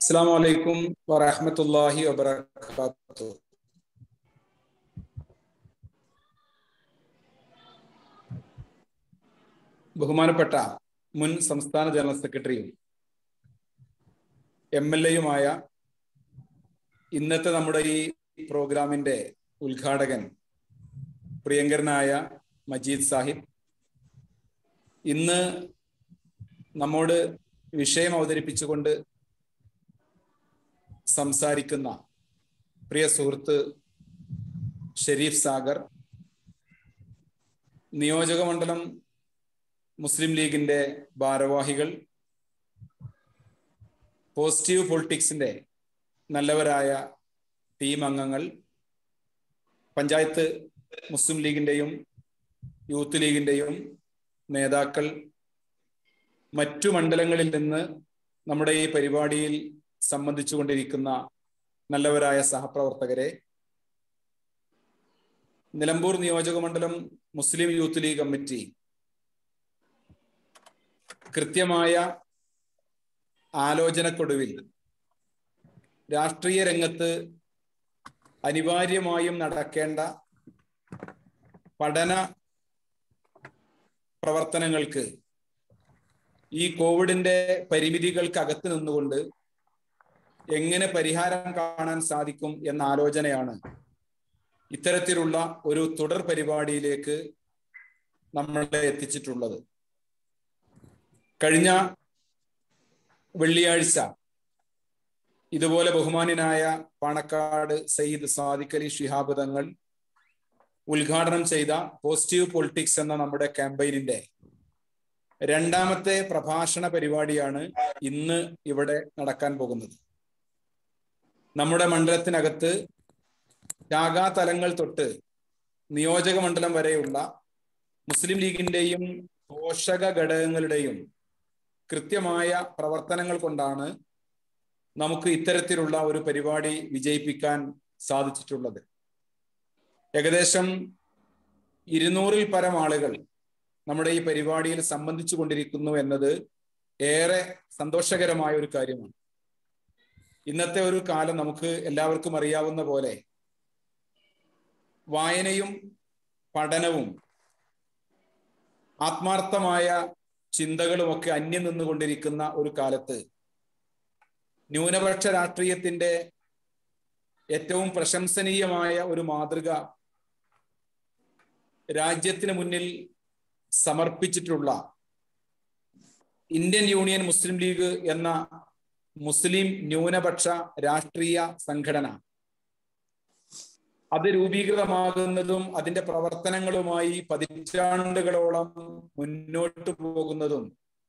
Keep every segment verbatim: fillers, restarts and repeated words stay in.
അസ്സലാമു അലൈക്കും വറഹ്മത്തുള്ളാഹി വബറകാതുഹു. ബഹുമാനപ്പെട്ട മുൻ സംസ്ഥാന ജനറൽ സെക്രട്ടറിയും എം എൽ എയുമായ ഇന്നത്തെ നമ്മുടെ ഈ പ്രോഗ്രാമിന്റെ ഉദ്ഘാടകൻ പ്രിയങ്കരനായ മജീദ് സാഹിബ്, ഇന്ന് നമ്മോട് വിഷയം അവതരിപ്പിച്ചുകൊണ്ട് സംസാരിക്കുന്ന പ്രിയ സുഹൃത്ത് ഷെരീഫ് സാഗർ, നിയോജക മണ്ഡലം മുസ്ലിം ലീഗിന്റെ ഭാരവാഹികൾ, പോസിറ്റീവ് പൊളിറ്റിക്സിന്റെ നല്ലവരായ ടീം അംഗങ്ങൾ, പഞ്ചായത്ത് മുസ്ലിം ലീഗിന്റെയും യൂത്ത് ലീഗിന്റെയും നേതാക്കൾ, മറ്റു മണ്ഡലങ്ങളിൽ നിന്ന് നമ്മുടെ ഈ പരിപാടിയിൽ സംബന്ധിച്ചുകൊണ്ടിരിക്കുന്ന നല്ലവരായ സഹപ്രവർത്തകരെ, നിലമ്പൂർ നിയോജക മണ്ഡലം മുസ്ലിം യൂത്ത് ലീഗ് കമ്മിറ്റി കൃത്യമായ ആലോചനക്കൊടുവിൽ രാഷ്ട്രീയ രംഗത്ത് അനിവാര്യമായും നടക്കേണ്ട പഠന പ്രവർത്തനങ്ങൾക്ക് ഈ കോവിഡിന്റെ പരിമിതികൾക്കകത്ത് നിന്നുകൊണ്ട് എങ്ങനെ പരിഹാരം കാണാൻ സാധിക്കും എന്ന ആലോചനയാണ് ഇത്തരത്തിലുള്ള ഒരു തുടർ പരിപാടിയിലേക്ക് നമ്മളെ എത്തിച്ചിട്ടുള്ളത്. കഴിഞ്ഞ വെള്ളിയാഴ്ച ഇതുപോലെ ബഹുമാന്യനായ പാണക്കാട് സയ്യിദ് സാദിഖ് അലി ശിഹാബ് തങ്ങൾ ഉദ്ഘാടനം ചെയ്ത പോസിറ്റീവ് പൊളിറ്റിക്സ് എന്ന നമ്മുടെ ക്യാമ്പയിനിന്റെ രണ്ടാമത്തെ പ്രഭാഷണ പരിപാടിയാണ് ഇന്ന് ഇവിടെ നടക്കാൻ പോകുന്നത്. നമ്മുടെ മണ്ഡലത്തിനകത്ത് ശാഖാതലങ്ങൾ തൊട്ട് നിയോജക മണ്ഡലം വരെയുള്ള മുസ്ലിം ലീഗിന്റെയും പോഷക ഘടകങ്ങളുടെയും കൃത്യമായ പ്രവർത്തനങ്ങൾ കൊണ്ടാണ് നമുക്ക് ഇത്തരത്തിലുള്ള ഒരു പരിപാടി വിജയിപ്പിക്കാൻ സാധിച്ചിട്ടുള്ളത്. ഏകദേശം ഇരുന്നൂറിൽ പരം ആളുകൾ നമ്മുടെ ഈ പരിപാടിയിൽ സംബന്ധിച്ചു കൊണ്ടിരിക്കുന്നു എന്നത് ഏറെ സന്തോഷകരമായ ഒരു കാര്യമാണ്. ഇന്നത്തെ ഒരു കാലം നമുക്ക് എല്ലാവർക്കും അറിയാവുന്ന പോലെ വായനയും പഠനവും ആത്മാർത്ഥമായ ചിന്തകളുമൊക്കെ അന്യം നിന്നുകൊണ്ടിരിക്കുന്ന ഒരു കാലത്ത് ന്യൂനപക്ഷ രാഷ്ട്രീയത്തിന്റെ ഏറ്റവും പ്രശംസനീയമായ ഒരു മാതൃക രാജ്യത്തിന് മുന്നിൽ സമർപ്പിച്ചിട്ടുള്ള ഇന്ത്യൻ യൂണിയൻ മുസ്ലിം ലീഗ് എന്ന മുസ്ലിം ന്യൂനപക്ഷ രാഷ്ട്രീയ സംഘടന, അത് രൂപീകൃതമാകുന്നതും അതിന്റെ പ്രവർത്തനങ്ങളുമായി പതിറ്റാണ്ടുകളോളം മുന്നോട്ട് പോകുന്നതും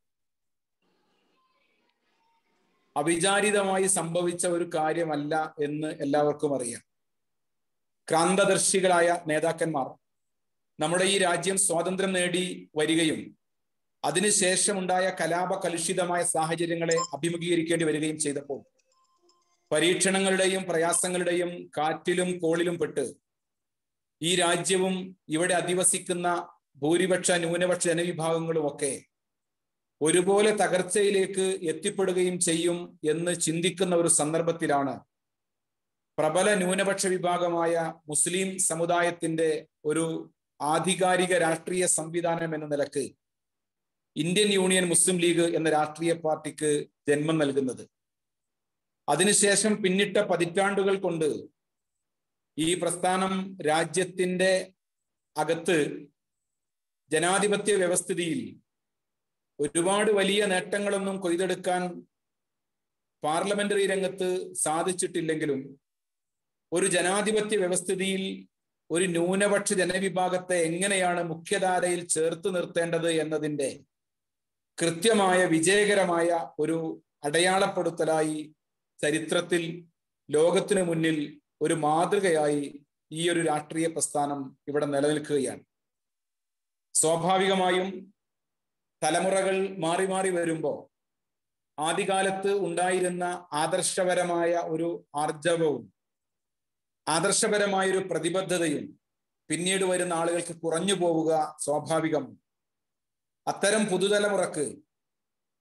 അവിചാരിതമായി സംഭവിച്ച ഒരു കാര്യമല്ല എന്ന് എല്ലാവർക്കും അറിയാം. ക്രാന്തദർശികളായ നേതാക്കന്മാർ നമ്മുടെ ഈ രാജ്യം സ്വാതന്ത്ര്യം നേടി വരികയും അതിനുശേഷമുണ്ടായ കലാപ കലുഷിതമായ സാഹചര്യങ്ങളെ അഭിമുഖീകരിക്കേണ്ടി വരികയും ചെയ്തപ്പോൾ പരീക്ഷണങ്ങളുടെയും പ്രയാസങ്ങളുടെയും കാറ്റിലും കോളിലും പെട്ട് ഈ രാജ്യവും ഇവിടെ അധിവസിക്കുന്ന ഭൂരിപക്ഷ ന്യൂനപക്ഷ ജനവിഭാഗങ്ങളുമൊക്കെ ഒരുപോലെ തകർച്ചയിലേക്ക് എത്തിപ്പെടുകയും ചെയ്യും എന്ന് ചിന്തിക്കുന്ന ഒരു സന്ദർഭത്തിലാണ് പ്രബല ന്യൂനപക്ഷ വിഭാഗമായ മുസ്ലിം സമുദായത്തിന്റെ ഒരു ആധികാരിക രാഷ്ട്രീയ സംവിധാനം എന്ന നിലക്ക് ഇന്ത്യൻ യൂണിയൻ മുസ്ലിം ലീഗ് എന്ന രാഷ്ട്രീയ പാർട്ടിക്ക് ജന്മം നൽകുന്നത്. അതിനുശേഷം പിന്നിട്ട പതിറ്റാണ്ടുകൾ കൊണ്ട് ഈ പ്രസ്ഥാനം രാജ്യത്തിന്റെ അകത്ത് ജനാധിപത്യ വ്യവസ്ഥിതിയിൽ ഒരുപാട് വലിയ നേട്ടങ്ങളൊന്നും കൊയ്തെടുക്കാൻ പാർലമെന്ററി രംഗത്ത് സാധിച്ചിട്ടില്ലെങ്കിലും ഒരു ജനാധിപത്യ വ്യവസ്ഥിതിയിൽ ഒരു ന്യൂനപക്ഷ ജനവിഭാഗത്തെ എങ്ങനെയാണ് മുഖ്യധാരയിൽ ചേർത്ത് നിർത്തേണ്ടത് എന്നതിൻ്റെ കൃത്യമായ വിജയകരമായ ഒരു അടയാളപ്പെടുത്തലായി ചരിത്രത്തിൽ ലോകത്തിനു മുന്നിൽ ഒരു മാതൃകയായി ഈ ഒരു രാഷ്ട്രീയ പ്രസ്ഥാനം ഇവിടെ നിലനിൽക്കുകയാണ്. സ്വാഭാവികമായും തലമുറകൾ മാറി മാറി വരുമ്പോൾ ആദ്യകാലത്ത് ഉണ്ടായിരുന്ന ആദർശപരമായ ഒരു ആർജവവും ആദർശപരമായ ഒരു പ്രതിബദ്ധതയും പിന്നീട് വരുന്ന ആളുകൾക്ക് കുറഞ്ഞു പോവുക സ്വാഭാവികം. അത്തരം പുതുതലമുറക്ക്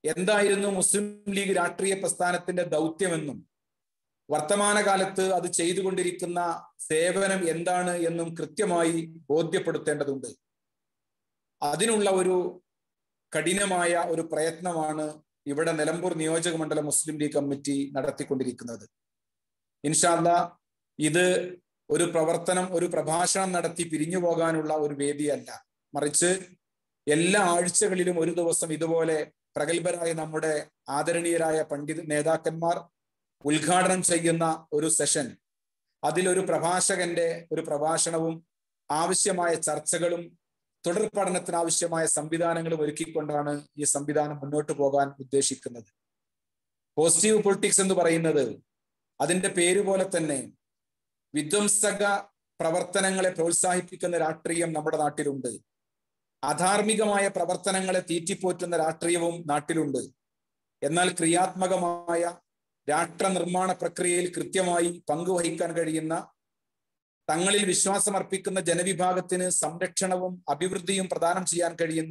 എന്തായിരുന്നു മുസ്ലിം ലീഗ് രാഷ്ട്രീയ പ്രസ്ഥാനത്തിന്റെ ദൗത്യമെന്നും വർത്തമാനകാലത്ത് അത് ചെയ്തുകൊണ്ടിരിക്കുന്ന സേവനം എന്താണ് എന്നും കൃത്യമായി ബോധ്യപ്പെടുത്തേണ്ടതുണ്ട്. അതിനുള്ള ഒരു കഠിനമായ ഒരു പ്രയത്നമാണ് ഇവിടെ നിലമ്പൂർ നിയോജക മണ്ഡലം മുസ്ലിം ലീഗ് കമ്മിറ്റി നടത്തിക്കൊണ്ടിരിക്കുന്നത്. ഇൻഷാ അല്ലാഹ് ഇത് ഒരു പ്രവർത്തനം, ഒരു പ്രഭാഷണം നടത്തി പിരിഞ്ഞു പോകാനുള്ള ഒരു വേദിയല്ല, മറിച്ച് എല്ലാ ആഴ്ചകളിലും ഒരു ദിവസം ഇതുപോലെ പ്രഗത്ഭരായ നമ്മുടെ ആദരണീയരായ പണ്ഡിത നേതാക്കന്മാർ ഉദ്ഘാടനം ചെയ്യുന്ന ഒരു സെഷൻ, അതിലൊരു പ്രഭാഷകന്റെ ഒരു പ്രഭാഷണവും ആവശ്യമായ ചർച്ചകളും തുടർ പഠനത്തിന് ആവശ്യമായ സംവിധാനങ്ങളും ഒരുക്കിക്കൊണ്ടാണ് ഈ സംവിധാനം മുന്നോട്ട് പോകാൻ ഉദ്ദേശിക്കുന്നത്. പോസിറ്റീവ് പൊളിറ്റിക്സ് എന്ന് പറയുന്നത് അതിന്റെ പേര് പോലെ തന്നെ വിധ്വംസക പ്രവർത്തനങ്ങളെ പ്രോത്സാഹിപ്പിക്കുന്ന രാഷ്ട്രീയം നമ്മുടെ നാട്ടിലുണ്ട്. അധാർമികമായ പ്രവർത്തനങ്ങളെ തീറ്റിപ്പോറ്റുന്ന രാഷ്ട്രീയവും നാട്ടിലുണ്ട്. എന്നാൽ ക്രിയാത്മകമായ രാഷ്ട്ര നിർമ്മാണ പ്രക്രിയയിൽ കൃത്യമായി പങ്കുവഹിക്കാൻ കഴിയുന്ന, തങ്ങളിൽ വിശ്വാസമർപ്പിക്കുന്ന ജനവിഭാഗത്തിന് സംരക്ഷണവും അഭിവൃദ്ധിയും പ്രദാനം ചെയ്യാൻ കഴിയുന്ന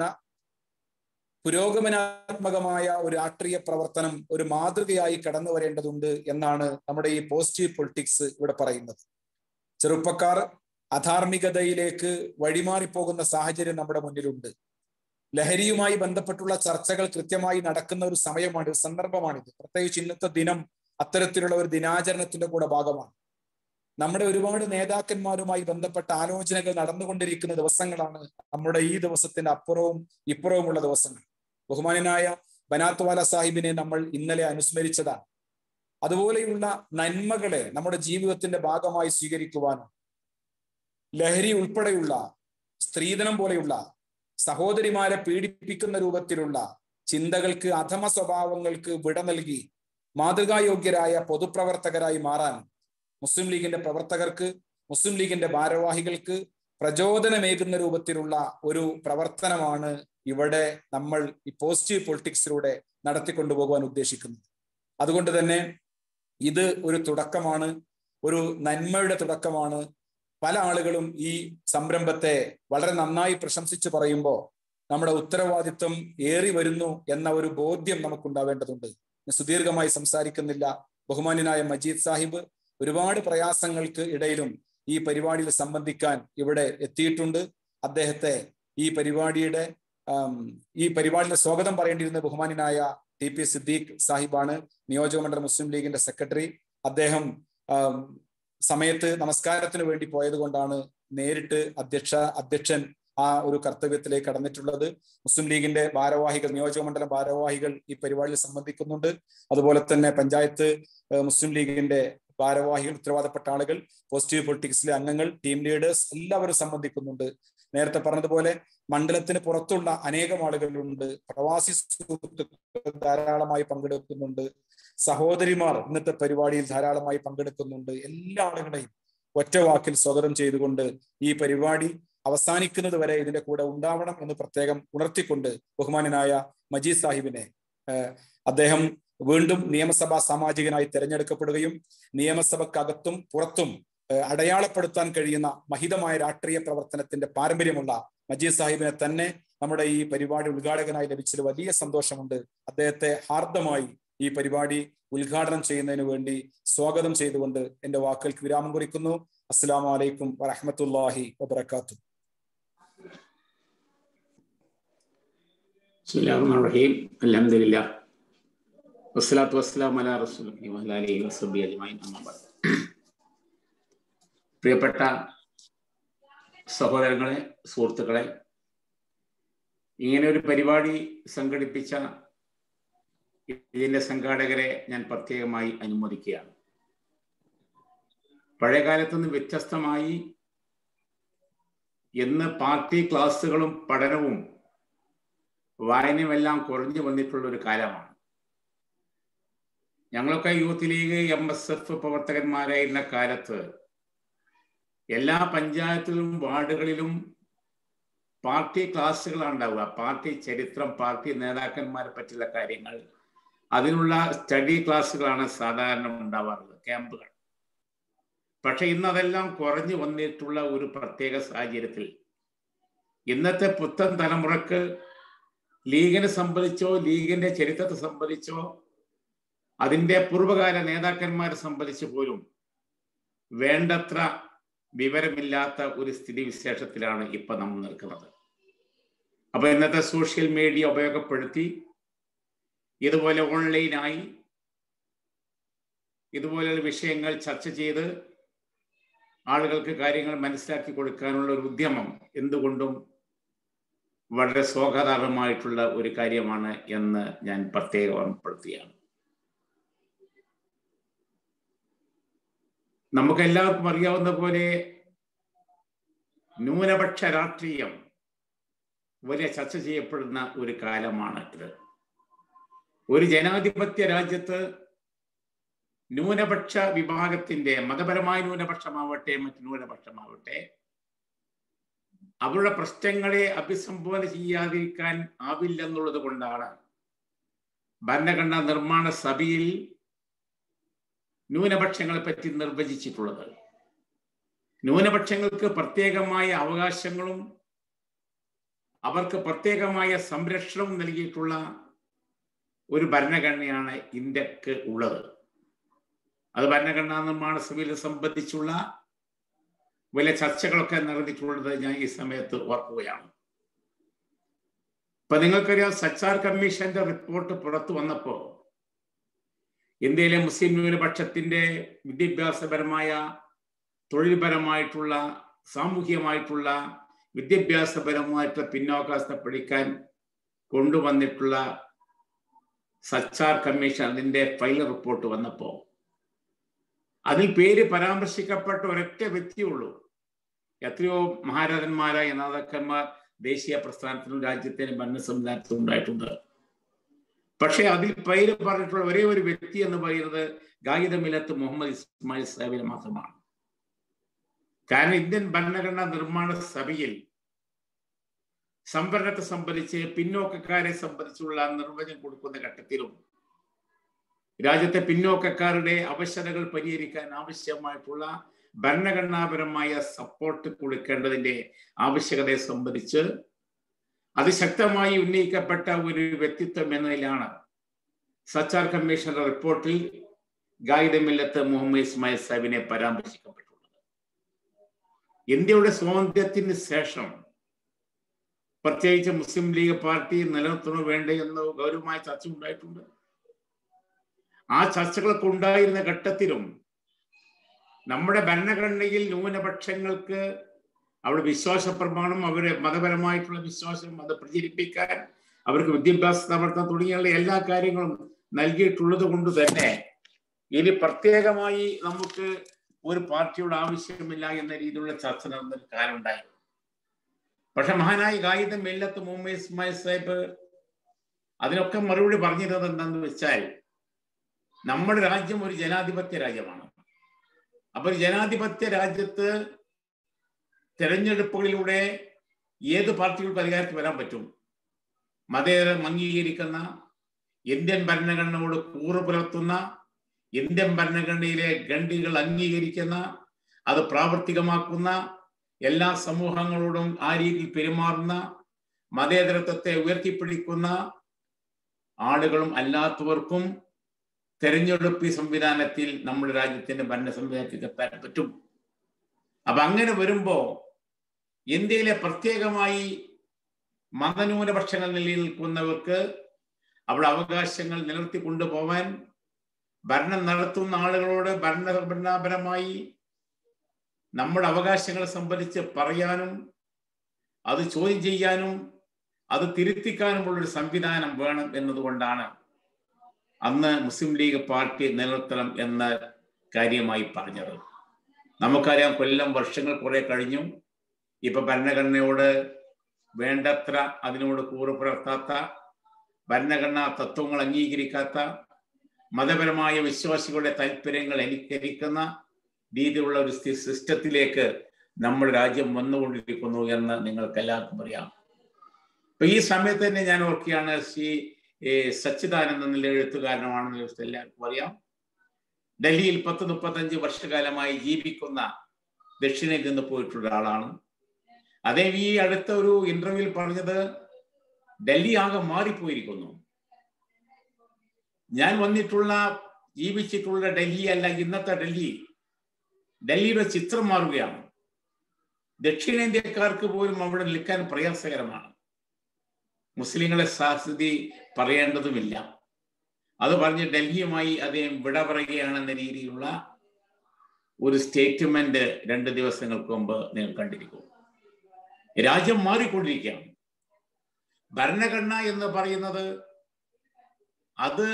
പുരോഗമനാത്മകമായ ഒരു രാഷ്ട്രീയ പ്രവർത്തനം ഒരു മാതൃകയായി കടന്നു വരേണ്ടതുണ്ട് എന്നാണ് നമ്മുടെ ഈ പോസിറ്റീവ് പൊളിറ്റിക്സ് ഇവിടെ പറയുന്നത്. ചെറുപ്പക്കാർ അധാർമികതയിലേക്ക് വഴിമാറിപ്പോകുന്ന സാഹചര്യം നമ്മുടെ മുന്നിലുണ്ട്. ലഹരിയുമായി ബന്ധപ്പെട്ടുള്ള ചർച്ചകൾ കൃത്യമായി നടക്കുന്ന ഒരു സമയമാണ്, ഒരു സന്ദർഭമാണിത്. പ്രത്യേകിച്ച് ഇന്നത്തെ ദിനം അത്തരത്തിലുള്ള ഒരു ദിനാചരണത്തിന്റെ കൂടെ ഭാഗമാണ്. നമ്മുടെ ഒരുപാട് നേതാക്കന്മാരുമായി ബന്ധപ്പെട്ട ആലോചനകൾ നടന്നുകൊണ്ടിരിക്കുന്ന ദിവസങ്ങളാണ് നമ്മുടെ ഈ ദിവസത്തിന്റെ അപ്പുറവും ഇപ്പുറവുമുള്ള ദിവസങ്ങൾ. ബഹുമാനനായ ബനാത്വാല സാഹിബിനെ നമ്മൾ ഇന്നലെ അനുസ്മരിച്ചതാണ്. അതുപോലെയുള്ള നന്മകളെ നമ്മുടെ ജീവിതത്തിന്റെ ഭാഗമായി സ്വീകരിക്കുവാനും ലഹരി ഉൾപ്പെടെയുള്ള സ്ത്രീധനം പോലെയുള്ള സഹോദരിമാരെ പീഡിപ്പിക്കുന്ന രൂപത്തിലുള്ള ചിന്തകൾക്ക്, അധമ സ്വഭാവങ്ങൾക്ക് വിട നൽകി മാതൃകായോഗ്യരായ പൊതുപ്രവർത്തകരായി മാറാൻ മുസ്ലിം ലീഗിന്റെ പ്രവർത്തകർക്ക്, മുസ്ലിം ലീഗിന്റെ ഭാരവാഹികൾക്ക് പ്രചോദനമേകുന്ന രൂപത്തിലുള്ള ഒരു പ്രവർത്തനമാണ് ഇവിടെ നമ്മൾ ഈ പോസിറ്റീവ് പൊളിറ്റിക്സിലൂടെ നടത്തിക്കൊണ്ടുപോകുവാൻ ഉദ്ദേശിക്കുന്നത്. അതുകൊണ്ട് തന്നെ ഇത് ഒരു തുടക്കമാണ്, ഒരു നന്മയുടെ തുടക്കമാണ്. പല ആളുകളും ഈ സംരംഭത്തെ വളരെ നന്നായി പ്രശംസിച്ച് പറയുമ്പോൾ നമ്മുടെ ഉത്തരവാദിത്വം ഏറി വരുന്നു എന്ന ഒരു ബോധ്യം നമുക്കുണ്ടാവേണ്ടതുണ്ട്. സുദീർഘമായി സംസാരിക്കുന്നില്ല. ബഹുമാന്യനായ മജീദ് സാഹിബ് ഒരുപാട് പ്രയാസങ്ങൾക്ക് ഇടയിലും ഈ പരിപാടിയിൽ സംബന്ധിക്കാൻ ഇവിടെ എത്തിയിട്ടുണ്ട്. അദ്ദേഹത്തെ ഈ പരിപാടിയുടെ ഈ പരിപാടിയുടെ സ്വാഗതം പറയേണ്ടിയിരുന്ന ബഹുമാന്യനായ ടി പി സിദ്ദീഖ് സാഹിബാണ്, നിയോജക മണ്ഡലം മുസ്ലിം ലീഗിന്റെ സെക്രട്ടറി. അദ്ദേഹം സമയത്ത് നമസ്കാരത്തിന് വേണ്ടി പോയത് കൊണ്ടാണ് നേരിട്ട് അധ്യക്ഷ അധ്യക്ഷൻ ആ ഒരു കർത്തവ്യത്തിലേക്ക് കടന്നിട്ടുള്ളത്. മുസ്ലിം ലീഗിന്റെ ഭാരവാഹികൾ, നിയോജക മണ്ഡലം ഭാരവാഹികൾ ഈ പരിപാടിയിൽ സംബന്ധിക്കുന്നുണ്ട്. അതുപോലെ തന്നെ പഞ്ചായത്ത് മുസ്ലിം ലീഗിന്റെ ഭാരവാഹികൾ, ഉത്തരവാദപ്പെട്ട ആളുകൾ, പോസിറ്റീവ് പൊളിറ്റിക്സിലെ അംഗങ്ങൾ, ടീം ലീഡേഴ്സ് എല്ലാവരും സംബന്ധിക്കുന്നുണ്ട്. നേരത്തെ പറഞ്ഞതുപോലെ മണ്ഡലത്തിന് പുറത്തുള്ള അനേകം ആളുകളുണ്ട്. പ്രവാസി സുഹൃത്തുക്കൾ ധാരാളമായി പങ്കെടുക്കുന്നുണ്ട്. സഹോദരിമാർ ഇന്നത്തെ പരിപാടിയിൽ ധാരാളമായി പങ്കെടുക്കുന്നുണ്ട്. എല്ലാ ആളുകളെയും ഒറ്റ വാക്കിൽ സ്വാഗതം ചെയ്തുകൊണ്ട് ഈ പരിപാടി അവസാനിക്കുന്നത് വരെ ഇതിന്റെ കൂടെ ഉണ്ടാവണം എന്ന് പ്രത്യേകം ഉണർത്തിക്കൊണ്ട് ബഹുമാനനായ മജീദ് സാഹിബിനെ, അദ്ദേഹം വീണ്ടും നിയമസഭാ സാമാജികനായി തെരഞ്ഞെടുക്കപ്പെടുകയും നിയമസഭക്കകത്തും പുറത്തും അടയാളപ്പെടുത്താൻ കഴിയുന്ന മഹിതമായ രാഷ്ട്രീയ പ്രവർത്തനത്തിന്റെ പാരമ്പര്യമുള്ള മജീദ് സാഹിബിനെ തന്നെ നമ്മുടെ ഈ പരിപാടി ഉദ്ഘാടകനായി ലഭിച്ചതിൽ വലിയ സന്തോഷമുണ്ട്. അദ്ദേഹത്തെ ഹാർദമായി ഈ പരിപാടി ഉദ്ഘാടനം ചെയ്യുന്നതിന് വേണ്ടി സ്വാഗതം ചെയ്തുകൊണ്ട് എന്റെ വാക്കുകൾക്ക് വിരാമം കുറിക്കുന്നു. അസ്സലാമു അലൈക്കും വറഹ്മത്തുള്ളാഹി വബറകാതുഹു. ബിസ്മില്ലാഹിർ റഹ്മാനിർ റഹീം. അൽഹംദുലില്ലാഹ് വസ്സലാത്തു വസ്സലാമു അലാ റസൂലില്ലാഹി വഅലാ ആലിഹി വസഹ്ബിഹി അജ്മഈൻ. അമ്മാ ബഅദ്. പ്രിയപ്പെട്ട സഹോദരങ്ങളെ, സുഹൃത്തുക്കളെ, ഇങ്ങനെ ഒരു പരിപാടി സംഘടിപ്പിച്ച ഇതിന്റെ സംഘാടകരെ ഞാൻ പ്രത്യേകമായി അനുമോദിക്കുകയാണ്. പഴയകാലത്തു നിന്ന് വ്യത്യസ്തമായി ഇന്ന് പാർട്ടി ക്ലാസ്സുകളും പഠനവും വായനയുമെല്ലാം കുറഞ്ഞു വന്നിട്ടുള്ള ഒരു കാലമാണ്. ഞങ്ങളൊക്കെ youth league, M S F പ്രവർത്തകന്മാരായിരുന്ന കാലത്ത് എല്ലാ പഞ്ചായത്തിലും വാർഡുകളിലും പാർട്ടി ക്ലാസ്സുകളാണ് ഉണ്ടാവുക. പാർട്ടി ചരിത്രം, പാർട്ടി നേതാക്കന്മാരെ പറ്റിയുള്ള കാര്യങ്ങൾ, അതിനുള്ള സ്റ്റഡി ക്ലാസ്സുകളാണ് സാധാരണ ഉണ്ടാവാറുള്ളത്, ക്യാമ്പുകൾ. പക്ഷെ ഇന്ന് അതെല്ലാം കുറഞ്ഞു വന്നിട്ടുള്ള ഒരു പ്രത്യേക സാഹചര്യത്തിൽ ഇന്നത്തെ പുത്തൻ തലമുറക്ക് ലീഗിനെ സംബന്ധിച്ചോ ലീഗിന്റെ ചരിത്രത്തെ സംബന്ധിച്ചോ അതിന്റെ പൂർവ്വകാല നേതാക്കന്മാരെ സംബന്ധിച്ച് പോലും വേണ്ടത്ര വിവരമില്ലാത്ത ഒരു സ്ഥിതിവിശേഷത്തിലാണ് ഇപ്പൊ നമ്മൾ നിൽക്കുന്നത്. അപ്പൊ ഇന്നത്തെ സോഷ്യൽ മീഡിയ ഉപയോഗപ്പെടുത്തി ഇതുപോലെ ഓൺലൈനായി ഇതുപോലെയുള്ള വിഷയങ്ങൾ ചർച്ച ചെയ്ത് ആളുകൾക്ക് കാര്യങ്ങൾ മനസ്സിലാക്കി കൊടുക്കാനുള്ള ഒരു ഉദ്യമം എന്തുകൊണ്ടും വളരെ സ്വാഗതാർഹമായിട്ടുള്ള ഒരു കാര്യമാണ് എന്ന് ഞാൻ പ്രത്യേകം ഓർമ്മപ്പെടുത്തുകയാണ്. നമുക്ക് എല്ലാവർക്കും അറിയാവുന്ന പോലെ ന്യൂനപക്ഷ രാഷ്ട്രീയം വലിയ ചർച്ച ചെയ്യപ്പെടുന്ന ഒരു കാലമാണ് ഇത്. ഒരു ജനാധിപത്യ രാജ്യത്ത് ന്യൂനപക്ഷ വിഭാഗത്തിന്റെ മതപരമായ ന്യൂനപക്ഷമാവട്ടെ മറ്റു ന്യൂനപക്ഷമാവട്ടെ അവരുടെ പ്രശ്നങ്ങളെ അഭിസംബോധന ചെയ്യാതിരിക്കാൻ ആവില്ലെന്നുള്ളത് കൊണ്ടാണ് ഭരണഘടനാ നിർമ്മാണ സഭയിൽ ന്യൂനപക്ഷങ്ങളെ പറ്റി നിർവചിച്ചിട്ടുള്ളത്. ന്യൂനപക്ഷങ്ങൾക്ക് പ്രത്യേകമായ അവകാശങ്ങളും അവർക്ക് പ്രത്യേകമായ സംരക്ഷണവും നൽകിയിട്ടുള്ള ഒരു ഭരണഘടനയാണ് ഇന്ത്യക്ക് ഉള്ളത്. അത് ഭരണഘടനാ നിർമ്മാണ സഭയെ സംബന്ധിച്ചുള്ള വലിയ ചർച്ചകളൊക്കെ നടന്നിട്ടുള്ളത് ഞാൻ ഈ സമയത്ത് ഓർക്കുകയാണ്. ഇപ്പൊ നിങ്ങൾക്കറിയാം, സച്ചാർ കമ്മീഷന്റെ റിപ്പോർട്ട് പുറത്തു വന്നപ്പോ ഇന്ത്യയിലെ മുസ്ലിം ന്യൂനപക്ഷത്തിന്റെ വിദ്യാഭ്യാസപരമായ തൊഴിൽപരമായിട്ടുള്ള സാമൂഹികമായിട്ടുള്ള വിദ്യാഭ്യാസപരമായിട്ടുള്ള പിന്നോക്കാവസ്ഥ പഠിക്കാൻ കൊണ്ടുവന്നിട്ടുള്ള സച്ചാർ കമ്മീഷൻ അതിന്റെ ഫൈനൽ റിപ്പോർട്ട് വന്നപ്പോ അതിൽ പേര് പരാമർശിക്കപ്പെട്ട ഒരൊറ്റ വ്യക്തിയുള്ളൂ. എത്രയോ മഹാരഥന്മാരായ നേതാക്കന്മാർ ദേശീയ പ്രസ്ഥാനത്തിനും രാജ്യത്തിനും ഭരണ സംവിധാനത്തിനും ഉണ്ടായിട്ടുണ്ട്. പക്ഷെ അതിൽ പേര് പറഞ്ഞിട്ടുള്ള ഒരേ ഒരു വ്യക്തി എന്ന് പറയുന്നത് ഗായിദ മില്ലത്ത് മുഹമ്മദ് ഇസ്മായിൽ സാഹിബിനെ മാത്രമാണ്. കാരണം ഇന്ത്യൻ ഭരണഘടനാ നിർമ്മാണ സഭയിൽ സംവരണത്തെ സംബന്ധിച്ച് പിന്നോക്കക്കാരെ സംബന്ധിച്ചുള്ള നിർവചനം കൊടുക്കുന്ന ഘട്ടത്തിലും രാജ്യത്തെ പിന്നോക്കക്കാരുടെ അവശതകൾ പരിഹരിക്കാൻ ആവശ്യമായിട്ടുള്ള ഭരണഘടനാപരമായ സപ്പോർട്ട് കൊടുക്കേണ്ടതിന്റെ ആവശ്യകതയെ സംബന്ധിച്ച് അതിശക്തമായി ഉന്നയിക്കപ്പെട്ട ഒരു വ്യക്തിത്വം എന്നതിലാണ് സച്ചാർ കമ്മീഷന്റെ റിപ്പോർട്ടിൽ ഗായിദ മില്ലത്ത് മുഹമ്മദ് ഇസ്മായിൽ സാഹിബിനെ പരാമർശിക്കപ്പെട്ടുള്ളത്. ഇന്ത്യയുടെ സ്വാതന്ത്ര്യത്തിന് ശേഷം പ്രത്യേകിച്ച് മുസ്ലിം ലീഗ് പാർട്ടി നിലനിർത്തണോ വേണ്ടേ എന്ന് ഗൗരവമായ ചർച്ച ഉണ്ടായിട്ടുണ്ട്. ആ ചർച്ചകളൊക്കെ ഉണ്ടായിരുന്ന ഘട്ടത്തിലും നമ്മുടെ ഭരണഘടനയിൽ ന്യൂനപക്ഷങ്ങൾക്ക് അവരുടെ വിശ്വാസ പ്രമാണം, അവരുടെ മതപരമായിട്ടുള്ള വിശ്വാസം അത് പ്രചരിപ്പിക്കാൻ അവർക്ക് വിദ്യാഭ്യാസ നടത്താൻ തുടങ്ങിയുള്ള എല്ലാ കാര്യങ്ങളും നൽകിയിട്ടുള്ളത് കൊണ്ട് തന്നെ ഇനി പ്രത്യേകമായി നമുക്ക് ഒരു പാർട്ടിയുടെ ആവശ്യമില്ല എന്ന രീതിയിലുള്ള ചർച്ച നടന്നൊരു കാലം ഉണ്ടായിരുന്നു. പക്ഷെ മഹാനായ ഗായിദ മില്ലത്ത് മുഹമ്മദ് ഇസ്മായിൽ സാഹിബ് അതിനൊക്കെ മറുപടി പറഞ്ഞിരുന്നത് എന്താണെന്ന് വെച്ചാൽ, നമ്മുടെ രാജ്യം ഒരു ജനാധിപത്യ രാജ്യമാണ്. അപ്പൊ ഒരു ജനാധിപത്യ രാജ്യത്ത് തെരഞ്ഞെടുപ്പുകളിലൂടെ ഏത് പാർട്ടികൾക്ക് അധികാരത്തിൽ വരാൻ പറ്റും. മതേതരം അംഗീകരിക്കുന്ന, ഇന്ത്യൻ ഭരണഘടനയോട് കൂറ് പുലർത്തുന്ന, ഇന്ത്യൻ ഭരണഘടനയിലെ ഖണ്ഡികൾ അംഗീകരിക്കുന്ന, അത് പ്രാവർത്തികമാക്കുന്ന, എല്ലാ സമൂഹങ്ങളോടും ആ രീതിയിൽ പെരുമാറുന്ന, മതേതരത്വത്തെ ഉയർത്തിപ്പിടിക്കുന്ന ആളുകളും അല്ലാത്തവർക്കും തെരഞ്ഞെടുപ്പ് സംവിധാനത്തിൽ നമ്മുടെ രാജ്യത്തിന്റെ ഭരണ സംവിധാനത്തിൽ എത്താൻ പറ്റും. അപ്പൊ അങ്ങനെ വരുമ്പോ ഇന്ത്യയിലെ പ്രത്യേകമായി മതന്യൂനപക്ഷങ്ങൾ നിലനിൽക്കുന്നവർക്ക് അവിടെ അവകാശങ്ങൾ നിലനിർത്തി കൊണ്ടുപോവാൻ ഭരണം നടത്തുന്ന ആളുകളോട് ഭരണഘടനാപരമായി നമ്മുടെ അവകാശങ്ങളെ സംബന്ധിച്ച് പറയാനും അത് ചോദ്യം ചെയ്യാനും അത് തിരുത്തിക്കാനുമുള്ളൊരു സംവിധാനം വേണം എന്നതുകൊണ്ടാണ് അന്ന് മുസ്ലിം ലീഗ് പാർട്ടി നിലനിർത്തണം എന്ന കാര്യമായി പറഞ്ഞത്. നമുക്കറിയാം, കൊല്ലം വർഷങ്ങൾ കുറെ കഴിഞ്ഞു. ഇപ്പൊ ഭരണഘടനയോട് വേണ്ടത്ര അതിനോട് കൂറ് പുലർത്താത്ത, ഭരണഘടനാ തത്വങ്ങൾ അംഗീകരിക്കാത്ത, മതപരമായ വിശ്വാസികളുടെ താല്പര്യങ്ങൾ അനുകരിക്കുന്ന രീതിയിലുള്ള ഒരു സിസ്റ്റത്തിലേക്ക് നമ്മുടെ രാജ്യം വന്നുകൊണ്ടിരിക്കുന്നു എന്ന് നിങ്ങൾക്ക് എല്ലാവർക്കും അറിയാം. അപ്പൊ ഈ സമയത്ത് തന്നെ ഞാൻ ഓർക്കുകയാണ്, ശ്രീ സച്ചിദാനന്ദൻ എന്ന എഴുത്തുകാരനാണെന്ന് എല്ലാവർക്കും അറിയാം. ഡൽഹിയിൽ പത്ത് മുപ്പത്തഞ്ച് വർഷകാലമായി ജീവിക്കുന്ന ദക്ഷിണേന്ത്യയിൽ നിന്ന് പോയിട്ടുള്ള ആളാണ്. അതേ ഈ അടുത്ത ഒരു ഇന്റർവ്യൂവിൽ പറഞ്ഞത്, ഡൽഹി ആകെ മാറിപ്പോയിരിക്കുന്നു. ഞാൻ വന്നിട്ടുള്ള ജീവിച്ചിട്ടുള്ള ഡൽഹി അല്ല ഇന്നത്തെ ഡൽഹി. ഡൽഹിയുടെ ചിത്രം മാറുകയാണ്. ദക്ഷിണേന്ത്യക്കാർക്ക് പോലും അവിടെ നിൽക്കാൻ പ്രയാസകരമാണ്. മുസ്ലിങ്ങളെ സ്ഥിതി പറയേണ്ടതുമില്ല. അത് പറഞ്ഞ് ഡൽഹിയുമായി അദ്ദേഹം വിട പറയുകയാണെന്ന രീതിയിലുള്ള ഒരു സ്റ്റേറ്റ്മെന്റ് രണ്ട് ദിവസങ്ങൾക്ക് മുമ്പ് നിങ്ങൾ കണ്ടിരിക്കും. രാജ്യം മാറിക്കൊണ്ടിരിക്കുകയാണ്. ഭരണഘടന എന്ന് പറയുന്നത് അത്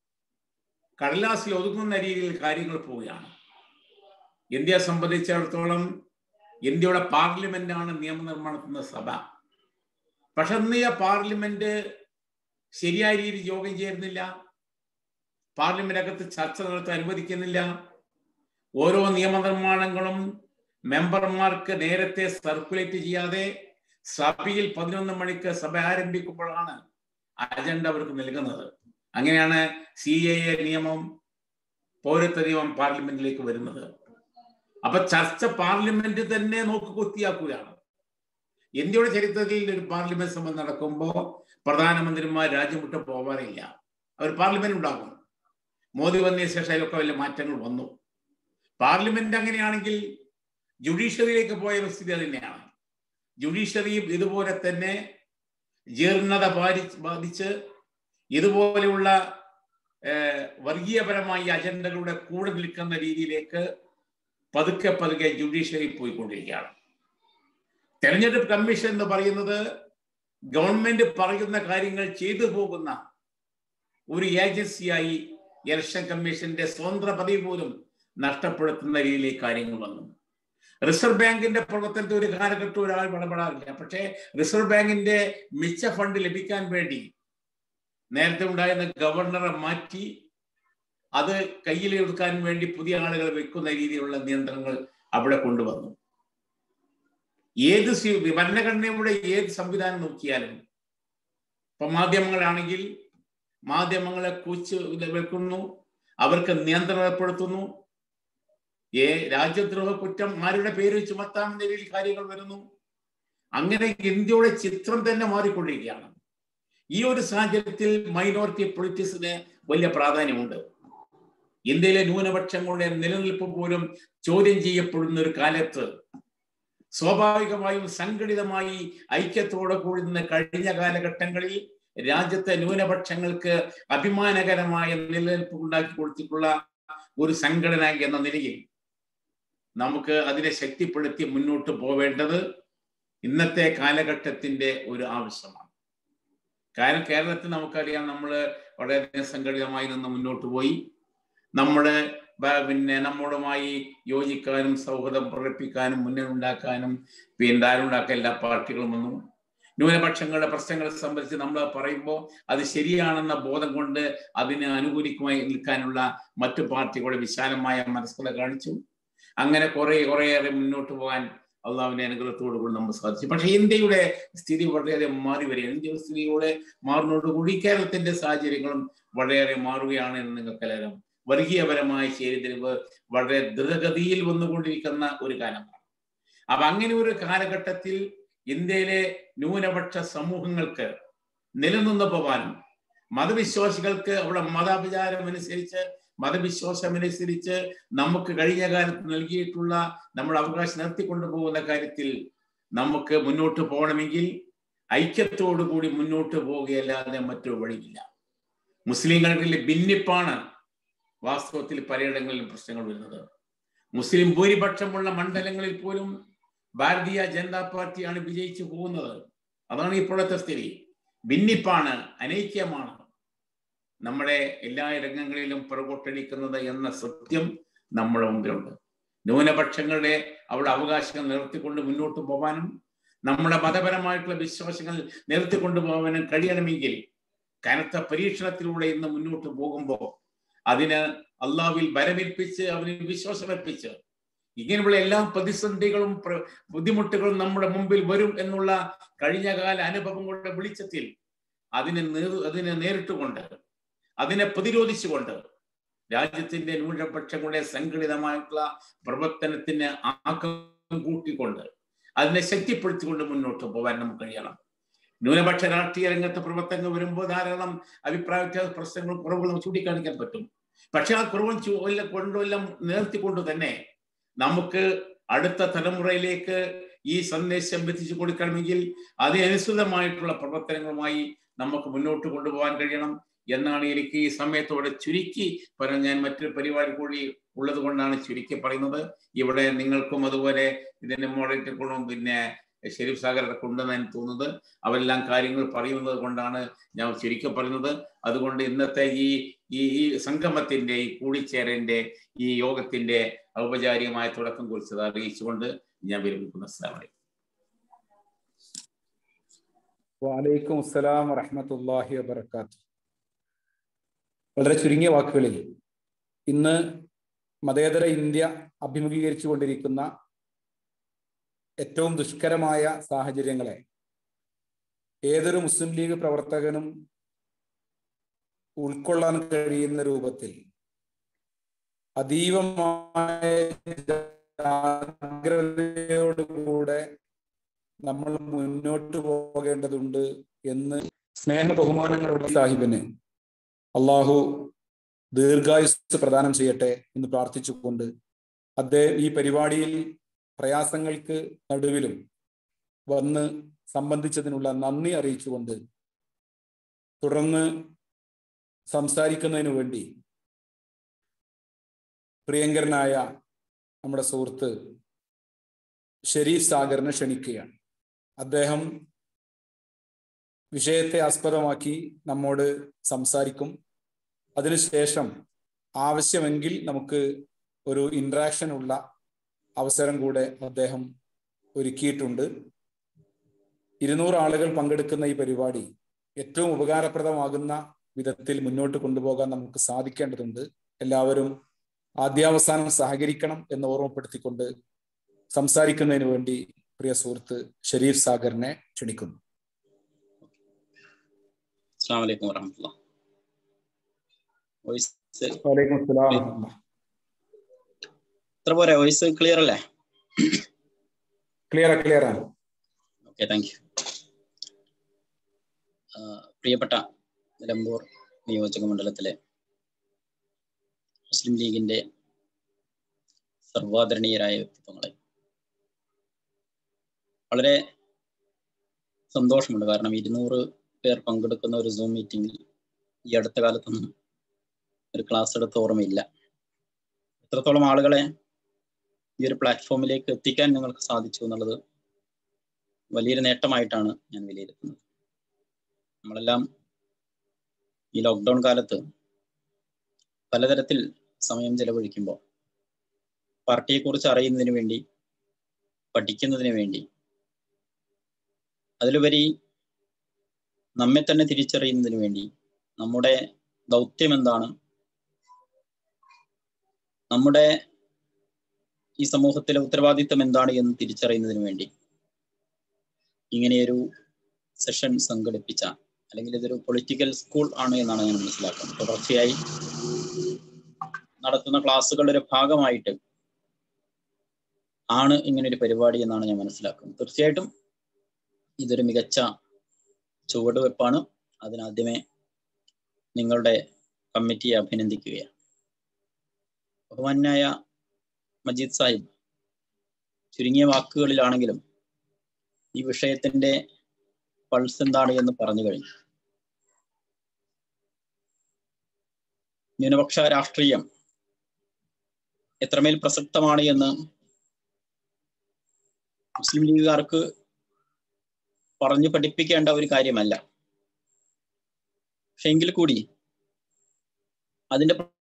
കടലാസിൽ ഒതുങ്ങുന്ന രീതിയിൽ കാര്യങ്ങൾ പോവുകയാണ്. ഇന്ത്യയെ സംബന്ധിച്ചിടത്തോളം ഇന്ത്യയുടെ പാർലമെന്റാണ് നിയമനിർമ്മാണത്തിന്റെ സഭ. പക്ഷെ ഇന്ന് ഈ പാർലമെന്റ് ശരിയായ രീതിയിൽ യോഗം ചേരുന്നില്ല. പാർലമെന്റ് അകത്ത് ചർച്ച നടത്താൻ അനുവദിക്കുന്നില്ല. ഓരോ നിയമനിർമ്മാണങ്ങളും മെമ്പർമാർക്ക് നേരത്തെ സർക്കുലേറ്റ് ചെയ്യാതെ സഭയിൽ പതിനൊന്ന് മണിക്ക് സഭ ആരംഭിക്കുമ്പോഴാണ് അജണ്ട അവർക്ക് നൽകുന്നത്. അങ്ങനെയാണ് സി എ എ നിയമം, പൗരത്വ നിയമം പാർലമെന്റിലേക്ക് വരുന്നത്. അപ്പൊ ചർച്ച പാർലമെന്റ് തന്നെ നോക്കുകുത്തിയാക്കുകയാണ്. ഇന്ത്യയുടെ ചരിത്രത്തിൽ ഒരു പാർലമെന്റ് സഭ നടക്കുമ്പോൾ പ്രധാനമന്ത്രിമാർ രാജ്യം വിട്ട് പോകാറില്ല. അവർ പാർലമെന്റ് ഉണ്ടാകും. മോദി വന്നതിന് ശേഷം അതിലൊക്കെ വലിയ മാറ്റങ്ങൾ വന്നു. പാർലമെന്റ് അങ്ങനെയാണെങ്കിൽ ജുഡീഷ്യറിയിലേക്ക് പോയ സ്ഥിതി തന്നെയാണ്. ജുഡീഷ്യറിയും ഇതുപോലെ തന്നെ ജീർണത ബാധിച്ച് ഇതുപോലെയുള്ള വർഗീയപരമായ അജണ്ടകളുടെ കൂടെ നിൽക്കുന്ന രീതിയിലേക്ക് പതുക്കെ പതുക്കെ ജുഡീഷ്യറി പോയിക്കൊണ്ടിരിക്കുകയാണ്. തെരഞ്ഞെടുപ്പ് കമ്മീഷൻ എന്ന് പറയുന്നത് ഗവൺമെന്റ് പറയുന്ന കാര്യങ്ങൾ ചെയ്തു പോകുന്ന ഒരു ഏജൻസിയായി ഇലക്ഷൻ കമ്മീഷന്റെ സ്വതന്ത്ര പദവി പോലും നഷ്ടപ്പെടുത്തുന്ന രീതിയിലേക്ക് കാര്യങ്ങൾ വന്നു. റിസർവ് ബാങ്കിന്റെ പ്രവർത്തനത്തിൽ ഒരു കാലഘട്ടം ഒരാൾ ഇടപെടാറില്ല. പക്ഷേ റിസർവ് ബാങ്കിന്റെ മിച്ച ഫണ്ട് ലഭിക്കാൻ വേണ്ടി നേരത്തെ ഉണ്ടായിരുന്ന ഗവർണറെ മാറ്റി അത് കയ്യിലെടുക്കാൻ വേണ്ടി പുതിയ ആളുകൾ വെക്കുന്ന രീതിയിലുള്ള നിയന്ത്രണങ്ങൾ അവിടെ കൊണ്ടുവന്നു. ഏത് ഭരണഘടനയുടെ ഏത് സംവിധാനം നോക്കിയാലും ഇപ്പൊ മാധ്യമങ്ങളാണെങ്കിൽ മാധ്യമങ്ങളെ കുറിച്ച് വെക്കുന്നു, അവർക്ക് നിയന്ത്രണം ഏർപ്പെടുത്തുന്നു. ഏ രാജ്യദ്രോഹ കുറ്റം ആരുടെ പേര് ചുമത്താമെന്ന രീതിയിൽ കാര്യങ്ങൾ വരുന്നു. അങ്ങനെ ഇന്ത്യയുടെ ചിത്രം തന്നെ മാറിക്കൊണ്ടിരിക്കുകയാണ്. ഈ ഒരു സാഹചര്യത്തിൽ മൈനോറിറ്റി പൊളിറ്റിക്സിന് വലിയ പ്രാധാന്യമുണ്ട്. ഇന്ത്യയിലെ ന്യൂനപക്ഷങ്ങളുടെ നിലനിൽപ്പ് പോലും ചോദ്യം ചെയ്യപ്പെടുന്ന ഒരു കാലത്ത് സ്വാഭാവികമായും സംഘടിതമായി ഐക്യത്തോടെ കൂടുന്ന കഴിഞ്ഞ കാലഘട്ടങ്ങളിൽ രാജ്യത്തെ ന്യൂനപക്ഷങ്ങൾക്ക് അഭിമാനകരമായ നിലനിൽപ്പ് ഉണ്ടാക്കി കൊടുത്തിട്ടുള്ള ഒരു സംഘടന എന്ന നിലയിൽ നമുക്ക് അതിനെ ശക്തിപ്പെടുത്തി മുന്നോട്ട് പോവേണ്ടത് ഇന്നത്തെ കാലഘട്ടത്തിന്റെ ഒരു ആവശ്യമാണ്. കാരണം കേരളത്തിൽ നമുക്കറിയാം, നമ്മൾ വളരെ സംഘടിതമായി നിന്ന് മുന്നോട്ട് പോയി. നമ്മുടെ പിന്നെ നമ്മളുമായി യോജിക്കാനും സൗഹൃദം പ്രകടിപ്പിക്കാനും മുന്നിലുണ്ടാക്കാനും പിന്നെ ധാരണുണ്ടാക്കാൻ എല്ലാ പാർട്ടികളും വന്നു. ന്യൂനപക്ഷങ്ങളുടെ പ്രശ്നങ്ങളെ സംബന്ധിച്ച് നമ്മൾ പറയുമ്പോൾ അത് ശരിയാണെന്ന ബോധം കൊണ്ട് അതിന് അനുകൂലിക്കുമായി നിൽക്കാനുള്ള മറ്റു പാർട്ടികളുടെ വിശാലമായ മനസ്സുകളെ കാണിച്ചു. അങ്ങനെ കുറെ കുറേയേറെ മുന്നോട്ട് പോകാൻ അള്ളാഹുവിന്റെ അനുഗ്രഹത്തോടു കൂടി നമുക്ക് സാധിച്ചു. പക്ഷെ ഇന്ത്യയുടെ സ്ഥിതി വളരെയേറെ മാറി വരികയാണ്. ഇന്ത്യയുടെ സ്ഥിതിയോടെ മാറുന്നതോടുകൂടി കേരളത്തിന്റെ സാഹചര്യങ്ങളും വളരെയേറെ മാറുകയാണ് എന്ന് നിങ്ങൾക്കെല്ലാം. വർഗീയപരമായ ചേരിതിരിവ് വളരെ ദ്രുതഗതിയിൽ വന്നുകൊണ്ടിരിക്കുന്ന ഒരു കാലമാണ്. അപ്പൊ അങ്ങനെ ഒരു കാലഘട്ടത്തിൽ ഇന്ത്യയിലെ ന്യൂനപക്ഷ സമൂഹങ്ങൾക്ക് നിലനിന്ന് പോകാനും മതവിശ്വാസികൾക്ക് അവിടെ മതാഭിചാരം അനുസരിച്ച് മതവിശ്വാസമനുസരിച്ച് നമുക്ക് കഴിഞ്ഞ കാലത്ത് നൽകിയിട്ടുള്ള നമ്മുടെ അവകാശം നിർത്തിക്കൊണ്ടു പോകുന്ന കാര്യത്തിൽ നമുക്ക് മുന്നോട്ട് പോകണമെങ്കിൽ ഐക്യത്തോടു കൂടി മുന്നോട്ട് പോവുകയല്ലാതെ മറ്റൊരു വഴിയില്ല. മുസ്ലിങ്ങളുടെ ഭിന്നിപ്പാണ് വാസ്തവത്തിൽ പലയിടങ്ങളിലും പ്രശ്നങ്ങൾ വരുന്നത്. മുസ്ലിം ഭൂരിപക്ഷമുള്ള മണ്ഡലങ്ങളിൽ പോലും ഭാരതീയ ജനതാ പാർട്ടിയാണ് വിജയിച്ചു പോകുന്നത്. അതാണ് ഇപ്പോഴത്തെ സ്ഥിതി. ഭിന്നിപ്പാണ്, അനൈക്യമാണ് നമ്മുടെ എല്ലാ രംഗങ്ങളിലും പുറകോട്ടടിക്കുന്നത് എന്ന സത്യം നമ്മുടെ മുമ്പിലുണ്ട്. ന്യൂനപക്ഷങ്ങളുടെ അവിടെ അവകാശങ്ങൾ നിർത്തിക്കൊണ്ട് മുന്നോട്ട് പോകാനും നമ്മുടെ മതപരമായിട്ടുള്ള വിശ്വാസങ്ങൾ നിർത്തിക്കൊണ്ടു പോകാനും കഴിയണമെങ്കിൽ കനത്ത പരീക്ഷണത്തിലൂടെ ഇന്ന് മുന്നോട്ട് പോകുമ്പോൾ അതിന് അള്ളാഹുവിൽ ബലമേൽപ്പിച്ച് അവന് വിശ്വാസമർപ്പിച്ച് ഇങ്ങനെയുള്ള എല്ലാ പ്രതിസന്ധികളും ബുദ്ധിമുട്ടുകളും നമ്മുടെ മുമ്പിൽ വരും എന്നുള്ള കഴിഞ്ഞകാല അനുഭവങ്ങളുടെ വെളിച്ചത്തിൽ അതിനെ അതിനെ നേരിട്ടുകൊണ്ട് അതിനെ പ്രതിരോധിച്ചുകൊണ്ട് രാജ്യത്തിന്റെ ന്യൂനപക്ഷങ്ങളുടെ സംഘടിതമായിട്ടുള്ള പ്രവർത്തനത്തിന് ആക്കം കൂട്ടിക്കൊണ്ട് അതിനെ ശക്തിപ്പെടുത്തിക്കൊണ്ട് മുന്നോട്ട് പോകാൻ നമുക്ക് കഴിയണം. ന്യൂനപക്ഷ രാഷ്ട്രീയ രംഗത്ത് പ്രവർത്തകർ വരുമ്പോൾ ധാരാളം അഭിപ്രായ വ്യത്യാസ പ്രശ്നങ്ങളും കുറവുകളും ചൂണ്ടിക്കാണിക്കാൻ പറ്റും. പക്ഷെ ആ കുറവും കൊണ്ടെല്ലാം നേർത്തിക്കൊണ്ട് തന്നെ നമുക്ക് അടുത്ത തലമുറയിലേക്ക് ഈ സന്ദേശം എത്തിച്ചു കൊടുക്കണമെങ്കിൽ അതിനനുസൃതമായിട്ടുള്ള പ്രവർത്തനങ്ങളുമായി നമുക്ക് മുന്നോട്ട് കൊണ്ടുപോകാൻ കഴിയണം എന്നാണ് എനിക്ക് ഈ സമയത്തോടെ ചുരുക്കി പറയാൻ. ഞാൻ മറ്റൊരു പരിപാടി കൂടി ഉള്ളത് കൊണ്ടാണ് ചുരുക്കി പറയുന്നത്. ഇവിടെ നിങ്ങൾക്കും അതുപോലെ ഇതിന്റെ മോഡറേറ്റർക്കും പിന്നെ ഷെരീഫ് സാഗറൊക്കെ ഉണ്ടെന്ന് എനിക്ക് തോന്നുന്നത്. അവരെല്ലാം കാര്യങ്ങൾ പറയുന്നത് കൊണ്ടാണ് ഞാൻ ചുരുക്കി പറയുന്നത്. അതുകൊണ്ട് ഇന്നത്തെ ഈ ഈ ഈ സംഗമത്തിന്റെ ഈ കൂടിച്ചേരലിന്റെ ഈ യോഗത്തിന്റെ ഔപചാരികമായ തുടക്കം കുറിച്ചത് അറിയിച്ചുകൊണ്ട് ഞാൻ വിരമിക്കുന്നു. അസ്സലാമു അലൈക്കും. വഅലൈക്കും അസ്സലാം വറഹ്മത്തുള്ളാഹി വബറകാതുഹു. വളരെ ചുരുങ്ങിയ വാക്കുകളിൽ ഇന്ന് മതേതര ഇന്ത്യ അഭിമുഖീകരിച്ചു കൊണ്ടിരിക്കുന്ന ഏറ്റവും ദുഷ്കരമായ സാഹചര്യങ്ങളെ ഏതൊരു മുസ്ലിം ലീഗ് പ്രവർത്തകനും ഉൾക്കൊള്ളാൻ കഴിയുന്ന രൂപത്തിൽ അതീവമായ ജാഗ്രതയോടുകൂടെ നമ്മൾ മുന്നോട്ട് പോകേണ്ടതുണ്ട് എന്ന് സ്നേഹ ബഹുമാനങ്ങളുടെ സാഹിബിന് അള്ളാഹു ദീർഘായുസ് പ്രദാനം ചെയ്യട്ടെ എന്ന് പ്രാർത്ഥിച്ചുകൊണ്ട് അദ്ദേഹം ഈ പരിപാടിയിൽ പ്രയാസങ്ങൾക്ക് നടുവിലും വന്ന് സംബന്ധിച്ചതിനുള്ള നന്ദി അറിയിച്ചുകൊണ്ട് തുടർന്ന് സംസാരിക്കുന്നതിനു വേണ്ടി പ്രിയങ്കരനായ നമ്മുടെ സുഹൃത്ത് ഷെരീഫ് സാഗറിനെ ക്ഷണിക്കുകയാണ്. അദ്ദേഹം വിഷയത്തെ ആസ്പദമാക്കി നമ്മോട് സംസാരിക്കും. അതിനുശേഷം ആവശ്യമെങ്കിൽ നമുക്ക് ഒരു ഇന്ററാക്ഷൻ ഉള്ള അവസരം കൂടെ അദ്ദേഹം ഒരുക്കിയിട്ടുണ്ട്. ഇരുന്നൂറ് ആളുകൾ പങ്കെടുക്കുന്ന ഈ പരിപാടി ഏറ്റവും ഉപകാരപ്രദമാകുന്ന വിധത്തിൽ മുന്നോട്ട് കൊണ്ടുപോകാൻ നമുക്ക് സാധിക്കേണ്ടതുണ്ട്. എല്ലാവരും ആദ്യാവസാനം സഹകരിക്കണം എന്ന് ഓർമ്മപ്പെടുത്തിക്കൊണ്ട് സംസാരിക്കുന്നതിന് വേണ്ടി പ്രിയ സുഹൃത്ത് ഷെരീഫ് സാഗറിനെ ക്ഷണിക്കുന്നു. അസ്സലാമു അലൈക്കും വറഹ്മത്തുള്ളാഹി. വോയിസ് വഅലൈക്കും അസ്സലാം. എത്ര പോരെ? വോയിസ് ക്ലിയർ അല്ലേ? ക്ലിയർ ക്ലിയർ ആണ്. Okay, thank you. പ്രിയപ്പെട്ട നിലമ്പൂർ നിയോജക മണ്ഡലത്തിലെ മുസ്ലിം ലീഗിന്റെ സർവാദരണീയരായ വ്യക്തിത്വങ്ങളെ, വളരെ സന്തോഷമുണ്ട്. കാരണം ഇരുന്നൂറ് പേർ പങ്കെടുക്കുന്ന ഒരു സൂം മീറ്റിംഗിൽ ഈ അടുത്ത കാലത്തൊന്നും ഒരു ക്ലാസ് എടുത്ത ഓർമ്മയില്ല. എത്രത്തോളം ആളുകളെ ഈ ഒരു പ്ലാറ്റ്ഫോമിലേക്ക് എത്തിക്കാൻ നിങ്ങൾക്ക് സാധിച്ചു എന്നുള്ളത് വലിയൊരു നേട്ടമായിട്ടാണ് ഞാൻ വിലയിരുത്തുന്നത്. നമ്മളെല്ലാം ഈ ലോക്ക്ഡൗൺ കാലത്ത് പലതരത്തിൽ സമയം ചെലവഴിക്കുമ്പോൾ പാർട്ടിയെക്കുറിച്ച് അറിയുന്നതിന് വേണ്ടി, പഠിക്കുന്നതിന് വേണ്ടി, അതിലുപരി നമ്മെ തന്നെ തിരിച്ചറിയുന്നതിന് വേണ്ടി, നമ്മുടെ ദൗത്യം എന്താണ്, നമ്മുടെ ഈ സമൂഹത്തിലെ ഉത്തരവാദിത്തം എന്താണ് എന്ന് തിരിച്ചറിയുന്നതിന് വേണ്ടി ഇങ്ങനെയൊരു സെഷൻ സംഘടിപ്പിച്ച, അല്ലെങ്കിൽ ഇതൊരു പൊളിറ്റിക്കൽ സ്കൂൾ ആണ് എന്നാണ് ഞാൻ മനസ്സിലാക്കുന്നത്. തുടർച്ചയായി നടത്തുന്ന ക്ലാസ്സുകളുടെ ഒരു ഭാഗമായിട്ട് ആണ് ഇങ്ങനൊരു പരിപാടി എന്നാണ് ഞാൻ മനസ്സിലാക്കുന്നത്. തീർച്ചയായിട്ടും ഇതൊരു മികച്ച ചുവടുവെപ്പാണ്. അതിനാദ്യമേ നിങ്ങളുടെ കമ്മിറ്റിയെ അഭിനന്ദിക്കുകയാണ്. ബഹുമാന്യായ മജീദ് സാഹിബ് ചുരുങ്ങിയ വാക്കുകളിലാണെങ്കിലും ഈ വിഷയത്തിന്റെ പൾസ് എന്താണ് എന്ന് പറഞ്ഞു കഴിഞ്ഞു. ന്യൂനപക്ഷ രാഷ്ട്രീയം എത്രമേൽ പ്രസക്തമാണ് എന്ന് മുസ്ലിം ലീഗുകാർക്ക് പറഞ്ഞു പഠിപ്പിക്കേണ്ട ഒരു കാര്യമല്ല. പക്ഷെ എങ്കിൽ കൂടി അതിന്റെ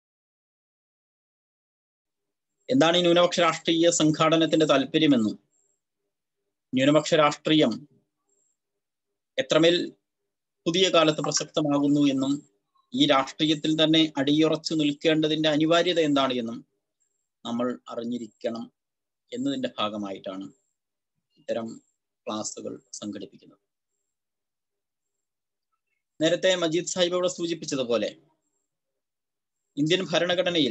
എന്താണ് ഈ ന്യൂനപക്ഷ രാഷ്ട്രീയ സംഘാടനത്തിന്റെ താല്പര്യമെന്നും, ന്യൂനപക്ഷ രാഷ്ട്രീയം എത്രമേൽ പുതിയ കാലത്ത് പ്രസക്തമാകുന്നു എന്നും, ഈ രാഷ്ട്രീയത്തിൽ തന്നെ അടിയുറച്ചു നിൽക്കേണ്ടതിന്റെ അനിവാര്യത എന്താണ് എന്നും നമ്മൾ അറിഞ്ഞിരിക്കണം എന്നതിന്റെ ഭാഗമായിട്ടാണ് ഇത്തരം ക്ലാസുകൾ സംഘടിപ്പിക്കുന്നത്. നേരത്തെ മജീദ് സാഹിബ് ഇവിടെ സൂചിപ്പിച്ചതുപോലെ ഇന്ത്യൻ ഭരണഘടനയിൽ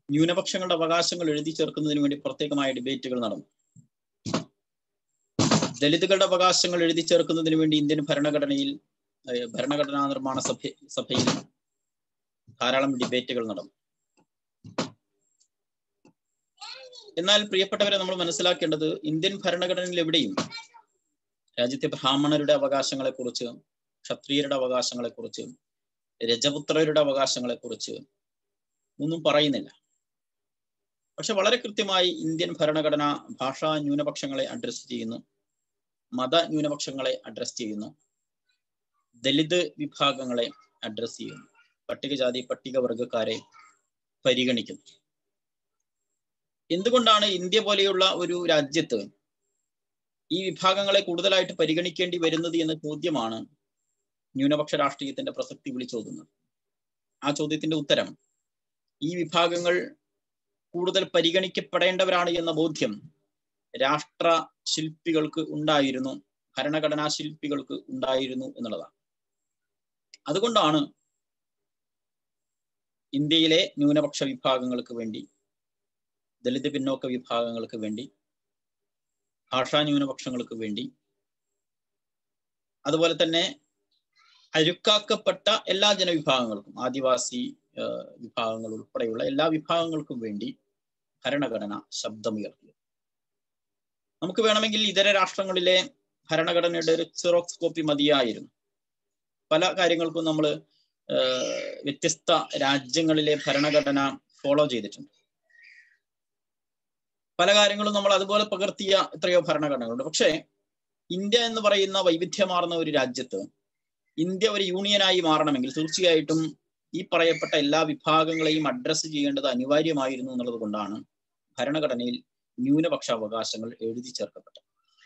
ന്യൂനപക്ഷങ്ങളുടെ അവകാശങ്ങൾ എഴുതി ചേർക്കുന്നതിന് വേണ്ടി പ്രത്യേകമായ ഡിബേറ്റുകൾ നടന്നു. ദലിതുകളുടെ അവകാശങ്ങൾ എഴുതി ചേർക്കുന്നതിന് വേണ്ടി ഇന്ത്യൻ ഭരണഘടനയിൽ ഭരണഘടനാ നിർമ്മാണ സഭ സഭയിൽ ധാരാളം ഡിബേറ്റുകൾ നടന്നു. എന്നാൽ പ്രിയപ്പെട്ടവരെ, നമ്മൾ മനസ്സിലാക്കേണ്ടത് ഇന്ത്യൻ ഭരണഘടനയിൽ എവിടെയും രാജ്യത്തെ ബ്രാഹ്മണരുടെ അവകാശങ്ങളെ കുറിച്ച്, ക്ഷത്രിയരുടെ അവകാശങ്ങളെ കുറിച്ച്, രജപുത്രരുടെ അവകാശങ്ങളെ കുറിച്ച് ഒന്നും പറയുന്നില്ല. പക്ഷെ വളരെ കൃത്യമായി ഇന്ത്യൻ ഭരണഘടന ഭാഷാ ന്യൂനപക്ഷങ്ങളെ അഡ്രസ് ചെയ്യുന്നു, മത ന്യൂനപക്ഷങ്ങളെ അഡ്രസ് ചെയ്യുന്നു, ദലിത് വിഭാഗങ്ങളെ അഡ്രസ് ചെയ്യുന്നു, പട്ടികജാതി പട്ടികവർഗക്കാരെ പരിഗണിക്കുന്നു. എന്തുകൊണ്ടാണ് ഇന്ത്യ പോലെയുള്ള ഒരു രാജ്യത്ത് ഈ വിഭാഗങ്ങളെ കൂടുതലായിട്ട് പരിഗണിക്കേണ്ടി വരുന്നത് എന്ന ചോദ്യമാണ് ന്യൂനപക്ഷ രാഷ്ട്രീയത്തിന്റെ പ്രസക്തി വിളിച്ചോതുന്നത്. ആ ചോദ്യത്തിന്റെ ഉത്തരം, ഈ വിഭാഗങ്ങൾ കൂടുതൽ പരിഗണിക്കപ്പെടേണ്ടവരാണ് എന്ന ബോധ്യം രാഷ്ട്ര ശില്പികൾക്ക് ഉണ്ടായിരുന്നു, ഭരണഘടനാ ശില്പികൾക്ക് ഉണ്ടായിരുന്നു എന്നുള്ളതാണ്. അതുകൊണ്ടാണ് ഇന്ത്യയിലെ ന്യൂനപക്ഷ വിഭാഗങ്ങൾക്ക് വേണ്ടി, ദലിത് പിന്നോക്ക വിഭാഗങ്ങൾക്ക് വേണ്ടി, ഭാഷാ ന്യൂനപക്ഷങ്ങൾക്ക് വേണ്ടി, അതുപോലെ തന്നെ അരുക്കാക്കപ്പെട്ട എല്ലാ ജനവിഭാഗങ്ങൾക്കും, ആദിവാസി വിഭാഗങ്ങൾ ഉൾപ്പെടെയുള്ള എല്ലാ വിഭാഗങ്ങൾക്കും വേണ്ടി ഭരണഘടന ശബ്ദമുയർത്തി. നമുക്ക് വേണമെങ്കിൽ ഇതര രാഷ്ട്രങ്ങളിലെ ഭരണഘടനയുടെ ഒരു സിറോക്സ് കോപ്പി മതിയായിരുന്നു. പല കാര്യങ്ങൾക്കും നമ്മൾ വ്യത്യസ്ത രാജ്യങ്ങളിലെ ഭരണഘടന ഫോളോ ചെയ്തിട്ടുണ്ട്. പല കാര്യങ്ങളും നമ്മൾ അതുപോലെ പകർത്തിയ എത്രയോ ഭരണഘടനകളുണ്ട്. പക്ഷേ ഇന്ത്യ എന്ന് പറയുന്ന വൈവിധ്യമാർന്ന ഒരു രാജ്യത്ത് ഇന്ത്യ ഒരു യൂണിയനായി മാറണമെങ്കിൽ തീർച്ചയായിട്ടും ഈ പറയപ്പെട്ട എല്ലാ വിഭാഗങ്ങളെയും അഡ്രസ്സ് ചെയ്യേണ്ടത് അനിവാര്യമായിരുന്നു എന്നുള്ളത് കൊണ്ടാണ് ഭരണഘടനയിൽ ന്യൂനപക്ഷ അവകാശങ്ങൾ എഴുതി ചേർക്കപ്പെട്ടത്.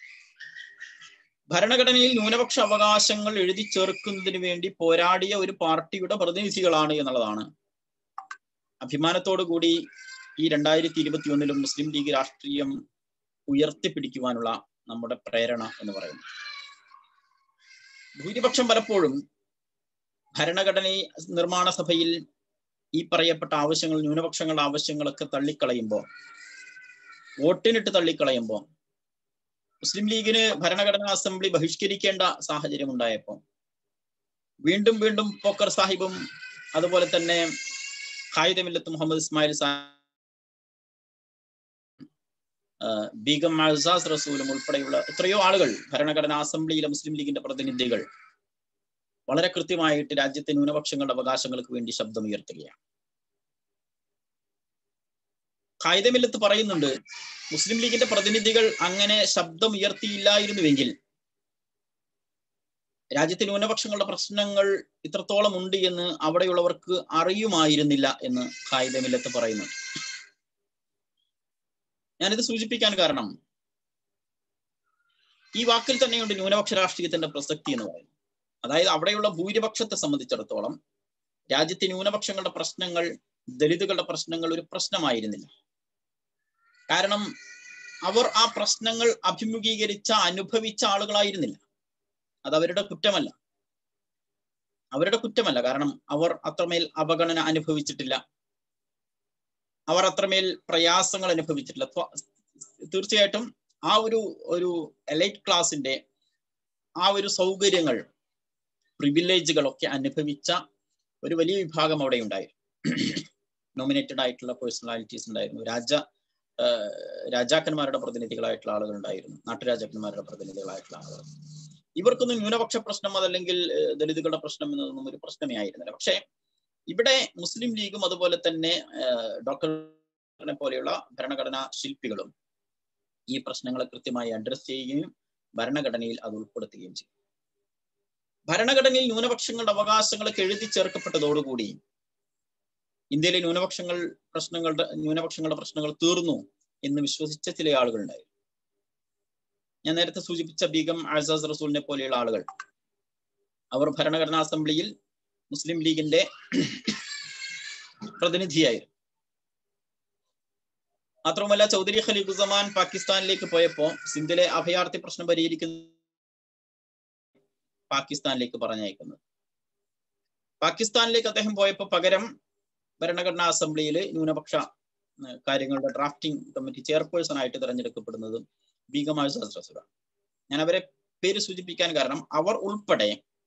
ഭരണഘടനയിൽ ന്യൂനപക്ഷ അവകാശങ്ങൾ എഴുതി ചേർക്കുന്നതിന് വേണ്ടി പോരാടിയ ഒരു പാർട്ടിയുടെ പ്രതിനിധികളാണ് എന്നുള്ളതാണ് അഭിമാനത്തോടു കൂടി ഈ രണ്ടായിരത്തി ഇരുപത്തി ഒന്നിലും മുസ്ലിം ലീഗ് രാഷ്ട്രീയം ഉയർത്തിപ്പിടിക്കുവാനുള്ള നമ്മുടെ പ്രേരണ എന്ന് പറയുന്നത്. ഭൂരിപക്ഷം പലപ്പോഴും ഭരണഘടന നിർമ്മാണ സഭയിൽ ഈ പറയപ്പെട്ട ആവശ്യങ്ങൾ, ന്യൂനപക്ഷങ്ങളുടെ ആവശ്യങ്ങളൊക്കെ തള്ളിക്കളയുമ്പോൾ, വോട്ടിനിട്ട് തള്ളിക്കളയുമ്പോൾ, മുസ്ലിം ലീഗിന് ഭരണഘടനാ അസംബ്ലി ബഹിഷ്കരിക്കേണ്ട സാഹചര്യം ഉണ്ടായപ്പോൾ വീണ്ടും വീണ്ടും പോക്കർ സാഹിബും അതുപോലെ തന്നെ ഖായിദ മില്ലത്ത് മുഹമ്മദ് ഇസ്മായിൽ സാഹിബ്, ബീഗം അസാസ് റസൂലും ഉൾപ്പെടെയുള്ള എത്രയോ ആളുകൾ, ഭരണഘടനാ അസംബ്ലിയിലെ മുസ്ലിം ലീഗിന്റെ പ്രതിനിധികൾ വളരെ കൃത്യമായിട്ട് രാജ്യത്തെ ന്യൂനപക്ഷങ്ങളുടെ അവകാശങ്ങൾക്ക് വേണ്ടി ശബ്ദമുയർത്തുകയാണ്. ഖായിദ മില്ലത്ത് പറയുന്നുണ്ട്, മുസ്ലിം ലീഗിന്റെ പ്രതിനിധികൾ അങ്ങനെ ശബ്ദം ഉയർത്തിയില്ലായിരുന്നുവെങ്കിൽ രാജ്യത്തെ ന്യൂനപക്ഷങ്ങളുടെ പ്രശ്നങ്ങൾ ഇത്രത്തോളം ഉണ്ട് എന്ന് അവിടെയുള്ളവർക്ക് അറിയുമായിരുന്നില്ല എന്ന് ഖായിദ മില്ലത്ത് പറയുന്നുണ്ട്. ഞാനിത് സൂചിപ്പിക്കാൻ കാരണം ഈ വാക്കിൽ തന്നെയുണ്ട് ന്യൂനപക്ഷ രാഷ്ട്രീയത്തിന്റെ പ്രസക്തി എന്ന് പറയുന്നത്. അതായത് അവിടെയുള്ള ഭൂരിപക്ഷത്തെ സംബന്ധിച്ചിടത്തോളം രാജ്യത്തെ ന്യൂനപക്ഷങ്ങളുടെ പ്രശ്നങ്ങൾ, ദലിതുകളുടെ പ്രശ്നങ്ങൾ ഒരു പ്രശ്നമായിരുന്നില്ല. കാരണം അവർ ആ പ്രശ്നങ്ങൾ അഭിമുഖീകരിച്ച, അനുഭവിച്ച ആളുകളായിരുന്നില്ല. അത് അവരുടെ കുറ്റമല്ല, അവരുടെ കുറ്റമല്ല. കാരണം അവർ അത്രമേൽ അവഗണന അനുഭവിച്ചിട്ടില്ല, അവർ അത്രമേൽ പ്രയാസങ്ങൾ അനുഭവിച്ചിട്ടില്ല. തീർച്ചയായിട്ടും ആ ഒരു ഒരു എലൈറ്റ് ക്ലാസിന്റെ ആ ഒരു സൗകര്യങ്ങൾ, പ്രിവിലേജുകളൊക്കെ അനുഭവിച്ച ഒരു വലിയ വിഭാഗം അവിടെ ഉണ്ടായിരുന്നു. നോമിനേറ്റഡ് ആയിട്ടുള്ള പേഴ്സണാലിറ്റീസ് ഉണ്ടായിരുന്നു, രാജ രാജാക്കന്മാരുടെ പ്രതിനിധികളായിട്ടുള്ള ആളുകൾ ഉണ്ടായിരുന്നു, നാട്ടുരാജാക്കന്മാരുടെ പ്രതിനിധികളായിട്ടുള്ള ആളുകൾ. ഇവർക്കൊന്നും ന്യൂനപക്ഷ പ്രശ്നം അതല്ലെങ്കിൽ ദലിതുകളുടെ പ്രശ്നം എന്നതൊന്നും ഒരു പ്രശ്നമേ ആയിരുന്നില്ല. പക്ഷെ ഇവിടെ മുസ്ലിം ലീഗും അതുപോലെ തന്നെ ഡോക്ടറിനെ പോലെയുള്ള ഭരണഘടനാ ശില്പികളും ഈ പ്രശ്നങ്ങളെ കൃത്യമായി അഡ്രസ് ചെയ്യുകയും ഭരണഘടനയിൽ അത് ഉൾപ്പെടുത്തുകയും ചെയ്യും. ഭരണഘടനയിൽ ന്യൂനപക്ഷങ്ങളുടെ അവകാശങ്ങളൊക്കെ എഴുതി ചേർക്കപ്പെട്ടതോടുകൂടി ഇന്ത്യയിലെ ന്യൂനപക്ഷങ്ങൾ പ്രശ്നങ്ങളുടെ ന്യൂനപക്ഷങ്ങളുടെ പ്രശ്നങ്ങൾ തീർന്നു എന്ന് വിശ്വസിച്ച ചില ആളുകളുണ്ടായി. ഞാൻ നേരത്തെ സൂചിപ്പിച്ച ബീഗം അസാസ് റസൂലിനെ പോലെയുള്ള ആളുകൾ, അവർ ഭരണഘടനാ അസംബ്ലിയിൽ മുസ്ലിം ലീഗിന്റെ പ്രതിനിധിയായിരുന്നു. മാത്രവുമല്ല, ചൗധരി ഖലീഖുസമാൻ പാകിസ്ഥാനിലേക്ക് പോയപ്പോ സിന്ധിലെ അഭയാർത്ഥി പ്രശ്നം പരിഹരിക്കുന്ന പാകിസ്ഥാനിലേക്ക് പറഞ്ഞയക്കുന്നത്. പാകിസ്ഥാനിലേക്ക് അദ്ദേഹം പോയപ്പോൾ പകരം ഭരണഘടനാ അസംബ്ലിയിൽ ന്യൂനപക്ഷ കാര്യങ്ങളുടെ ഡ്രാഫ്റ്റിംഗ് കമ്മിറ്റി ചെയർപേഴ്സൺ ആയിട്ട് തെരഞ്ഞെടുക്കപ്പെടുന്നത് ബീഗം അസാസ് റസൂലാണ്. ഞാൻ അവരെ പേര് സൂചിപ്പിക്കാൻ കാരണം അവർ ഉൾപ്പെടെ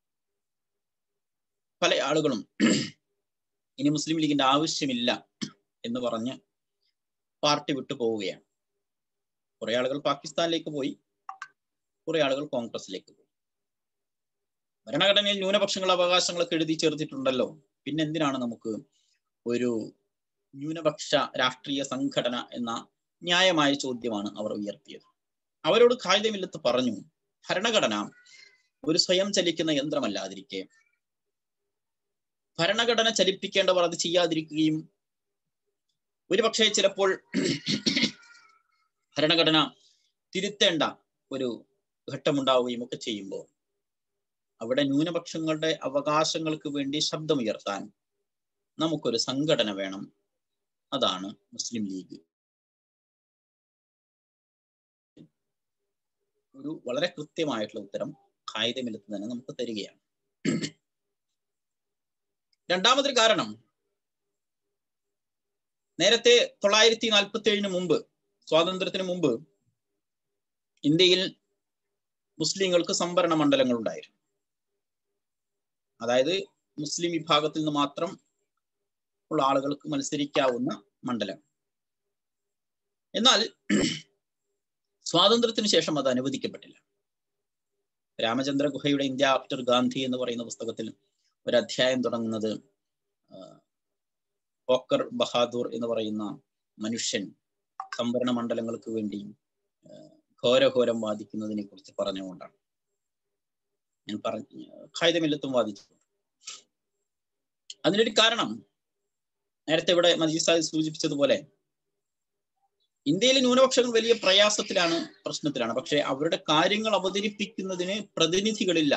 പല ആളുകളും ഇനി മുസ്ലിം ലീഗിന്റെ ആവശ്യമില്ല എന്ന് പറഞ്ഞ് പാർട്ടി വിട്ടു പോവുകയാണ്. കുറെ ആളുകൾ പാകിസ്ഥാനിലേക്ക് പോയി, കുറെ ആളുകൾ കോൺഗ്രസിലേക്ക് പോയി. ഭരണഘടനയിൽ ന്യൂനപക്ഷങ്ങളുടെ അവകാശങ്ങളൊക്കെ എഴുതി ചേർത്തിട്ടുണ്ടല്ലോ, പിന്നെ എന്തിനാണ് നമുക്ക് ഒരു ന്യൂനപക്ഷ രാഷ്ട്രീയ സംഘടന എന്ന ന്യായമായ ചോദ്യമാണ് അവർ ഉയർത്തിയത്. അവരോട് ഖാലിദ് മില്ലത്ത് പറഞ്ഞു, ഭരണഘടന ഒരു സ്വയം ചലിക്കുന്ന യന്ത്രമല്ലാതിരിക്കെ ഭരണഘടന ചലിപ്പിക്കേണ്ടവർ അത് ചെയ്യാതിരിക്കുകയും ഒരുപക്ഷെ ചിലപ്പോൾ ഭരണഘടന തിരുത്തേണ്ട ഒരു ഘട്ടമുണ്ടാവുകയും ഒക്കെ ചെയ്യുമ്പോൾ അവിടെ ന്യൂനപക്ഷങ്ങളുടെ അവകാശങ്ങൾക്ക് വേണ്ടി ശബ്ദമുയർത്താൻ നമുക്കൊരു സംഘടന വേണം. അതാണ് മുസ്ലിം ലീഗ്. ഒരു വളരെ കൃത്യമായിട്ടുള്ള ഉത്തരം ഖാലിദ് മില്ലത്ത് തന്നെ നമുക്ക് തരികയാണ്. രണ്ടാമതൊരു കാരണം, നേരത്തെ തൊള്ളായിരത്തി നാൽപ്പത്തി ഏഴിന് മുമ്പ്, സ്വാതന്ത്ര്യത്തിന് മുമ്പ് ഇന്ത്യയിൽ മുസ്ലിങ്ങൾക്ക് സംവരണ മണ്ഡലങ്ങൾ ഉണ്ടായിരുന്നു. അതായത് മുസ്ലിം വിഭാഗത്തിൽ നിന്ന് മാത്രം ഉള്ള ആളുകൾക്ക് മത്സരിക്കാവുന്ന മണ്ഡലം. എന്നാൽ സ്വാതന്ത്ര്യത്തിന് ശേഷം അത് അനുവദിക്കപ്പെട്ടില്ല. രാമചന്ദ്ര ഗുഹയുടെ ഇന്ത്യ ആഫ്റ്റർ ഗാന്ധി എന്ന് പറയുന്ന പുസ്തകത്തിൽ ഒരു അധ്യായം തുടങ്ങുന്നത് ഹോക്കർ ബഹാദൂർ എന്ന് പറയുന്ന മനുഷ്യൻ സംവരണ മണ്ഡലങ്ങൾക്ക് വേണ്ടി ഘോരഘോരം വാദിക്കുന്നതിനെ കുറിച്ച് പറഞ്ഞുകൊണ്ടാണ്. ഞാൻ പറഞ്ഞു, ഖാലിദ് മില്ലത്തും വാദിച്ചു. അതിനൊരു കാരണം, നേരത്തെ ഇവിടെ മജീദ് സാഹിബ് സൂചിപ്പിച്ചതുപോലെ ഇന്ത്യയിലെ ന്യൂനപക്ഷങ്ങൾ വലിയ പ്രയാസത്തിലാണ്, പ്രശ്നത്തിലാണ്. പക്ഷെ അവരുടെ കാര്യങ്ങൾ അവതരിപ്പിക്കുന്നതിന് പ്രതിനിധികളില്ല.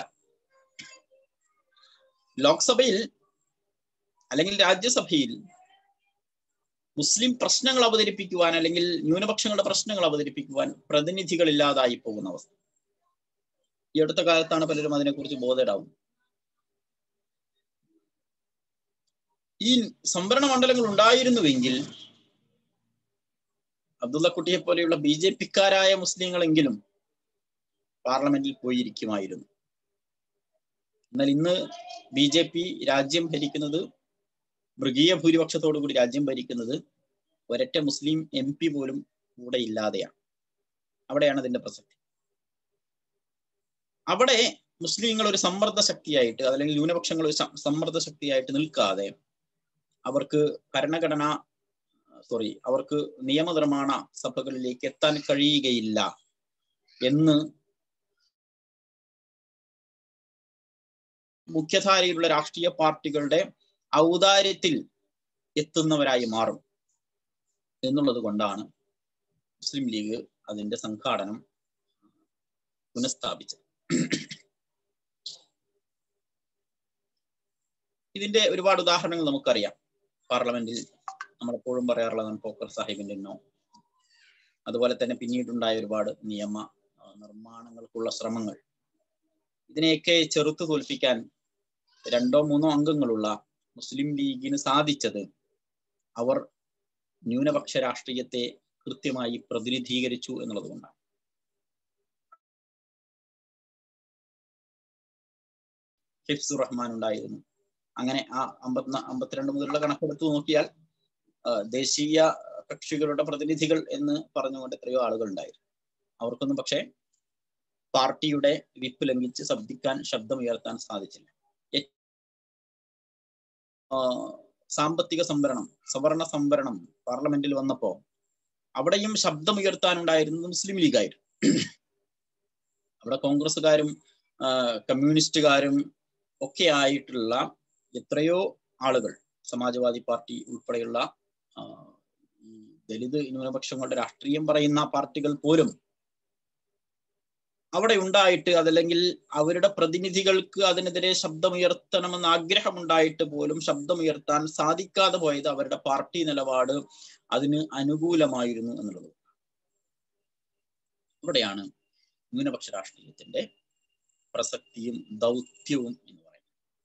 ലോക്സഭയിൽ അല്ലെങ്കിൽ രാജ്യസഭയിൽ മുസ്ലിം പ്രശ്നങ്ങൾ അവതരിപ്പിക്കുവാൻ അല്ലെങ്കിൽ ന്യൂനപക്ഷങ്ങളുടെ പ്രശ്നങ്ങൾ അവതരിപ്പിക്കുവാൻ പ്രതിനിധികളില്ലാതായി പോകുന്ന അവസ്ഥ. ഈ അടുത്ത കാലത്താണ് പലരും അതിനെക്കുറിച്ച് ബോധേടാവും. ഈ സംവരണ മണ്ഡലങ്ങൾ ഉണ്ടായിരുന്നുവെങ്കിൽ അബ്ദുള്ള കുട്ടിയെ പോലെയുള്ള ബി ജെ പിക്കാരായ മുസ്ലിങ്ങളെങ്കിലും പാർലമെന്റിൽ പോയിരിക്കുമായിരുന്നു. എന്നാൽ ഇന്ന് ബി ജെ പി രാജ്യം ഭരിക്കുന്നത്, മൃഗീയ ഭൂരിപക്ഷത്തോടു കൂടി രാജ്യം ഭരിക്കുന്നത് ഒരൊറ്റ മുസ്ലിം എം പി പോലും കൂടെ ഇല്ലാതെയാണ്. അവിടെയാണ് അതിന്റെ പ്രസക്തി. അവിടെ മുസ്ലിങ്ങൾ ഒരു സമ്മർദ്ദ ശക്തിയായിട്ട് അല്ലെങ്കിൽ ന്യൂനപക്ഷങ്ങൾ ഒരു സമ്മർദ്ദ ശക്തിയായിട്ട് നിൽക്കാതെ അവർക്ക് ഭരണഘടന സോറി അവർക്ക് നിയമനിർമ്മാണ സഭകളിലേക്ക് എത്താൻ കഴിയുകയില്ല എന്ന് മുഖ്യധാരയിലുള്ള രാഷ്ട്രീയ പാർട്ടികളുടെ ഔദാര്യത്തിൽ എത്തുന്നവരായി മാറും എന്നുള്ളത് കൊണ്ടാണ് മുസ്ലിം ലീഗ് അതിന്റെ സംഘാടനം പുനഃസ്ഥാപിച്ചത്. ഇതിന്റെ ഒരുപാട് ഉദാഹരണങ്ങൾ നമുക്കറിയാം. പാർലമെന്റിൽ നമ്മളെപ്പോഴും പറയാറുള്ളതാണ് പോക്കർ സാഹിബിന്റെ നോ. അതുപോലെ തന്നെ പിന്നീടുണ്ടായ ഒരുപാട് നിയമ നിർമ്മാണങ്ങൾക്കുള്ള ശ്രമങ്ങൾ. ഇതിനെയൊക്കെ ചെറുത്തു തോൽപ്പിക്കാൻ രണ്ടോ മൂന്നോ അംഗങ്ങളുള്ള മുസ്ലിം ലീഗിന് സാധിച്ചത് അവർ ന്യൂനപക്ഷ രാഷ്ട്രീയത്തെ കൃത്യമായി പ്രതിനിധീകരിച്ചു എന്നുള്ളത് കൊണ്ടാണ്. ഹിഫ്സുർ റഹ്മാൻ ഉണ്ടായിരുന്നു. അങ്ങനെ ആ അമ്പത്തി അമ്പത്തിരണ്ട് മുതലുള്ള കണക്കെടുത്ത് നോക്കിയാൽ ദേശീയ കക്ഷികളുടെ പ്രതിനിധികൾ എന്ന് പറഞ്ഞുകൊണ്ട് എത്രയോ ആളുകൾ ഉണ്ടായിരുന്നു. അവർക്കൊന്നും പക്ഷേ പാർട്ടിയുടെ വിപ്പ് ലംഘിച്ച് ശബ്ദിക്കാൻ, ശബ്ദമുയർത്താൻ സാധിച്ചില്ല. സാമ്പത്തിക സംവരണം, സവർണ സംവരണം പാർലമെന്റിൽ വന്നപ്പോ അവിടെയും ശബ്ദമുയർത്താനുണ്ടായിരുന്നത് മുസ്ലിം ലീഗായിരുന്നു. അവിടെ കോൺഗ്രസ്സുകാരും കമ്മ്യൂണിസ്റ്റുകാരും ഒക്കെ ആയിട്ടുള്ള എത്രയോ ആളുകൾ, സമാജ്വാദി പാർട്ടി ഉൾപ്പെടെയുള്ള ദലിത് ന്യൂനപക്ഷങ്ങളുടെ രാഷ്ട്രീയം പറയുന്ന പാർട്ടികൾ പോലും അവിടെ ഉണ്ടായിട്ട്, അതല്ലെങ്കിൽ അവരുടെ പ്രതിനിധികൾക്ക് അതിനെതിരെ ശബ്ദമുയർത്തണമെന്ന് ആഗ്രഹമുണ്ടായിട്ട് പോലും ശബ്ദമുയർത്താൻ സാധിക്കാതെ പോയത് അവരുടെ പാർട്ടി നിലപാട് അതിന് അനുകൂലമായിരുന്നു എന്നുള്ളത്. ഇവിടെയാണ് ന്യൂനപക്ഷ രാഷ്ട്രീയത്തിന്റെ പ്രസക്തിയും ദൗത്യവും എന്ന് പറയുന്നത്.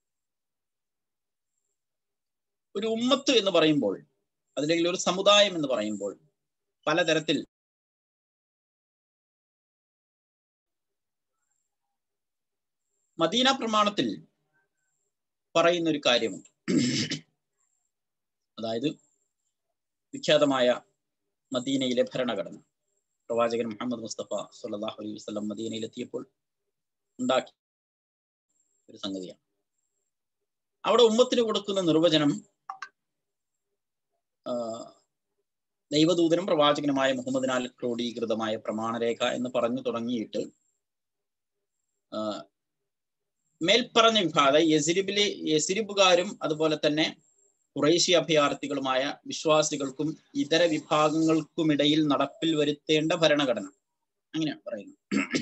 ഒരു ഉമ്മത്ത് എന്ന് പറയുമ്പോൾ, അല്ലെങ്കിൽ ഒരു സമുദായം എന്ന് പറയുമ്പോൾ പലതരത്തിൽ മദീന പ്രമാണത്തിൽ പറയുന്ന ഒരു കാര്യമുണ്ട്. അതായത് വിഖ്യാതമായ മദീനയിലെ ഭരണഘടന പ്രവാചകൻ മുഹമ്മദ് മുസ്തഫ സല്ലല്ലാഹു അലൈഹി വസല്ലം മദീനയിലെത്തിയപ്പോൾ ഉണ്ടാക്കി ഒരു സംഗതിയാണ്. അവിടെ ഉമ്മത്തിന് കൊടുക്കുന്ന നിർവചനം ദൈവദൂതനും പ്രവാചകനുമായ മുഹമ്മദിനാൽ ക്രോഡീകൃതമായ പ്രമാണരേഖ എന്ന് പറഞ്ഞു തുടങ്ങിയിട്ട് മേൽപ്പറഞ്ഞ വിഭാഗം യസിരിബിലെ യസിരിബുകാരും അതുപോലെ തന്നെ ഖുറൈശി അഭയാർത്ഥികളുമായ വിശ്വാസികൾക്കും ഇതര വിഭാഗങ്ങൾക്കുമിടയിൽ നടപ്പിൽ വരുത്തേണ്ട ഭരണഘടന, അങ്ങനെയാണ് പറയുന്നത്.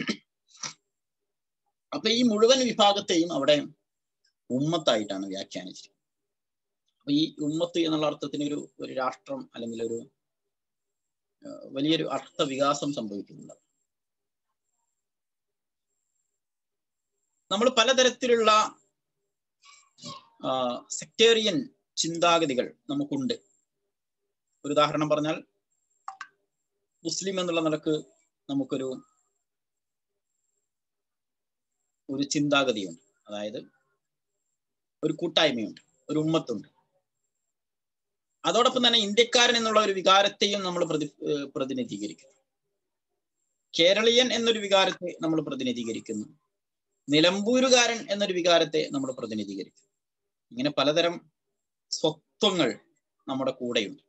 അപ്പൊ ഈ മുഴുവൻ വിഭാഗത്തെയും അവിടെ ഉമ്മത്തായിട്ടാണ് വ്യാഖ്യാനിച്ചിരിക്കുന്നത്. അപ്പൊ ഈ ഉമ്മത്ത് എന്നുള്ള അർത്ഥത്തിന് ഒരു ഒരു രാഷ്ട്രം അല്ലെങ്കിൽ ഒരു വലിയൊരു അർത്ഥവികാസം സംഭവിക്കുന്നുണ്ട്. നമ്മൾ പലതരത്തിലുള്ള സെക്ടേറിയൻ ചിന്താഗതികൾ നമുക്കുണ്ട്. ഒരു ഉദാഹരണം പറഞ്ഞാൽ, മുസ്ലിം എന്നുള്ള നിലക്ക് നമുക്കൊരു ഒരു ചിന്താഗതിയുണ്ട്, അതായത് ഒരു കൂട്ടായ്മയുണ്ട്, ഒരു ഉമ്മത്തുണ്ട്. അതോടൊപ്പം തന്നെ ഇന്ത്യക്കാരൻ എന്നുള്ള ഒരു വികാരത്തെയും നമ്മൾ പ്രതി പ്രതിനിധീകരിക്കുന്നു. കേരളീയൻ എന്നൊരു വികാരത്തെ നമ്മൾ പ്രതിനിധീകരിക്കുന്നു. നിലമ്പൂരുകാരൻ എന്നൊരു വികാരത്തെ നമ്മൾ പ്രതിനിധീകരിക്കുന്നു. ഇങ്ങനെ പലതരം സ്വത്വങ്ങൾ നമ്മുടെ കൂടെയുണ്ട്.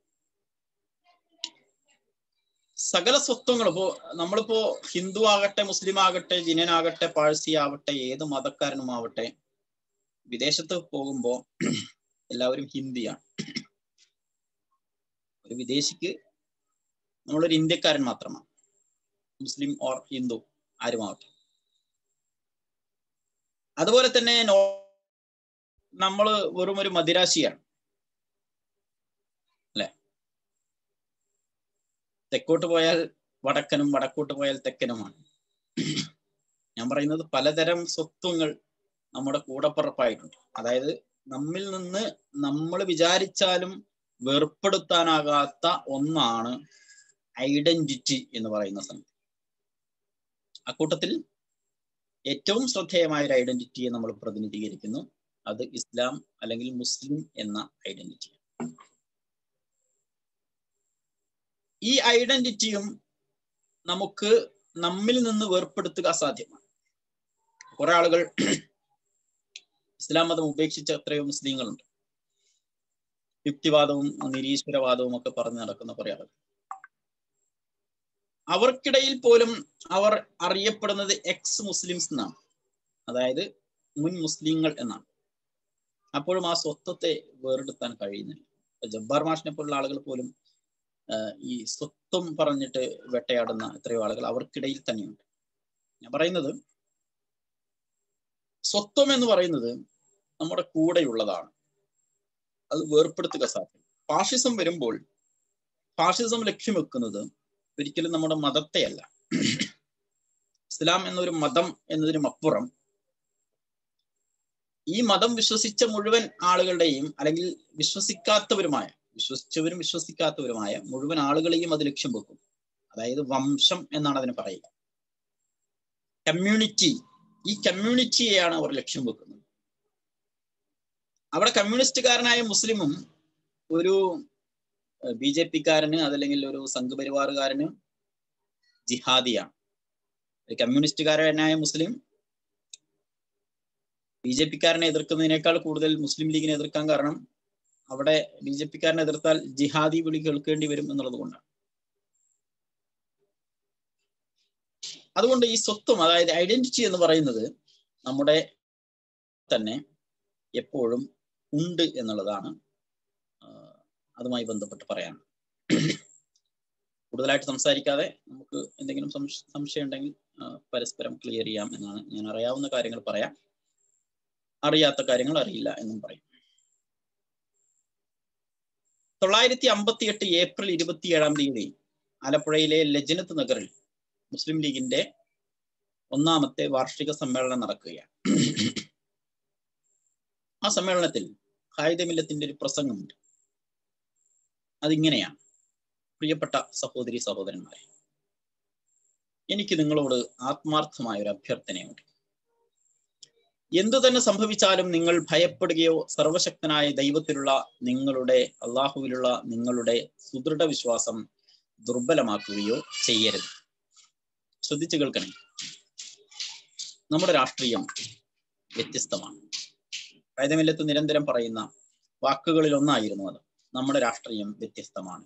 സകല സ്വത്വങ്ങൾ ഇപ്പോ നമ്മളിപ്പോ ഹിന്ദു ആകട്ടെ, മുസ്ലിം ആകട്ടെ, ജിനനാകട്ടെ, പാഴ്സി ആവട്ടെ, ഏത് മതക്കാരനുമാവട്ടെ, വിദേശത്ത് പോകുമ്പോൾ എല്ലാവരും ഹിന്ദിയാണ്. ഒരു വിദേശിക്ക് നമ്മളൊരു ഇന്ത്യക്കാരൻ മാത്രമാണ്, മുസ്ലിം ഓർ ഹിന്ദു ആരുമാവട്ടെ. അതുപോലെ തന്നെ നമ്മള് വെറും ഒരു മദിരാശിയാണ് അല്ലെ. തെക്കോട്ട് പോയാൽ വടക്കനും, വടക്കോട്ട് പോയാൽ തെക്കനുമാണ്. ഞാൻ പറയുന്നത് പലതരം സ്വത്വങ്ങൾ നമ്മുടെ കൂടപ്പിറപ്പായിട്ടുണ്ട്. അതായത് നമ്മിൽ നിന്ന് നമ്മൾ വിചാരിച്ചാലും വേർപ്പെടുത്താനാകാത്ത ഒന്നാണ് ഐഡന്റിറ്റി എന്ന് പറയുന്ന സംഗതി. അക്കൂട്ടത്തിൽ ഏറ്റവും ശ്രദ്ധേയമായ ഒരു ഐഡന്റിറ്റിയെ നമ്മൾ പ്രതിനിധീകരിക്കുന്നു. അത് ഇസ്ലാം അല്ലെങ്കിൽ മുസ്ലിം എന്ന ഐഡന്റിറ്റി. ഈ ഐഡന്റിറ്റിയും നമുക്ക് നമ്മിൽ നിന്ന് വേർപ്പെടുത്തുക അസാധ്യമാണ്. കുറെ ആളുകൾ ഇസ്ലാം മതം ഉപേക്ഷിച്ച എത്രയോ മുസ്ലിങ്ങളുണ്ട്. യുക്തിവാദവും നിരീശ്വരവാദവും ഒക്കെ പറഞ്ഞു നടക്കുന്ന കുറെ ആളുകൾ. അവർക്കിടയിൽ പോലും അവർ അറിയപ്പെടുന്നത് എക്സ് മുസ്ലിംസ് എന്നാണ്, അതായത് മുൻ മുസ്ലിങ്ങൾ എന്നാണ്. അപ്പോഴും ആ സ്വത്വത്തെ വേറെടുത്താൻ കഴിയുന്നില്ല. ജബ്ബാർ മാഷിനെ പോലുള്ള ആളുകൾ പോലും ഈ സ്വത്വം പറഞ്ഞിട്ട് വേട്ടയാടുന്ന എത്രയോ ആളുകൾ അവർക്കിടയിൽ തന്നെയുണ്ട്. ഞാൻ പറയുന്നത് സ്വത്വം എന്ന് പറയുന്നത് നമ്മുടെ കൂടെയുള്ളതാണ്, അത് വേർപ്പെടുത്തുക സാധ്യം. ഫാഷിസം വരുമ്പോൾ ഫാഷിസം ലക്ഷ്യം വെക്കുന്നത് ഒരിക്കലും നമ്മുടെ മതത്തെയല്ല. ഇസ്ലാം എന്നൊരു മതം എന്നതിനും അപ്പുറം ഈ മതം വിശ്വസിച്ച മുഴുവൻ ആളുകളുടെയും, അല്ലെങ്കിൽ വിശ്വസിക്കാത്തവരുമായ, വിശ്വസിച്ചവരും വിശ്വസിക്കാത്തവരുമായ മുഴുവൻ ആളുകളെയും അത് ലക്ഷ്യം വെക്കും. അതായത് വംശം എന്നാണ് അതിന് പറയുക, കമ്മ്യൂണിറ്റി. ഈ കമ്മ്യൂണിറ്റിയെയാണ് അവർ ലക്ഷ്യം വെക്കുന്നത്. അവിടെ കമ്മ്യൂണിസ്റ്റുകാരനായ മുസ്ലിമും ഒരു ബി ജെ പിക്കാരന് അതല്ലെങ്കിൽ ഒരു സംഘപരിവാറുകാരന് ജിഹാദിയാണ്. ഒരു കമ്മ്യൂണിസ്റ്റുകാരനായ മുസ്ലിം ബി ജെ പിക്കാരനെ എതിർക്കുന്നതിനേക്കാൾ കൂടുതൽ മുസ്ലിം ലീഗിനെ എതിർക്കാൻ കാരണം അവിടെ ബി ജെ പിക്കാരനെ എതിർത്താൽ ജിഹാദി വിളി കേൾക്കേണ്ടി വരും എന്നുള്ളത് കൊണ്ടാണ്. അതുകൊണ്ട് ഈ സ്വത്വം, അതായത് ഐഡന്റിറ്റി എന്ന് പറയുന്നത് നമ്മുടെ തന്നെ എപ്പോഴും ഉണ്ട് എന്നുള്ളതാണ് അതുമായി ബന്ധപ്പെട്ട് പറയാൻ. കൂടുതലായിട്ട് സംസാരിക്കാതെ നമുക്ക് എന്തെങ്കിലും സംശയം ഉണ്ടെങ്കിൽ പരസ്പരം ക്ലിയർ ചെയ്യാം എന്നാണ്. ഞാൻ അറിയാവുന്ന കാര്യങ്ങൾ പറയാം, അറിയാത്ത കാര്യങ്ങൾ അറിയില്ല എന്നും പറയും. തൊള്ളായിരത്തി അമ്പത്തി എട്ട് ഏപ്രിൽ ഇരുപത്തി ഏഴാം തീയതി ആലപ്പുഴയിലെ ലജ്നത്ത് നഗറിൽ മുസ്ലിം ലീഗിന്റെ ഒന്നാമത്തെ വാർഷിക സമ്മേളനം നടക്കുകയാണ്. ആ സമ്മേളനത്തിൽ ഖായിദ മില്ലത്തിന്റെ ഒരു പ്രസംഗമുണ്ട്. അതിങ്ങനെയാണ്: പ്രിയപ്പെട്ട സഹോദരി സഹോദരന്മാരെ, എനിക്ക് നിങ്ങളോട് ആത്മാർത്ഥമായ ഒരു അഭ്യർത്ഥനയുണ്ട്. എന്തു തന്നെ സംഭവിച്ചാലും നിങ്ങൾ ഭയപ്പെടുകയോ സർവശക്തനായ ദൈവത്തിലുള്ള നിങ്ങളുടെ അള്ളാഹുവിലുള്ള നിങ്ങളുടെ സുദൃഢ വിശ്വാസം ദുർബലമാക്കുകയോ ചെയ്യരുത്. ശ്രദ്ധിച്ചു കേൾക്കണേ. നമ്മുടെ രാഷ്ട്രീയം വ്യത്യസ്തമാണ്. ഖൈദമില്ലത്ത് നിരന്തരം പറയുന്ന വാക്കുകളിൽ ഒന്നായിരുന്നു അത്. നമ്മുടെ രാഷ്ട്രീയം വ്യത്യസ്തമാണ്.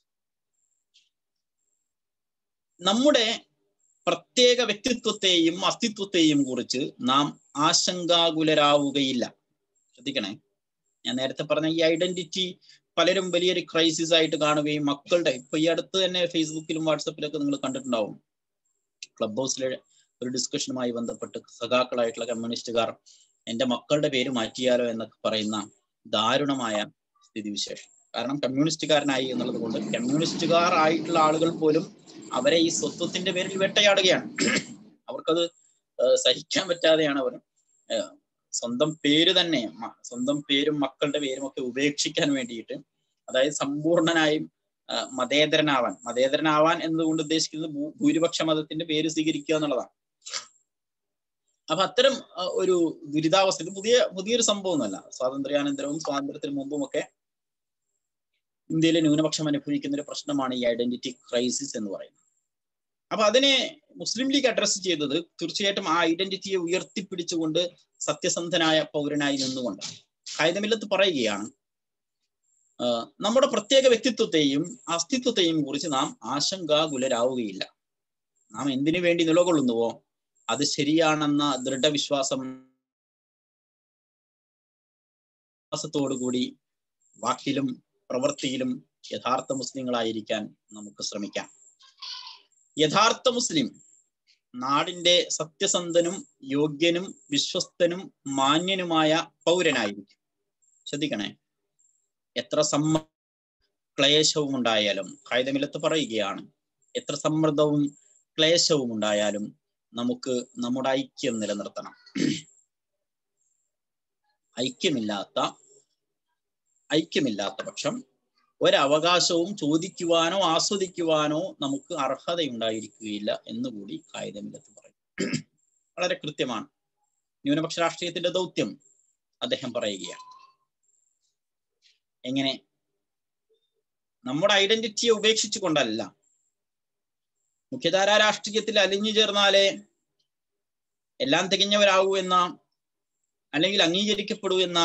നമ്മുടെ പ്രത്യേക വ്യക്തിത്വത്തെയും അസ്തിത്വത്തെയും കുറിച്ച് നാം ആശങ്കാകുലരാവുകയില്ല. ശ്രദ്ധിക്കണേ, ഞാൻ നേരത്തെ പറഞ്ഞ ഈ ഐഡന്റിറ്റി പലരും വലിയൊരു ക്രൈസിസ് ആയിട്ട് കാണുകയും മക്കളുടെ ഇപ്പൊ ഈ അടുത്ത് തന്നെ ഫേസ്ബുക്കിലും വാട്സപ്പിലൊക്കെ നിങ്ങൾ കണ്ടിട്ടുണ്ടാവും. ക്ലബ് ഹൗസിലെ ഒരു ഡിസ്കഷനുമായി ബന്ധപ്പെട്ട് സഖാക്കളായിട്ടുള്ള കമ്മ്യൂണിസ്റ്റുകാർ എന്റെ മക്കളുടെ പേര് മാറ്റിയാലോ എന്നൊക്കെ പറയുന്ന ദാരുണമായ സ്ഥിതിവിശേഷം. കാരണം കമ്മ്യൂണിസ്റ്റുകാരനായി എന്നുള്ളത് കൊണ്ട് കമ്മ്യൂണിസ്റ്റുകാർ ആയിട്ടുള്ള ആളുകൾ പോലും അവരെ ഈ സ്വത്വത്തിന്റെ പേരിൽ വേട്ടയാടുകയാണ്. അവർക്കത് സഹിക്കാൻ പറ്റാതെയാണ് അവർ സ്വന്തം പേര് തന്നെ, സ്വന്തം പേരും മക്കളുടെ പേരും ഒക്കെ ഉപേക്ഷിക്കാൻ വേണ്ടിയിട്ട്, അതായത് സമ്പൂർണനായും മതേതരനാവാൻ മതേതരനാവാൻ എന്നതുകൊണ്ട് ഉദ്ദേശിക്കുന്നത് ഭൂരിപക്ഷ മതത്തിന്റെ പേര് സ്വീകരിക്കുക എന്നുള്ളതാണ്. അപ്പൊ അത്തരം ഒരു ദുരിതാവസ്ഥ, ഇത് പുതിയ പുതിയൊരു സംഭവമൊന്നുമല്ല. സ്വാതന്ത്ര്യാനന്തരവും സ്വാതന്ത്ര്യത്തിന് മുമ്പും ഒക്കെ ഇന്ത്യയിലെ ന്യൂനപക്ഷം അനുഭവിക്കുന്ന ഒരു പ്രശ്നമാണ് ഈ ഐഡന്റിറ്റി ക്രൈസിസ് എന്ന് പറയുന്നത്. അപ്പൊ അതിനെ മുസ്ലിം ലീഗ് അഡ്രസ് ചെയ്തത് തീർച്ചയായിട്ടും ആ ഐഡന്റിറ്റിയെ ഉയർത്തിപ്പിടിച്ചുകൊണ്ട് സത്യസന്ധനായ പൗരനായി നിന്നുകൊണ്ടാണ്. ഖൈദമില്ലത്ത് പറയുകയാണ്, നമ്മുടെ പ്രത്യേക വ്യക്തിത്വത്തെയും അസ്തിത്വത്തെയും കുറിച്ച് നാം ആശങ്കാകുലരാവുകയില്ല. നാം എന്തിനു വേണ്ടി നിലകൊള്ളുന്നുവോ അത് ശരിയാണെന്ന ദൃഢവിശ്വാസം വിശ്വാസത്തോടുകൂടി വാക്കിലും പ്രവൃത്തിയിലും യഥാർത്ഥ മുസ്ലിങ്ങളായിരിക്കാൻ നമുക്ക് ശ്രമിക്കാം. യഥാർത്ഥ മുസ്ലിം നാടിന്റെ സത്യസന്ധനും യോഗ്യനും വിശ്വസ്തനും മാന്യനുമായ പൗരനായിരിക്കും. ശ്രദ്ധിക്കണേ, എത്ര സമ്മ ക്ലേശവും ഉണ്ടായാലും, ഖൈദമില്ലത്ത് പറയുകയാണ്, എത്ര സമ്മർദ്ദവും ക്ലേശവും ഉണ്ടായാലും നമുക്ക് നമ്മുടെ ഐക്യം നിലനിർത്തണം. ഐക്യമില്ലാത്ത ഐക്യമില്ലാത്ത പക്ഷം ഒരവകാശവും ചോദിക്കുവാനോ ആസ്വദിക്കുവാനോ നമുക്ക് അർഹതയുണ്ടായിരിക്കുകയില്ല എന്നുകൂടി ഖൈദമില്ലത്ത് പറയും. വളരെ കൃത്യമാണ്. ന്യൂനപക്ഷ രാഷ്ട്രീയത്തിന്റെ ദൗത്യം അദ്ദേഹം പറയുകയാണ്. എങ്ങനെ? നമ്മുടെ ഐഡന്റിറ്റിയെ ഉപേക്ഷിച്ചു കൊണ്ടല്ല. മുഖ്യധാരാ രാഷ്ട്രീയത്തിൽ അലിഞ്ഞു ചേർന്നാലേ എല്ലാം തികഞ്ഞവരാകൂ എന്ന, അല്ലെങ്കിൽ അംഗീകരിക്കപ്പെടൂ എന്ന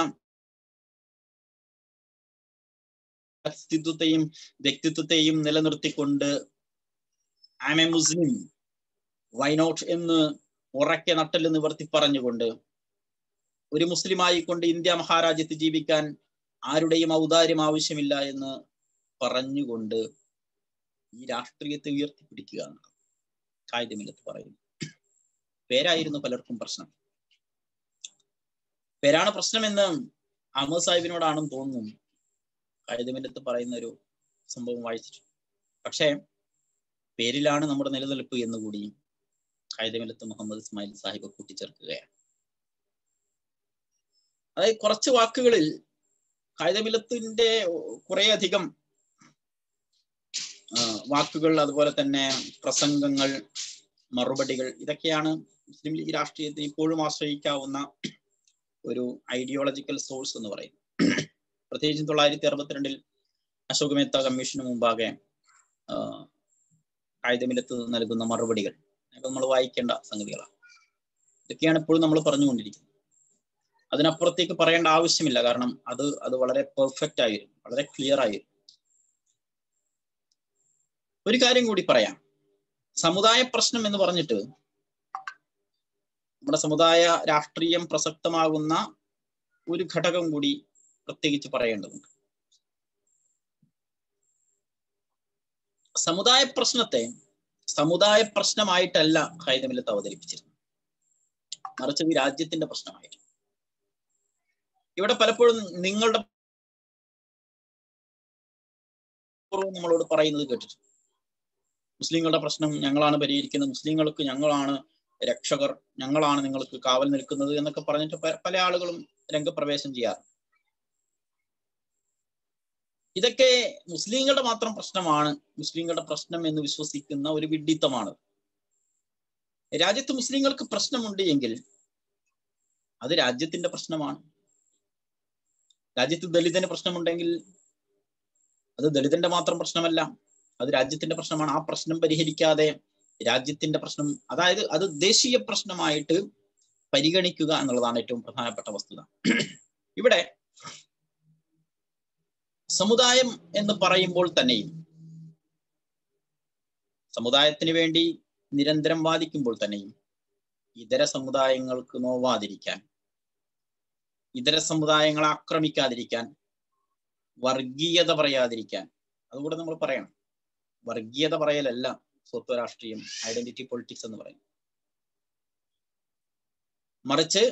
അസ്തിത്വത്തെയും വ്യക്തിത്വത്തെയും നിലനിർത്തിക്കൊണ്ട് I am a Muslim why not എന്ന് ഉറക്കെ നട്ടല് നിവർത്തി പറഞ്ഞുകൊണ്ട് ഒരു മുസ്ലിം ആയിക്കൊണ്ട് ഇന്ത്യ മഹാരാജ്യത്ത് ജീവിക്കാൻ ആരുടെയും ഔദാര്യം ആവശ്യമില്ല എന്ന് പറഞ്ഞുകൊണ്ട് ഈ രാഷ്ട്രീയത്തെ ഉയർത്തിപ്പിടിക്കുക എന്നാണ് ഖൈദമില്ലത്ത് പറയുന്നു. പേരായിരുന്നു പലർക്കും പ്രശ്നം. പേരാണ് പ്രശ്നമെന്ന് അഹമ്മദ് സാഹിബിനോടാണെന്ന് തോന്നുന്നു ഖൈദമില്ലത്ത് പറയുന്ന ഒരു സംഭവം വായിച്ചിട്ട്. പക്ഷേ പേരിലാണ് നമ്മുടെ നിലനിൽപ്പ് എന്നുകൂടി ഖൈദമില്ലത്ത് മുഹമ്മദ് ഇസ്മായിൽ സാഹിബ് കൂട്ടിച്ചേർക്കുകയാണ്. അതായത് കുറച്ച് വാക്കുകളിൽ ഖൈദമില്ലത്തിന്റെ കുറെ അധികം വാക്കുകൾ, അതുപോലെ തന്നെ പ്രസംഗങ്ങൾ, മറുപടികൾ, ഇതൊക്കെയാണ് മുസ്ലിം ലീഗ് രാഷ്ട്രീയത്തെ ഇപ്പോഴും ആശ്രയിക്കാവുന്ന ഒരു ഐഡിയോളജിക്കൽ സോഴ്സ് എന്ന് പറയുന്നത്. പ്രത്യേകിച്ചും തൊള്ളായിരത്തി അറുപത്തിരണ്ടിൽ അശോക് മേത്ത കമ്മീഷന് മുമ്പാകെ ഖൈദമില്ലത്ത് നൽകുന്ന മറുപടികൾ നമ്മൾ വായിക്കേണ്ട സംഗതികളാണ്. ഇതൊക്കെയാണ് ഇപ്പോഴും നമ്മൾ പറഞ്ഞുകൊണ്ടിരിക്കുന്നത്. അതിനപ്പുറത്തേക്ക് പറയേണ്ട ആവശ്യമില്ല. കാരണം അത് അത് വളരെ പെർഫെക്റ്റ് ആയിരുന്നു, വളരെ ക്ലിയർ ആയിരുന്നു. ഒരു കാര്യം കൂടി പറയാം. സമുദായ പ്രശ്നം എന്ന് പറഞ്ഞിട്ട് നമ്മുടെ സമുദായ രാഷ്ട്രീയം പ്രസക്തമാകുന്ന ഒരു ഘടകം കൂടി പ്രത്യേകിച്ച് പറയേണ്ടതുണ്ട്. സമുദായ പ്രശ്നത്തെ സമുദായ പ്രശ്നമായിട്ടല്ല ഖൈദമില്ലത്ത് അവതരിപ്പിച്ചിരുന്നത്, മറിച്ച് ഈ രാജ്യത്തിന്റെ പ്രശ്നമായിട്ട്. ഇവിടെ പലപ്പോഴും നിങ്ങളുടെ നമ്മളോട് പറയുന്നത് കേട്ടിട്ട്, മുസ്ലിങ്ങളുടെ പ്രശ്നം ഞങ്ങളാണ് പരിഹരിക്കുന്നത്, മുസ്ലിങ്ങൾക്ക് ഞങ്ങളാണ് രക്ഷകർ, ഞങ്ങളാണ് നിങ്ങൾക്ക് കാവൽ നിൽക്കുന്നത് എന്നൊക്കെ പറഞ്ഞിട്ട് പല ആളുകളും രംഗപ്രവേശം ചെയ്യാറ്. ഇതൊക്കെ മുസ്ലിങ്ങളുടെ മാത്രം പ്രശ്നമാണ്, മുസ്ലിങ്ങളുടെ പ്രശ്നം എന്ന് വിശ്വസിക്കുന്ന ഒരു വിഡ്ഢിത്തമാണ്. രാജ്യത്ത് മുസ്ലിങ്ങൾക്ക് പ്രശ്നമുണ്ട് എങ്കിൽ അത് രാജ്യത്തിന്റെ പ്രശ്നമാണ്. രാജ്യത്ത് ദളിതന് പ്രശ്നമുണ്ടെങ്കിൽ അത് ദളിതന്റെ മാത്രം പ്രശ്നമല്ല, അത് രാജ്യത്തിന്റെ പ്രശ്നമാണ്. ആ പ്രശ്നം പരിഹരിക്കാതെ രാജ്യത്തിന്റെ പ്രശ്നം, അതായത് അത് ദേശീയ പ്രശ്നമായിട്ട് പരിഗണിക്കുക എന്നുള്ളതാണ് ഏറ്റവും പ്രധാനപ്പെട്ട വസ്തുത. ഇവിടെ സമുദായം എന്ന് പറയുമ്പോൾ തന്നെയും, സമുദായത്തിന് വേണ്ടി നിരന്തരം വാദിക്കുമ്പോൾ തന്നെയും ഇതര സമുദായങ്ങൾക്ക് നോവാതിരിക്കാൻ, ഇതര സമുദായങ്ങളെ ആക്രമിക്കാതിരിക്കാൻ, വർഗീയത പറയാതിരിക്കാൻ, അതുകൂടെ നമ്മൾ പറയണം. വർഗീയത പറയലല്ല സ്വത്വ രാഷ്ട്രീയം, ഐഡന്റിറ്റി പൊളിറ്റിക്സ് എന്ന് പറയും. മറിച്ച്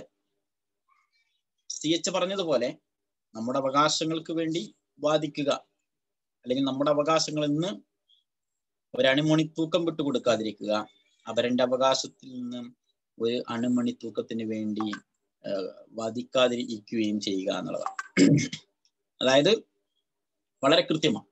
സി എച്ച് പറഞ്ഞതുപോലെ നമ്മുടെ അവകാശങ്ങൾക്ക് വേണ്ടി വാദിക്കുക, അല്ലെങ്കിൽ നമ്മുടെ അവകാശങ്ങൾ ഇന്ന് ഒരണുമണി തൂക്കം വിട്ടുകൊടുക്കാതിരിക്കുക, അവരുടെ അവകാശത്തിൽ നിന്ന് ഒരു അണുമണി തൂക്കത്തിന് വേണ്ടി വാദിക്കാതിരിക്കുകയും ചെയ്യുക എന്നുള്ളതാണ്. അതായത് വളരെ കൃത്യമാണ്.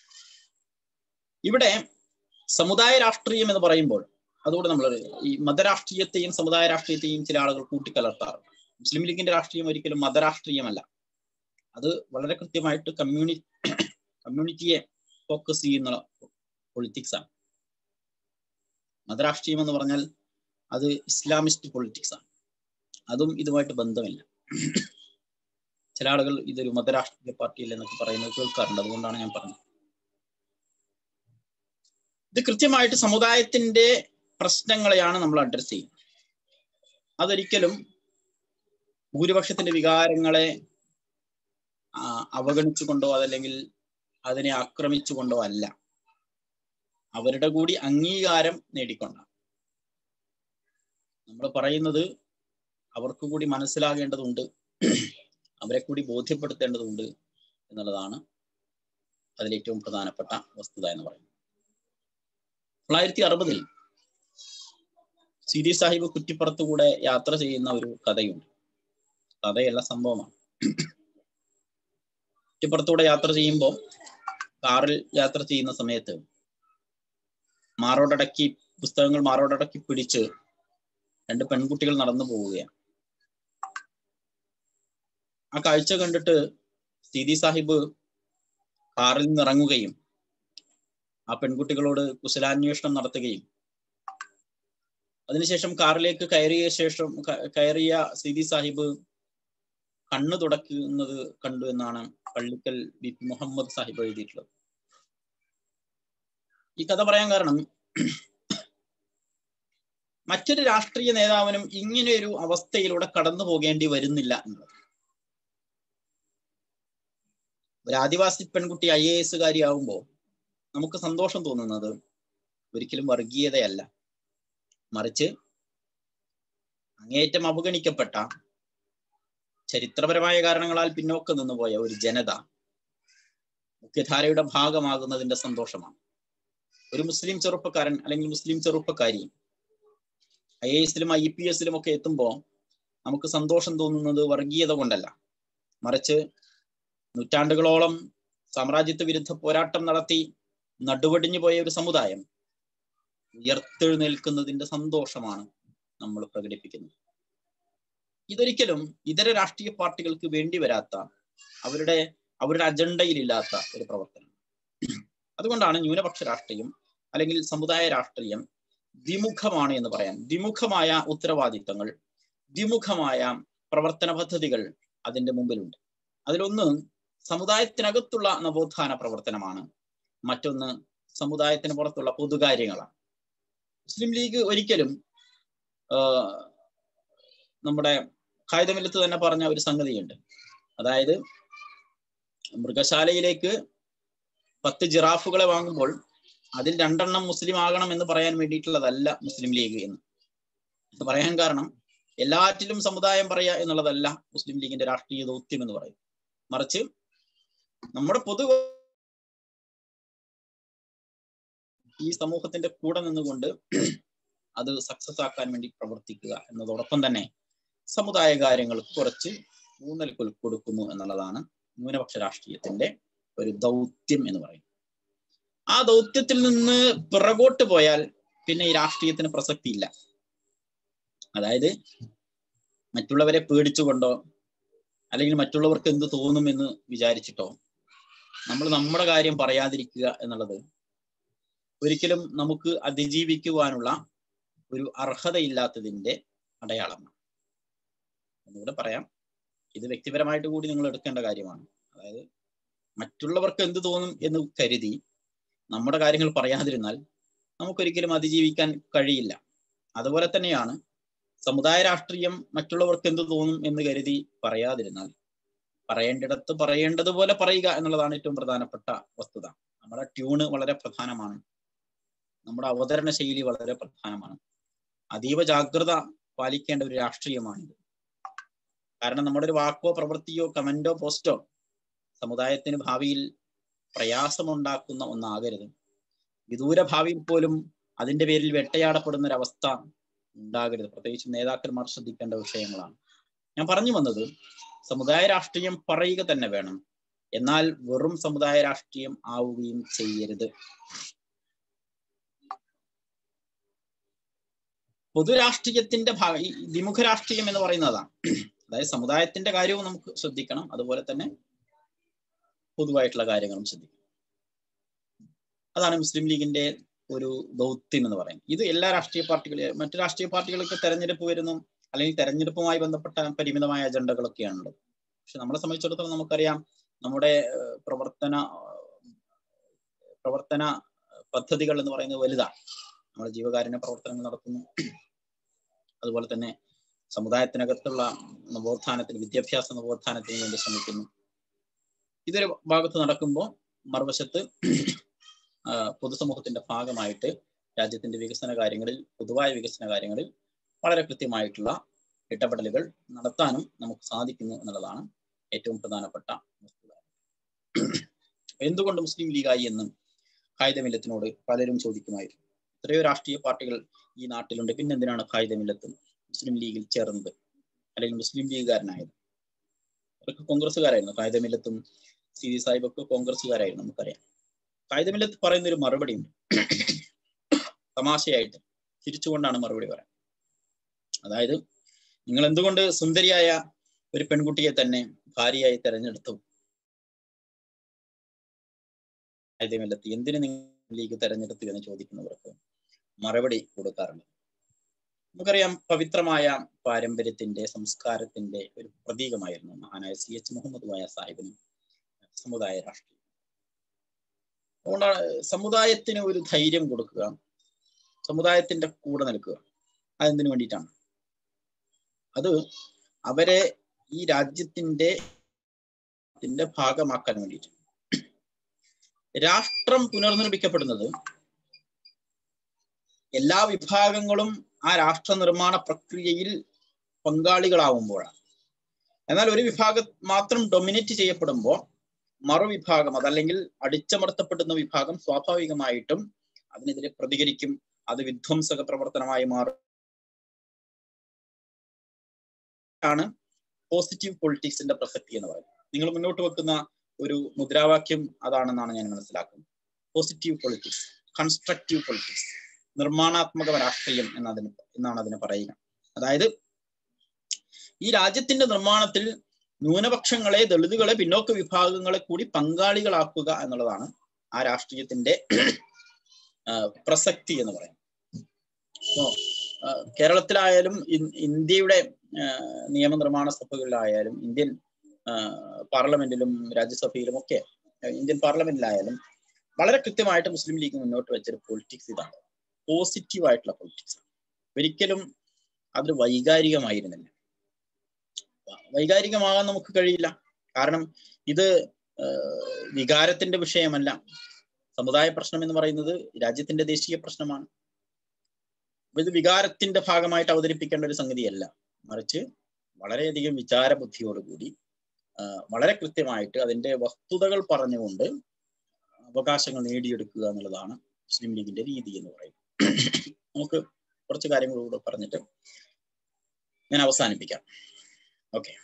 ഇവിടെ സമുദായ രാഷ്ട്രീയം എന്ന് പറയുമ്പോൾ അതുകൊണ്ട് നമ്മൾ ഈ മതരാഷ്ട്രീയത്തെയും സമുദായ രാഷ്ട്രീയത്തെയും ചില ആളുകൾ കൂട്ടിക്കലർത്താറുണ്ട്. മുസ്ലിം ലീഗിന്റെ രാഷ്ട്രീയം ഒരിക്കലും മതരാഷ്ട്രീയമല്ല. അത് വളരെ കൃത്യമായിട്ട് കമ്മ്യൂണി കമ്മ്യൂണിറ്റിയെ ഫോക്കസ് ചെയ്യുന്ന പൊളിറ്റിക്സ് ആണ്. മതരാഷ്ട്രീയം എന്ന് പറഞ്ഞാൽ അത് ഇസ്ലാമിസ്റ്റ് പൊളിറ്റിക്സ് ആണ്. അതും ഇതുമായിട്ട് ബന്ധമില്ല. ചില ആളുകൾ ഇതൊരു മതരാഷ്ട്രീയ പാർട്ടിയല്ല എന്നൊക്കെ പറയുന്നത് കേൾക്കാറുണ്ട്. അതുകൊണ്ടാണ് ഞാൻ പറഞ്ഞത്. ഇത് കൃത്യമായിട്ട് സമുദായത്തിന്റെ പ്രശ്നങ്ങളെയാണ് നമ്മൾ അഡ്രസ് ചെയ്യുന്നത്. അതൊരിക്കലും ഭൂരിപക്ഷത്തിന്റെ വികാരങ്ങളെ അവഗണിച്ചുകൊണ്ടോ അതല്ലെങ്കിൽ അതിനെ ആക്രമിച്ചുകൊണ്ടോ അല്ല, അവരുടെ കൂടി അംഗീകാരം നേടിക്കൊണ്ടാണ്. നമ്മൾ പറയുന്നത് അവർക്ക് കൂടി മനസ്സിലാകേണ്ടതുണ്ട്, അവരെ കൂടി ബോധ്യപ്പെടുത്തേണ്ടതുണ്ട് എന്നുള്ളതാണ് അതിലേറ്റവും പ്രധാനപ്പെട്ട വസ്തുത എന്ന് പറയുന്നത്. തൊള്ളായിരത്തി അറുപതിൽ സിരി സാഹിബ് കുറ്റിപ്പുറത്തുകൂടെ യാത്ര ചെയ്യുന്ന ഒരു കഥയുണ്ട്. കഥയല്ല, സംഭവമാണ്. കുറ്റിപ്പുറത്തൂടെ യാത്ര ചെയ്യുമ്പോൾ കാറിൽ യാത്ര ചെയ്യുന്ന സമയത്ത് മാറോടടക്കി പുസ്തകങ്ങൾ മാറോടടക്കി പിടിച്ച് രണ്ട് പെൺകുട്ടികൾ നടന്നു പോവുകയാണ്. ആ കാഴ്ച കണ്ടിട്ട് സിരി സാഹിബ് കാറിൽ നിന്ന് ഇറങ്ങുകയും ആ പെൺകുട്ടികളോട് കുശലാന്വേഷണം നടത്തുകയും അതിനുശേഷം കാറിലേക്ക് കയറിയ ശേഷം കയറിയ സിരി സാഹിബ് കണ്ണു തുടക്കുന്നത് കണ്ടു എന്നാണ് പള്ളിക്കൽ ബി പി മുഹമ്മദ് സാഹിബ് എഴുതിയിട്ടുള്ളത്. ഈ കഥ പറയാൻ കാരണം മറ്റൊരു രാഷ്ട്രീയ നേതാവിനും ഇങ്ങനെയൊരു അവസ്ഥയിലൂടെ കടന്നു പോകേണ്ടി വരുന്നില്ല എന്നുള്ളത്. ഒരു ആദിവാസി പെൺകുട്ടി ഐ എ എസുകാരി ആവുമ്പോൾ നമുക്ക് സന്തോഷം തോന്നുന്നത് ഒരിക്കലും വർഗീയതയല്ല, മറിച്ച് അങ്ങേയറ്റം അവഗണിക്കപ്പെട്ട, ചരിത്രപരമായ കാരണങ്ങളാൽ പിന്നോക്കം നിന്നുപോയ ഒരു ജനത മുഖ്യധാരയുടെ ഭാഗമാകുന്നതിന്റെ സന്തോഷമാണ്. ഒരു മുസ്ലിം ചെറുപ്പക്കാരൻ അല്ലെങ്കിൽ മുസ്ലിം ചെറുപ്പക്കാരി ഐ എ എസിലും ഐ പി എസിലും ഒക്കെ എത്തുമ്പോൾ നമുക്ക് സന്തോഷം തോന്നുന്നത് വർഗീയത കൊണ്ടല്ല, മറിച്ച് നൂറ്റാണ്ടുകളോളം സാമ്രാജ്യത്വ വിരുദ്ധ പോരാട്ടം നടത്തി നടുവടിഞ്ഞു പോയ ഒരു സമുദായം ഉയർത്തെഴുന്നേൽക്കുന്നതിന്റെ സന്തോഷമാണ് നമ്മൾ പ്രകടിപ്പിക്കുന്നത്. ഇതൊരിക്കലും ഇതര രാഷ്ട്രീയ പാർട്ടികൾക്ക് വേണ്ടി വരാത്ത, അവരുടെ അവരുടെ അജണ്ടയിലില്ലാത്ത ഒരു പ്രവർത്തനം. അതുകൊണ്ടാണ് ന്യൂനപക്ഷ രാഷ്ട്രീയം അല്ലെങ്കിൽ സമുദായ രാഷ്ട്രീയം ദ്വിമുഖമാണ് എന്ന് പറയാൻ. ദ്വിമുഖമായ ഉത്തരവാദിത്തങ്ങൾ, ദ്വിമുഖമായ പ്രവർത്തന പദ്ധതികൾ അതിന്റെ മുമ്പിലുണ്ട്. അതിലൊന്ന് സമുദായത്തിനകത്തുള്ള നവോത്ഥാന പ്രവർത്തനമാണ്, മറ്റൊന്ന് സമുദായത്തിന് പുറത്തുള്ള പൊതുകാര്യങ്ങളാണ്. മുസ്ലിം ലീഗ് ഒരിക്കലും നമ്മുടെ ഖായിദമില്ലത്ത് തന്നെ പറഞ്ഞ ഒരു സംഗതിയുണ്ട്. അതായത് മൃഗശാലയിലേക്ക് പത്ത് ജിറാഫുകളെ വാങ്ങുമ്പോൾ അതിൽ രണ്ടെണ്ണം മുസ്ലിം ആകണം എന്ന് പറയാൻ വേണ്ടിയിട്ടുള്ളതല്ല മുസ്ലിം ലീഗ് എന്ന്. ഇത് പറയാൻ കാരണം എല്ലാറ്റിലും സമുദായം പറയുക എന്നുള്ളതല്ല മുസ്ലിം ലീഗിന്റെ രാഷ്ട്രീയ ദൗത്യം എന്ന് പറയും. മറിച്ച് നമ്മുടെ പൊതു ഈ സമൂഹത്തിന്റെ കൂടെ നിന്നുകൊണ്ട് അത് സക്സസ് ആക്കാൻ വേണ്ടി പ്രവർത്തിക്കുക എന്നതോടൊപ്പം തന്നെ സമുദായ കാര്യങ്ങൾക്ക് കുറച്ച് ഊന്നൽ കൊടുക്കുന്നു എന്നുള്ളതാണ് ന്യൂനപക്ഷ രാഷ്ട്രീയത്തിന്റെ ഒരു ദൗത്യം എന്ന് പറയും. ആ ദൗത്യത്തിൽ നിന്ന് പിറകോട്ട് പോയാൽ പിന്നെ ഈ രാഷ്ട്രീയത്തിന് പ്രസക്തി ഇല്ല. അതായത് മറ്റുള്ളവരെ പേടിച്ചുകൊണ്ടോ അല്ലെങ്കിൽ മറ്റുള്ളവർക്ക് എന്ത് തോന്നുമെന്ന് വിചാരിച്ചിട്ടോ നമ്മൾ നമ്മുടെ കാര്യം പറയാതിരിക്കുക എന്നുള്ളത് ഒരിക്കലും നമുക്ക് അതിജീവിക്കുവാനുള്ള ഒരു അർഹതയില്ലാത്തതിന്റെ അടയാളമാണ്. ഒന്നുകൂടെ പറയാം, ഇത് വ്യക്തിപരമായിട്ട് കൂടി നിങ്ങൾ എടുക്കേണ്ട കാര്യമാണ്. അതായത് മറ്റുള്ളവർക്ക് എന്ത് തോന്നും എന്ന് കരുതി നമ്മുടെ കാര്യങ്ങൾ പറയാതിരുന്നാൽ നമുക്കൊരിക്കലും അതിജീവിക്കാൻ കഴിയില്ല. അതുപോലെ തന്നെയാണ് സമുദായ രാഷ്ട്രീയം മറ്റുള്ളവർക്ക് എന്ത് തോന്നും എന്ന് കരുതി പറയാതിരുന്നാൽ പറയേണ്ടിടത്ത് പറയേണ്ടതുപോലെ പറയുക എന്നുള്ളതാണ് ഏറ്റവും പ്രധാനപ്പെട്ട വസ്തുത. നമ്മുടെ ട്യൂണ് വളരെ പ്രധാനമാണ്, നമ്മുടെ അവതരണ ശൈലി വളരെ പ്രധാനമാണ്. അതീവ ജാഗ്രത പാലിക്കേണ്ട ഒരു രാഷ്ട്രീയമാണിത്. കാരണം നമ്മുടെ ഒരു വാക്കോ പ്രവൃത്തിയോ കമന്റോ പോസ്റ്റോ സമുദായത്തിന് ഭാവിയിൽ പ്രയാസമുണ്ടാക്കുന്ന ഒന്നാകരുത്. വിദൂര ഭാവിയിൽ പോലും അതിന്റെ പേരിൽ വെട്ടയാടപ്പെടുന്ന ഒരവസ്ഥ ഉണ്ടാകരുത്. പ്രത്യേകിച്ച് നേതാക്കന്മാർ ശ്രദ്ധിക്കേണ്ട വിഷയങ്ങളാണ്. ഞാൻ പറഞ്ഞു വന്നത്, സമുദായ രാഷ്ട്രീയം പറയുക തന്നെ വേണം, എന്നാൽ വെറും സമുദായ രാഷ്ട്രീയം ആവുകയും ചെയ്യരുത്. പൊതുരാഷ്ട്രീയത്തിന്റെ ഭാഗം ഈ വിമുഖ രാഷ്ട്രീയം എന്ന് പറയുന്നതാണ്. അതായത് സമുദായത്തിന്റെ കാര്യവും നമുക്ക് ശ്രദ്ധിക്കണം, അതുപോലെ തന്നെ പൊതുവായിട്ടുള്ള കാര്യങ്ങളും ശ്രദ്ധിക്കണം. അതാണ് മുസ്ലിം ലീഗിന്റെ ഒരു ദൗത്യം എന്ന് പറയുന്നത്. ഇത് എല്ലാ രാഷ്ട്രീയ പാർട്ടികളെ മറ്റു രാഷ്ട്രീയ പാർട്ടികൾക്ക് തെരഞ്ഞെടുപ്പ് വരുന്നു, അല്ലെങ്കിൽ തെരഞ്ഞെടുപ്പുമായി ബന്ധപ്പെട്ട പരിമിതമായ അജണ്ടകളൊക്കെയാണുള്ളത്. പക്ഷെ നമ്മളെ സംബന്ധിച്ചിടത്തോളം നമുക്കറിയാം, നമ്മുടെ പ്രവർത്തന പ്രവർത്തന പദ്ധതികൾ എന്ന് പറയുന്നത് വലുതാണ്. നമ്മൾ ജീവകാരുണ്യ പ്രവർത്തനങ്ങൾ നടത്തുന്നു, അതുപോലെ തന്നെ സമുദായത്തിനകത്തുള്ള നവോത്ഥാനത്തിന്, വിദ്യാഭ്യാസ നവോത്ഥാനത്തിന് വേണ്ടി ശ്രമിക്കുന്നു. ഇതൊരു ഭാഗത്ത് നടക്കുമ്പോൾ മറുവശത്ത് പൊതുസമൂഹത്തിന്റെ ഭാഗമായിട്ട് രാജ്യത്തിന്റെ വികസന കാര്യങ്ങളിൽ, പൊതുവായ വികസന കാര്യങ്ങളിൽ വളരെ കൃത്യമായിട്ടുള്ള ഇടപെടലുകൾ നടത്താനും നമുക്ക് സാധിക്കുന്നു എന്നുള്ളതാണ് ഏറ്റവും പ്രധാനപ്പെട്ട വസ്തുത. എന്തുകൊണ്ട് മുസ്ലിം ലീഗായി എന്നും ഖായിദമില്ലത്തിനോട് പലരും ചോദിക്കുമായിരുന്നു. എത്രയോ രാഷ്ട്രീയ പാർട്ടികൾ ഈ നാട്ടിലുണ്ട്, പിന്നെ എന്തിനാണ് ഖായിദമില്ലത്ത് മുസ്ലിം ലീഗിൽ ചേർന്നത്, അല്ലെങ്കിൽ മുസ്ലിം ലീഗുകാരനായത്? അവർക്ക് കോൺഗ്രസ്സുകാരായിരുന്നു. ഖായിദമില്ലത്തും സി വി സാഹിബൊക്കെ കോൺഗ്രസ്സുകാരായിരുന്നു, നമുക്കറിയാം. ഖായിദമില്ലത്ത് പറയുന്ന ഒരു മറുപടി ഉണ്ട്, തമാശയായിട്ട് ചിരിച്ചുകൊണ്ടാണ് മറുപടി പറയാം. അതായത്, നിങ്ങൾ എന്തുകൊണ്ട് സുന്ദരിയായ ഒരു പെൺകുട്ടിയെ തന്നെ ഭാര്യയായി തെരഞ്ഞെടുത്തു? ഖായിദമില്ലത്ത് എന്തിന് നിങ്ങൾ ലീഗ് തെരഞ്ഞെടുത്തു എന്ന് ചോദിക്കുന്നവർക്ക് മറുപടി കൊടുക്കാറുണ്ട്. നമുക്കറിയാം, പവിത്രമായ പാരമ്പര്യത്തിന്റെ, സംസ്കാരത്തിന്റെ ഒരു പ്രതീകമായിരുന്നു മഹാനായ സി എച്ച് മുഹമ്മദ് കോയ സാഹിബിന് സമുദായ രാഷ്ട്രീയം. അതുകൊണ്ടാണ് സമുദായത്തിന് ഒരു ധൈര്യം കൊടുക്കുക, സമുദായത്തിന്റെ കൂടെ നിൽക്കുക. അതെന്തിനു വേണ്ടിയിട്ടാണ്? അത് അവരെ ഈ രാജ്യത്തിന്റെ ഭാഗമാക്കാൻ വേണ്ടിയിട്ട്. രാഷ്ട്രം പുനർനിർമ്മിക്കപ്പെടുന്നത് എല്ലാ വിഭാഗങ്ങളും ആ രാഷ്ട്ര നിർമ്മാണ പ്രക്രിയയിൽ പങ്കാളികളാവുമ്പോഴാണ്. എന്നാൽ ഒരു വിഭാഗം മാത്രം ഡൊമിനേറ്റ് ചെയ്യപ്പെടുമ്പോൾ മറുവിഭാഗം, അതല്ലെങ്കിൽ അടിച്ചമർത്തപ്പെടുന്ന വിഭാഗം സ്വാഭാവികമായിട്ടും അതിനെതിരെ പ്രതികരിക്കും. അത് വിധ്വംസക പ്രവർത്തനമായി മാറും. ആണ് പോസിറ്റീവ് പൊളിറ്റിക്സിന്റെ പ്രസക്തി എന്ന് പറയുന്നത്. നിങ്ങൾ മുന്നോട്ട് വെക്കുന്ന ഒരു മുദ്രാവാക്യം അതാണെന്നാണ് ഞാൻ മനസ്സിലാക്കുന്നത്. പോസിറ്റീവ് പൊളിറ്റിക്സ്, കൺസ്ട്രക്റ്റീവ് പൊളിറ്റിക്സ്, നിർമ്മാണാത്മക രാഷ്ട്രീയം എന്നതിന് എന്നാണ് അതിനെ പറയുക. അതായത് ഈ രാജ്യത്തിന്റെ നിർമ്മാണത്തിൽ ന്യൂനപക്ഷങ്ങളെ, ദളിതുകളെ, പിന്നോക്ക വിഭാഗങ്ങളെ കൂടി പങ്കാളികളാക്കുക എന്നുള്ളതാണ് ആ രാഷ്ട്രീയത്തിന്റെ പ്രസക്തി എന്ന് പറയുന്നത്. അപ്പോ കേരളത്തിലായാലും ഇന്ത്യയുടെ നിയമനിർമ്മാണ സഭകളിലായാലും, ഇന്ത്യൻ പാർലമെന്റിലും രാജ്യസഭയിലും ഒക്കെ, ഇന്ത്യൻ പാർലമെന്റിലായാലും വളരെ കൃത്യമായിട്ട് മുസ്ലിം ലീഗ് മുന്നോട്ട് വെച്ചൊരു പൊളിറ്റിക്സ് ഇതാണ്, പോസിറ്റീവ് ആയിട്ടുള്ള പൊളിറ്റിക്സ്. ഒരിക്കലും അതൊരു വൈകാരികമായിരുന്നില്ല. വൈകാരികമാകാൻ നമുക്ക് കഴിയില്ല. കാരണം ഇത് വികാരത്തിന്റെ വിഷയമല്ല. സമുദായ പ്രശ്നം എന്ന് പറയുന്നത് രാജ്യത്തിന്റെ ദേശീയ പ്രശ്നമാണ്. ഇത് വികാരത്തിന്റെ ഭാഗമായിട്ട് അവതരിപ്പിക്കേണ്ട ഒരു സംഗതിയല്ല, മറിച്ച് വളരെയധികം വിചാരബുദ്ധിയോടുകൂടി വളരെ കൃത്യമായിട്ട് അതിന്റെ വസ്തുതകൾ പറഞ്ഞുകൊണ്ട് അവകാശങ്ങൾ നേടിയെടുക്കുക എന്നുള്ളതാണ് മുസ്ലിം ലീഗിന്റെ രീതി എന്ന് പറയുന്നത്. നമുക്ക് കുറച്ച് കാര്യങ്ങളൂടെ പറഞ്ഞിട്ട് ഞാൻ അവസാനിപ്പിക്കാം. ഓക്കെ,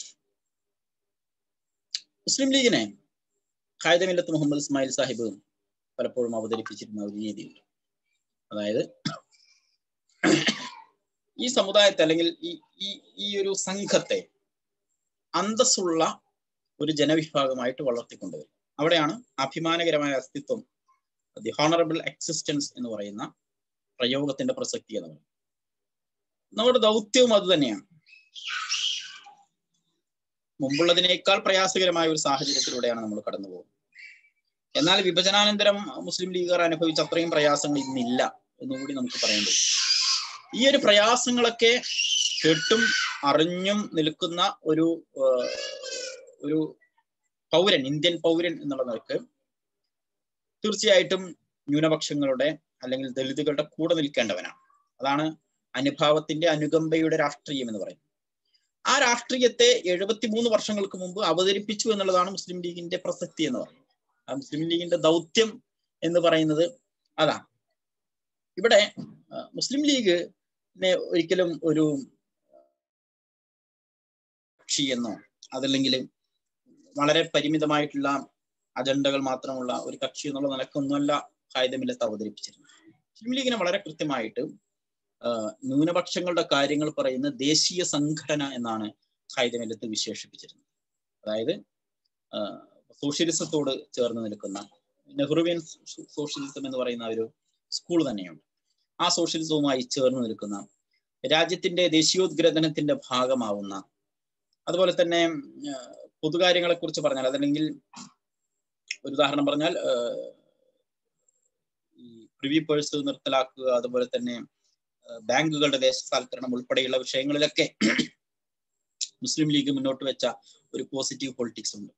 മുസ്ലിം ലീഗിനെ ഖായിദമില്ലത്ത് മുഹമ്മദ് ഇസ്മായിൽ സാഹിബ് പലപ്പോഴും അവതരിപ്പിച്ചിരുന്ന ഒരു രീതിയുണ്ട്. അതായത് ഈ സമുദായത്തെ അല്ലെങ്കിൽ ഈ ഈ ഈ ഒരു സംഘത്തെ അന്തസ്സുള്ള ഒരു ജനവിഭാഗമായിട്ട് വളർത്തിക്കൊണ്ടുവരും. അവിടെയാണ് അഭിമാനകരമായ അസ്തിത്വം, ദി ഹോണറബിൾ എക്സിസ്റ്റൻസ് എന്ന് പറയുന്ന പ്രയോഗത്തിന്റെ പ്രസക്തി എന്ന് പറയുന്നത്. നമ്മുടെ ദൗത്യവും അത് തന്നെയാണ്. മുമ്പുള്ളതിനേക്കാൾ പ്രയാസകരമായ ഒരു സാഹചര്യത്തിലൂടെയാണ് നമ്മൾ കടന്നു പോകുന്നത്. എന്നാൽ വിഭജനാനന്തരം മുസ്ലിം ലീഗുകാർ അനുഭവിച്ച അത്രയും പ്രയാസങ്ങൾ ഇന്നില്ല എന്നുകൂടി നമുക്ക് പറയേണ്ടത്. ഈ ഒരു പ്രയാസങ്ങളൊക്കെ കേട്ടും അറിഞ്ഞും നിൽക്കുന്ന ഒരു ഒരു പൗരൻ, ഇന്ത്യൻ പൗരൻ എന്നുള്ള നിലക്ക് തീർച്ചയായിട്ടും ന്യൂനപക്ഷങ്ങളുടെ അല്ലെങ്കിൽ ദളിതുകളുടെ കൂടെ നിൽക്കേണ്ടവനാണ്. അതാണ് അനുഭാവത്തിന്റെ, അനുകമ്പയുടെ രാഷ്ട്രീയം എന്ന് പറയുന്നത്. ആ രാഷ്ട്രീയത്തെ എഴുപത്തിമൂന്ന് വർഷങ്ങൾക്ക് മുമ്പ് അവതരിപ്പിച്ചു എന്നുള്ളതാണ് മുസ്ലിം ലീഗിന്റെ പ്രസക്തി എന്ന് പറയുന്നത്. ആ മുസ്ലിം ലീഗിന്റെ ദൗത്യം എന്ന് പറയുന്നത് അതാണ്. ഇവിടെ മുസ്ലിം ലീഗിനെ ഒരിക്കലും ഒരു കക്ഷി എന്നോ അതല്ലെങ്കിൽ വളരെ പരിമിതമായിട്ടുള്ള അജണ്ടകൾ മാത്രമുള്ള ഒരു കക്ഷി എന്നുള്ള നിലക്കൊന്നുമല്ല ഖായിദമില്ലത്ത് അവതരിപ്പിച്ചിരുന്നത്. മുസ്ലിം ലീഗിനെ വളരെ കൃത്യമായിട്ട് ന്യൂനപക്ഷങ്ങളുടെ കാര്യങ്ങൾ പറയുന്ന ദേശീയ സംഘടന എന്നാണ് ഖായിദമില്ലത്ത് വിശേഷിപ്പിച്ചിരുന്നത്. അതായത് സോഷ്യലിസത്തോട് ചേർന്ന് നിൽക്കുന്ന നെഹ്റുവിയൻ സോഷ്യലിസം എന്ന് പറയുന്ന ഒരു സ്കൂൾ തന്നെയുണ്ട്. ആ സോഷ്യലിസവുമായി ചേർന്ന് നിൽക്കുന്ന, രാജ്യത്തിന്റെ ദേശീയോദ്ഗ്രഥനത്തിന്റെ ഭാഗമാവുന്ന, അതുപോലെ തന്നെ പൊതുകാര്യങ്ങളെ കുറിച്ച് പറഞ്ഞാൽ, അതല്ലെങ്കിൽ ഒരു ഉദാഹരണം പറഞ്ഞാൽ ഈ പ്രിവി പേഴ്സ് നിർത്തലാക്കുക, അതുപോലെ തന്നെ ബാങ്കുകളുടെ ദേശസാൽക്കരണം ഉൾപ്പെടെയുള്ള വിഷയങ്ങളിലൊക്കെ മുസ്ലിം ലീഗ് മുന്നോട്ട് വെച്ച ഒരു പോസിറ്റീവ് പൊളിറ്റിക്സ് ഉണ്ട്.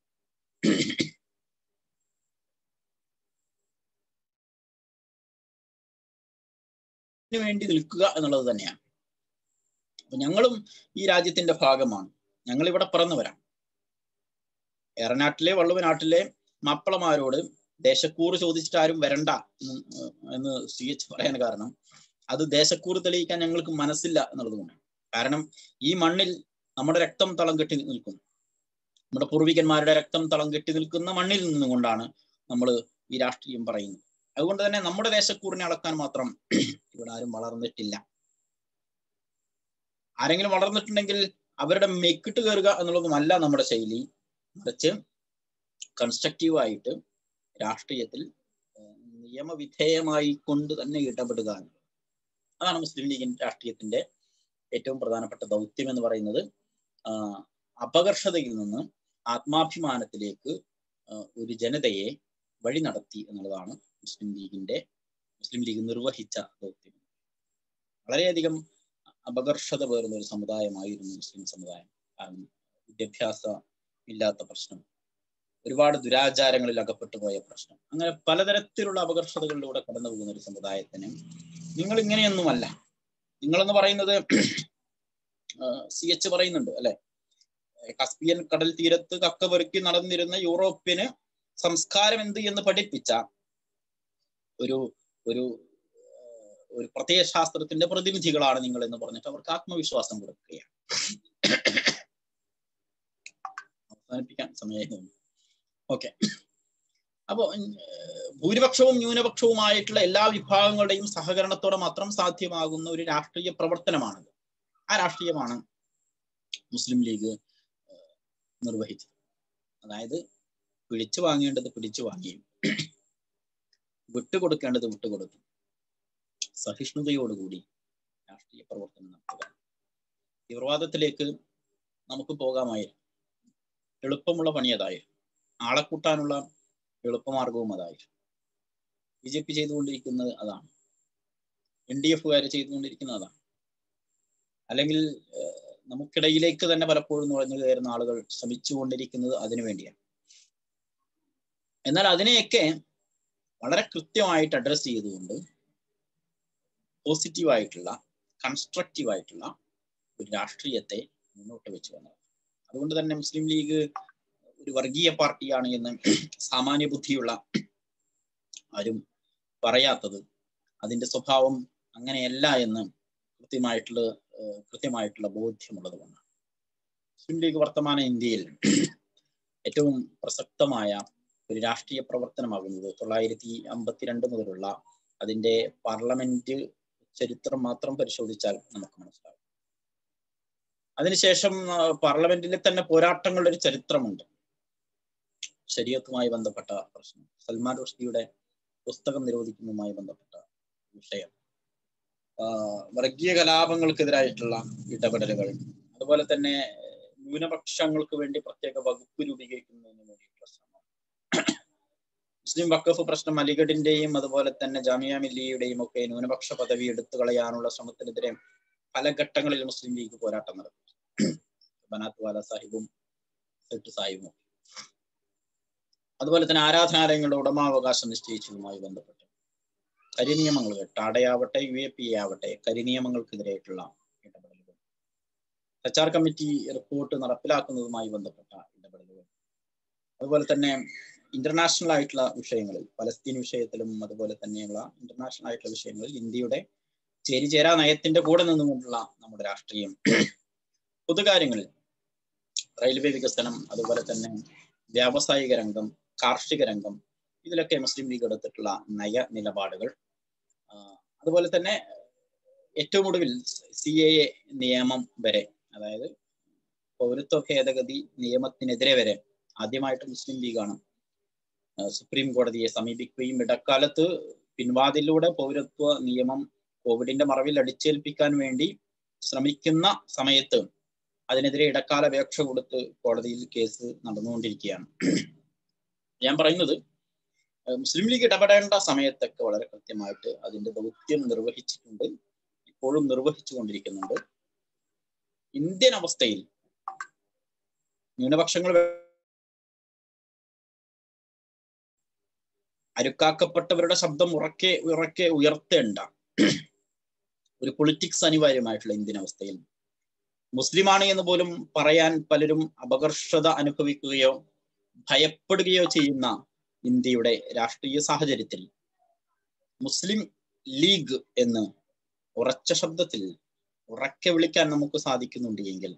വേണ്ടി നിൽക്കുക എന്നുള്ളത് തന്നെയാണ്. അപ്പൊ ഞങ്ങളും ഈ രാജ്യത്തിന്റെ ഭാഗമാണ്. ഞങ്ങൾ ഇവിടെ പിറന്നവരാണ്. ഏറനാട്ടിലെ വള്ളുവനാട്ടിലെ മാപ്പിളമാരോട് ദേശക്കൂറ് ചോദിച്ചിട്ട് ആരും വരണ്ട എന്ന് സി എച്ച് പറയാൻ കാരണം അത് ദേശക്കൂറ് തെളിയിക്കാൻ ഞങ്ങൾക്ക് മനസ്സില്ല എന്നുള്ളത് കൊണ്ടാണ്. കാരണം ഈ മണ്ണിൽ നമ്മുടെ രക്തം തളം കെട്ടി നിൽക്കുന്നു. നമ്മുടെ പൂർവികന്മാരുടെ രക്തം തളം കെട്ടി നിൽക്കുന്ന മണ്ണിൽ നിന്നുകൊണ്ടാണ് നമ്മൾ ഈ രാഷ്ട്രീയം പറയുന്നത്. അതുകൊണ്ട് തന്നെ നമ്മുടെ ദേശക്കൂറിനെ അളക്കാൻ മാത്രം ഇവിടെ ആരും വളർന്നിട്ടില്ല. ആരെങ്കിലും വളർന്നിട്ടുണ്ടെങ്കിൽ അവരുടെ മെക്കിട്ട് കയറുക എന്നുള്ളതുമല്ല നമ്മുടെ ശൈലി. മറിച്ച് കൺസ്ട്രക്റ്റീവായിട്ട് രാഷ്ട്രീയത്തിൽ നിയമവിധേയമായി കൊണ്ട് തന്നെ ഇടപെടുക. അതാണ് മുസ്ലിം ലീഗിന്റെ രാഷ്ട്രീയത്തിന്റെ ഏറ്റവും പ്രധാനപ്പെട്ട ദൗത്യം എന്ന് പറയുന്നത്. അപകർഷതയിൽ നിന്ന് ആത്മാഭിമാനത്തിലേക്ക് ഒരു ജനതയെ വഴി നടത്തി എന്നുള്ളതാണ് മുസ്ലിം ലീഗിന്റെ മുസ്ലിം ലീഗ് നിർവഹിച്ച ദൗത്യം. വളരെയധികം അപകർഷത പേറുന്ന ഒരു സമുദായമായിരുന്നു മുസ്ലിം സമുദായം. കാരണം വിദ്യാഭ്യാസം ഇല്ലാത്ത പ്രശ്നം, ഒരുപാട് ദുരാചാരങ്ങളിൽ അകപ്പെട്ടു പോയ പ്രശ്നം, അങ്ങനെ പലതരത്തിലുള്ള അപകർഷതകളിലൂടെ കടന്നു പോകുന്ന ഒരു സമുദായത്തിന് നിങ്ങൾ ഇങ്ങനെയൊന്നുമല്ല. നിങ്ങളെന്ന് പറയുന്നത് സി എച്ച് പറയുന്നുണ്ട് അല്ലെ, കസ്പിയൻ കടൽ തീരത്ത് കക്ക പെറുക്കി നടന്നിരുന്ന യൂറോപ്യന് സംസ്കാരം എന്ത് എന്ന് പഠിപ്പിച്ച ഒരു ഒരു ഒരു പ്രത്യയശാസ്ത്രത്തിന്റെ പ്രതിനിധികളാണ് നിങ്ങൾ എന്ന് പറഞ്ഞിട്ട് അവർക്ക് ആത്മവിശ്വാസം കൊടുക്കുകയാണ്. അവസാനിപ്പിക്കാൻ സമയമായിരുന്നു. ഓക്കെ, അപ്പോ ഭൂരിപക്ഷവും ന്യൂനപക്ഷവുമായിട്ടുള്ള എല്ലാ വിഭാഗങ്ങളുടെയും സഹകരണത്തോടെ മാത്രം സാധ്യമാകുന്ന ഒരു രാഷ്ട്രീയ പ്രവർത്തനമാണിത്. ആ രാഷ്ട്രീയമാണ് മുസ്ലിം ലീഗ് നിർവഹിച്ചത്. അതായത് പിടിച്ചു വാങ്ങേണ്ടത് പിടിച്ചു വാങ്ങിയും വിട്ടുകൊടുക്കേണ്ടത് വിട്ടുകൊടുക്കും, സഹിഷ്ണുതയോടുകൂടി രാഷ്ട്രീയ പ്രവർത്തനം നടത്തുക. തീവ്രവാദത്തിലേക്ക് നമുക്ക് പോകാമായിരുന്നു. എളുപ്പമുള്ള പണി അതായിരുന്നു. ആളെ കൂട്ടാനുള്ള എളുപ്പമാർഗവും അതായിരുന്നു. ബി ജെ പി ചെയ്തുകൊണ്ടിരിക്കുന്നത് അതാണ്. എൻ ഡി എഫുകാര് ചെയ്തുകൊണ്ടിരിക്കുന്നത് അതാണ്. അല്ലെങ്കിൽ നമുക്കിടയിലേക്ക് തന്നെ പലപ്പോഴും നുഴഞ്ഞു കയറുന്ന ആളുകൾ ശ്രമിച്ചുകൊണ്ടിരിക്കുന്നത് അതിനു വേണ്ടിയാണ്. എന്നാൽ അതിനെയൊക്കെ വളരെ കൃത്യമായിട്ട് അഡ്രസ് ചെയ്തുകൊണ്ട് പോസിറ്റീവായിട്ടുള്ള കൺസ്ട്രക്റ്റീവായിട്ടുള്ള ഒരു രാഷ്ട്രീയത്തെ മുന്നോട്ട് വെച്ച് വന്നത്. അതുകൊണ്ട് തന്നെ മുസ്ലിം ലീഗ് ഒരു വർഗീയ പാർട്ടിയാണ് എന്ന് സാമാന്യ ബുദ്ധിയുള്ള ആരും പറയാത്തത് അതിന്റെ സ്വഭാവം അങ്ങനെയല്ല എന്ന് കൃത്യമായിട്ടുള്ള കൃത്യമായിട്ടുള്ള ബോധ്യമുള്ളത് കൊണ്ടാണ്. മുസ്ലിം ലീഗ് വർത്തമാന ഇന്ത്യയിൽ ഏറ്റവും പ്രസക്തമായ ഒരു രാഷ്ട്രീയ പ്രവർത്തനമാകുന്നത് തൊള്ളായിരത്തി അമ്പത്തിരണ്ട് മുതലുള്ള അതിന്റെ പാർലമെന്റ് ചരിത്രം മാത്രം പരിശോധിച്ചാൽ നമുക്ക് മനസ്സിലാവും. അതിനുശേഷം പാർലമെന്റിലെ തന്നെ പോരാട്ടങ്ങളുടെ ഒരു ചരിത്രമുണ്ട്. ശരീഅത്തുമായി ബന്ധപ്പെട്ട പ്രശ്നം, സൽമാൻ റുഷ്ദിയുടെ പുസ്തകം നിരോധിക്കുന്നതുമായി ബന്ധപ്പെട്ട വിഷയം, വർഗീയ കലാപങ്ങൾക്കെതിരായിട്ടുള്ള ഇടപെടലുകൾ, അതുപോലെ തന്നെ ന്യൂനപക്ഷങ്ങൾക്ക് വേണ്ടി പ്രത്യേക വകുപ്പ് രൂപീകരിക്കുന്നതിന് വേണ്ടിയിട്ടുള്ള ശ്രമം, മുസ്ലിം വഖഫ് പ്രശ്നം, അലിഗഡിന്റെയും അതുപോലെ തന്നെ ജാമിയ മില്ലിയുടെയും ഒക്കെ ന്യൂനപക്ഷ പദവി എടുത്തു കളയാനുള്ള ശ്രമത്തിനെതിരെ പല ഘട്ടങ്ങളിൽ മുസ്ലിം ലീഗ് പോരാട്ടം നടത്തി. ബനാത്ത് വാല സാഹിബും സെട്ട് സാഹിബും, അതുപോലെ തന്നെ ആരാധനാലയങ്ങളുടെ ഉടമാവകാശം നിശ്ചയിച്ചതുമായി ബന്ധപ്പെട്ട് കരിനിയമങ്ങൾ, ടാഡയാവട്ടെ യു എ പി എ ആവട്ടെ, കരിനിയമങ്ങൾക്കെതിരായിട്ടുള്ള ഇടപെടലുകൾ, സച്ചാർ കമ്മിറ്റി റിപ്പോർട്ട് നടപ്പിലാക്കുന്നതുമായി ബന്ധപ്പെട്ട ഇടപെടലുകൾ, അതുപോലെ തന്നെ ഇന്റർനാഷണൽ ആയിട്ടുള്ള വിഷയങ്ങളിൽ, പലസ്തീൻ വിഷയത്തിലും അതുപോലെ തന്നെയുള്ള ഇന്റർനാഷണൽ ആയിട്ടുള്ള വിഷയങ്ങളിൽ ഇന്ത്യയുടെ ചേരിചേരാ നയത്തിന്റെ കൂടെ നിന്നുകൊണ്ടുള്ള നമ്മുടെ രാഷ്ട്രീയം, പൊതുകാര്യങ്ങളിൽ റെയിൽവേ വികസനം, അതുപോലെ തന്നെ വ്യാവസായിക രംഗം, കാർഷിക രംഗം, ഇതിലൊക്കെ മുസ്ലിം ലീഗ് എടുത്തിട്ടുള്ള നയ നിലപാടുകൾ, അതുപോലെ തന്നെ ഏറ്റവും ഒടുവിൽ സി എ എ നിയമം വരെ, അതായത് പൗരത്വ ഭേദഗതി നിയമത്തിനെതിരെ വരെ ആദ്യമായിട്ട് മുസ്ലിം ലീഗാണ് സുപ്രീം കോടതിയെ സമീപിക്കുകയും ഇടക്കാലത്ത് പിൻവാതിലൂടെ പൗരത്വ നിയമം കോവിഡിന്റെ മറവിൽ അടിച്ചേൽപ്പിക്കാൻ വേണ്ടി ശ്രമിക്കുന്ന സമയത്ത് അതിനെതിരെ ഇടക്കാല അപേക്ഷ കൊടുത്ത് കോടതിയിൽ കേസ് നടന്നുകൊണ്ടിരിക്കുകയാണ്. ഞാൻ പറയുന്നത്, മുസ്ലിം ലീഗ് ഇടപെടേണ്ട സമയത്തൊക്കെ വളരെ കൃത്യമായിട്ട് അതിന്റെ ദൗത്യം നിർവഹിച്ചിട്ടുണ്ട്, ഇപ്പോഴും നിർവഹിച്ചു കൊണ്ടിരിക്കുന്നുണ്ട്. ഇന്ത്യൻ അവസ്ഥയിൽ ന്യൂനപക്ഷങ്ങൾ അരുക്കാക്കപ്പെട്ടവരുടെ ശബ്ദം ഉറക്കെ ഉറക്കെ ഉയർത്തേണ്ട ഒരു പൊളിറ്റിക്സ് അനിവാര്യമായിട്ടുള്ള ഇന്ത്യൻ അവസ്ഥയിൽ മുസ്ലിമാണ് എന്ന് പോലും പറയാൻ പലരും അപകർഷത അനുഭവിക്കുകയോ ഭയപ്പെടുകയോ ചെയ്യുന്ന ഇന്ത്യയുടെ രാഷ്ട്രീയ സാഹചര്യത്തിൽ മുസ്ലിം ലീഗ് എന്ന് ഉറച്ച ശബ്ദത്തിൽ ഉറക്കെ വിളിക്കാൻ നമുക്ക് സാധിക്കുന്നുണ്ട് എങ്കിൽ,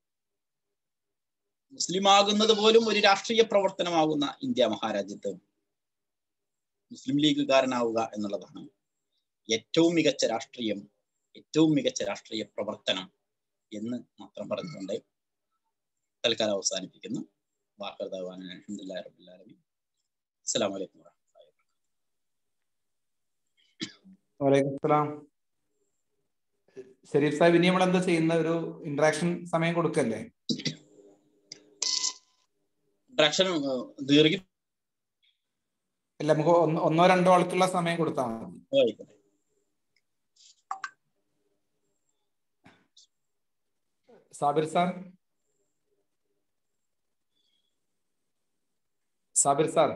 മുസ്ലിമാകുന്നത് പോലും ഒരു രാഷ്ട്രീയ പ്രവർത്തനമാകുന്ന ഇന്ത്യ മഹാരാജ്യത്ത് മുസ്ലിം ലീഗുകാരനാവുക എന്നുള്ളതാണ് ഏറ്റവും മികച്ച രാഷ്ട്രീയം, ഏറ്റവും മികച്ച രാഷ്ട്രീയ പ്രവർത്തനം എന്ന് മാത്രം പറഞ്ഞുകൊണ്ട് തൽക്കാലം അവസാനിപ്പിക്കുന്നു. വാഹർദാൻ അൽഹംദുലില്ലാഹി റബ്ബിൽ ആലമീൻ. അസ്സലാമു അലൈക്കും വറഹ്മത്തുള്ളാഹി വബറകാതുഹു. വലൈക്കും സലാം. ഷരീഫ് സാഹിബ്, ഇനി നമ്മൾ എന്താ ചെയ്യുന്ന, ഒരു ഇന്ററാക്ഷൻ സമയം കൊടുക്കല്ലേ? ഇന്ററാക്ഷൻ ദീർഘ അല്ല, നമുക്ക് ഒന്നോ രണ്ടോ ആൾക്കുള്ള സമയം കൊടുത്താൽ മതി. സാബിർ സാർ, സാബിർ സാർ,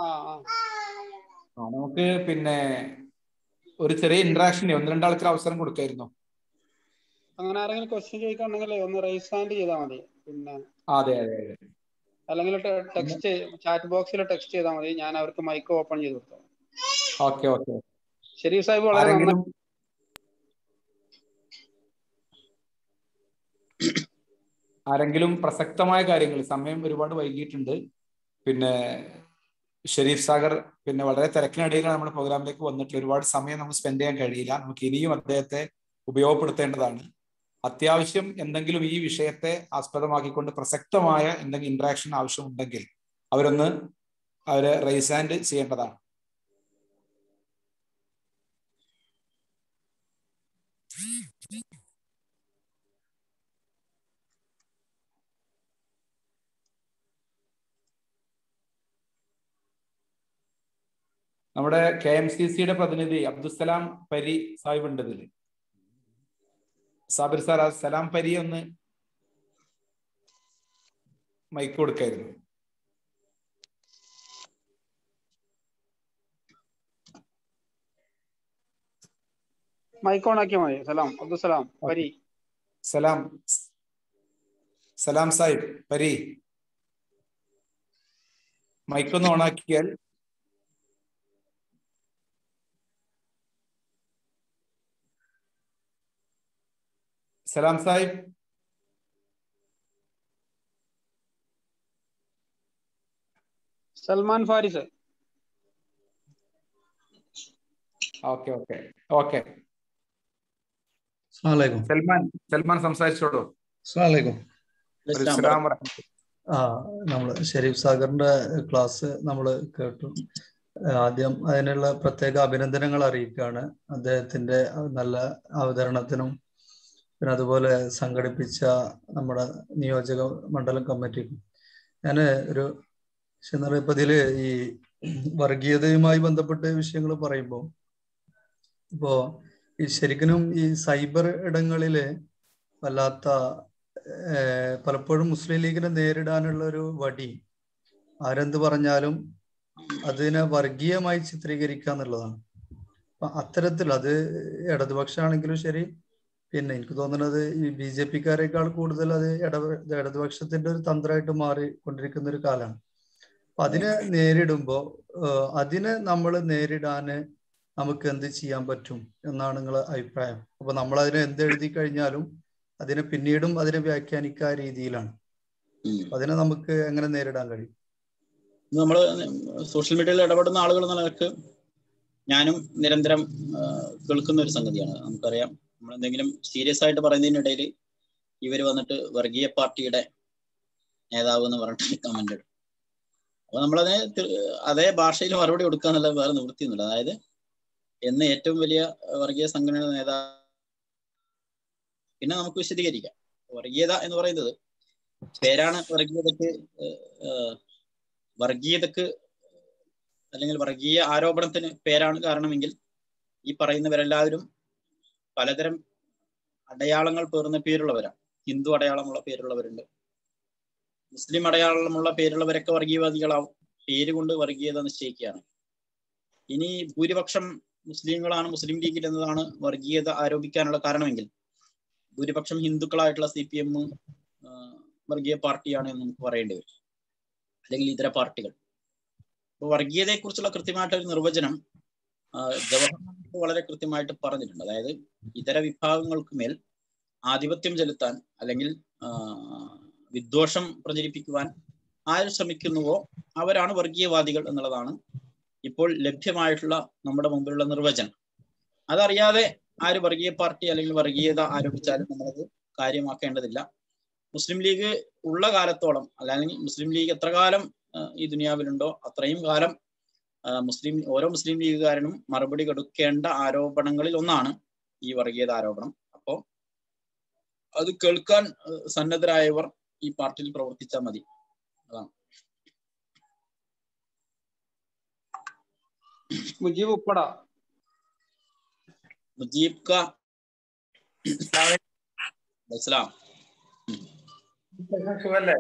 നമുക്ക് പിന്നെ ഒരു ചെറിയ ഇന്ററാക്ഷൻ ഒന്ന് രണ്ടാൾക്ക് അവസരം കൊടുക്കായിരുന്നു. അങ്ങനെ ആരെങ്കിലും ക്വസ്റ്റ്യൻ ചോദിക്കാണെങ്കിൽ ഒന്ന് റൈസ് ഹാൻഡ് ചെയ്താൽ മതി. പിന്നെ അതെ അതെ അതെ അല്ലെങ്കിൽ ടെക്സ്റ്റ് ചാറ്റ് ബോക്സിൽ ടെക്സ്റ്റ് ചെയ്താൽ മതി, ഞാൻ അവർക്ക് മൈക്ക് ഓപ്പൺ ചെയ്ത് കൊടുത്തു. Okay okay. ഷരീഫ് സാഹിബ് വളരെ ആരെങ്കിലും ആരെങ്കിലും പ്രസക്തമായ കാര്യങ്ങൾ, സമയം ഒരുപാട് വൈകിട്ടുണ്ട്, പിന്നെ ഷരീഫ് സാഗർ പിന്നെ വളരെ തിരക്കിനിടയിലാണ് നമ്മുടെ പ്രോഗ്രാമിലേക്ക് വന്നിട്ടുള്ള, ഒരുപാട് സമയം നമുക്ക് സ്പെൻഡ് ചെയ്യാൻ കഴിയില്ല. നമുക്ക് ഇനിയും അദ്ദേഹത്തെ ഉപയോഗപ്പെടുത്തേണ്ടതാണ്. അത്യാവശ്യം എന്തെങ്കിലും ഈ വിഷയത്തെ ആസ്പദമാക്കിക്കൊണ്ട് പ്രസക്തമായ എന്തെങ്കിലും ഇന്ററാക്ഷൻ ആവശ്യമുണ്ടെങ്കിൽ അവരൊന്ന് അവരെ റൈസ് ഹാൻഡ് ചെയ്യേണ്ടതാണ്. നമ്മുടെ കെ എം സി സിയുടെ പ്രതിനിധി അബ്ദുസലാം പരി സാഹിബ് ഉണ്ട് ഇതിൽ. സാബിർ സാർ, സലാം പരി ഒന്ന് മൈക്ക് കൊടുക്കായിരുന്നു. മൈക്ക് ഓൺ ആക്കിയാൽ മതി. സലാം അബ്ദുസലാം പരി. സലാം സലാം സാഹിബ് പരി, മൈക്കൊന്ന് ഓൺ ആക്കിയാൽ. Salam Sahib, Salman Faris. Okay okay okay Salman Salman സംസാരിച്ചോളൂ. ആ നമ്മള് ഷെരീഫ് സാഗറിന്റെ ക്ലാസ് നമ്മൾ കേട്ടു. ആദ്യം അതിനുള്ള പ്രത്യേക അഭിനന്ദനങ്ങൾ അറിയിക്കുകയാണ് അദ്ദേഹത്തിന്റെ നല്ല അവതരണത്തിനും, പിന്നെ അതുപോലെ സംഘടിപ്പിച്ച നമ്മുടെ നിയോജക മണ്ഡലം കമ്മിറ്റിക്കും. ഞാൻ ഒരു ഇപ്പൊ ഇതില് ഈ വർഗീയതയുമായി ബന്ധപ്പെട്ട വിഷയങ്ങൾ പറയുമ്പോൾ ഇപ്പോ ഈ ശരിക്കും ഈ സൈബർ ഇടങ്ങളില് വല്ലാത്ത പലപ്പോഴും മുസ്ലിം ലീഗിനെ നേരിടാനുള്ള ഒരു വടി ആരെന്ത് പറഞ്ഞാലും അതിനെ വർഗീയമായി ചിത്രീകരിക്കുക എന്നുള്ളതാണ്. അപ്പൊ അത്തരത്തിൽ അത് ഇടതുപക്ഷമാണെങ്കിലും ശരി, പിന്നെ എനിക്ക് തോന്നുന്നത് ഈ ബി ജെ പിക്കാരേക്കാൾ കൂടുതൽ അത് ഇട ഇടതുപക്ഷത്തിന്റെ ഒരു തന്ത്രമായിട്ട് മാറിക്കൊണ്ടിരിക്കുന്ന ഒരു കാലമാണ്. അപ്പൊ അതിനെ നേരിടുമ്പോ അതിനെ നമ്മൾ നേരിടാന് നമുക്ക് എന്ത് ചെയ്യാൻ പറ്റും എന്നാണ് നിങ്ങളെ അഭിപ്രായം? അപ്പൊ നമ്മൾ അതിനെ എന്ത് എഴുതി കഴിഞ്ഞാലും അതിനെ പിന്നീടും അതിനെ വ്യാഖ്യാനിക്കുക രീതിയിലാണ്. അതിനെ നമുക്ക് എങ്ങനെ നേരിടാൻ കഴിയും? നമ്മൾ സോഷ്യൽ മീഡിയയിൽ ഇടപെടുന്ന ആളുകൾ എന്ന നിലക്ക് ഞാനും നിരന്തരം കേൾക്കുന്ന ഒരു സംഗതിയാണ്. നമുക്കറിയാം, നമ്മൾ എന്തെങ്കിലും സീരിയസ് ആയിട്ട് പറയുന്നതിനിടയിൽ ഇവർ വന്നിട്ട് വർഗീയ പാർട്ടിയുടെ നേതാവ് എന്ന് പറഞ്ഞിട്ട് കമന്റ് ഇടും. അപ്പൊ നമ്മളതിനെ അതേ ഭാഷയിൽ മറുപടി കൊടുക്കുക എന്നുള്ളത് വേറെ നിവൃത്തിയൊന്നുമില്ല. അതായത് എന്ന് ഏറ്റവും വലിയ വർഗീയ സംഘടന നേതാവ്, പിന്നെ നമുക്ക് വിശദീകരിക്കാം. വർഗീയത എന്ന് പറയുന്നത് പേരാണ് വർഗീയതക്ക് വർഗീയതക്ക് അല്ലെങ്കിൽ വർഗീയ ആരോപണത്തിന് പേരാണ് കാരണമെങ്കിൽ ഈ പറയുന്നവരെല്ലാവരും പലതരം അടയാളങ്ങൾ പേർന്ന പേരുള്ളവരാണ്. ഹിന്ദു അടയാളമുള്ള പേരുള്ളവരുണ്ട്, മുസ്ലിം അടയാളമുള്ള പേരുള്ളവരൊക്കെ വർഗീയവാദികളാവും. പേര് കൊണ്ട് വർഗീയത നിശ്ചയിക്കുകയാണ്. ഇനി ഭൂരിപക്ഷം മുസ്ലിങ്ങളാണ് മുസ്ലിം ലീഗിൽ എന്നതാണ് വർഗീയത ആരോപിക്കാനുള്ള കാരണമെങ്കിൽ ഭൂരിപക്ഷം ഹിന്ദുക്കളായിട്ടുള്ള സി പി എം വർഗീയ പാർട്ടിയാണ് എന്ന് നമുക്ക് പറയേണ്ടി വരും, അല്ലെങ്കിൽ ഇതര പാർട്ടികൾ. അപ്പോൾ വർഗീയതയെ കുറിച്ചുള്ള കൃത്യമായിട്ടൊരു നിർവചനം ജവഹർലാൽ വളരെ കൃത്യമായിട്ട് പറഞ്ഞിട്ടുണ്ട്. അതായത് ഇതര വിഭാഗങ്ങൾക്ക് മേൽ ആധിപത്യം ചെലുത്താൻ അല്ലെങ്കിൽ വിദ്വേഷം പ്രചരിപ്പിക്കുവാൻ ആര് ശ്രമിക്കുന്നുവോ അവരാണ് വർഗീയവാദികൾ എന്നുള്ളതാണ് ഇപ്പോൾ ലഭ്യമായിട്ടുള്ള നമ്മുടെ മുമ്പിലുള്ള നിർവചനം. അതറിയാതെ ആര് വർഗീയ പാർട്ടി അല്ലെങ്കിൽ വർഗീയത ആരോപിച്ചാലും നമ്മളത് കാര്യമാക്കേണ്ടതില്ല. മുസ്ലിം ലീഗ് ഉള്ള കാലത്തോളം, അല്ലെങ്കിൽ മുസ്ലിം ലീഗ് എത്ര കാലം ഈ ദുനിയാവിലുണ്ടോ അത്രയും കാലം മുസ്ലിം ഓരോ മുസ്ലിം ലീഗുകാരനും മറുപടി കൊടുക്കേണ്ട ആരോപണങ്ങളിൽ ഒന്നാണ് ഈ വർഗീയത ആരോപണം. അപ്പോൾ അത് കേൾക്കാൻ സന്നദ്ധരായവർ ഈ പാർട്ടിയിൽ പ്രവർത്തിച്ചാൽ മതി. അതാണ്. മുജീബ് ഉപ്പട മുജീബ് കാ അസ്സലാം. സുഖല്ലേ?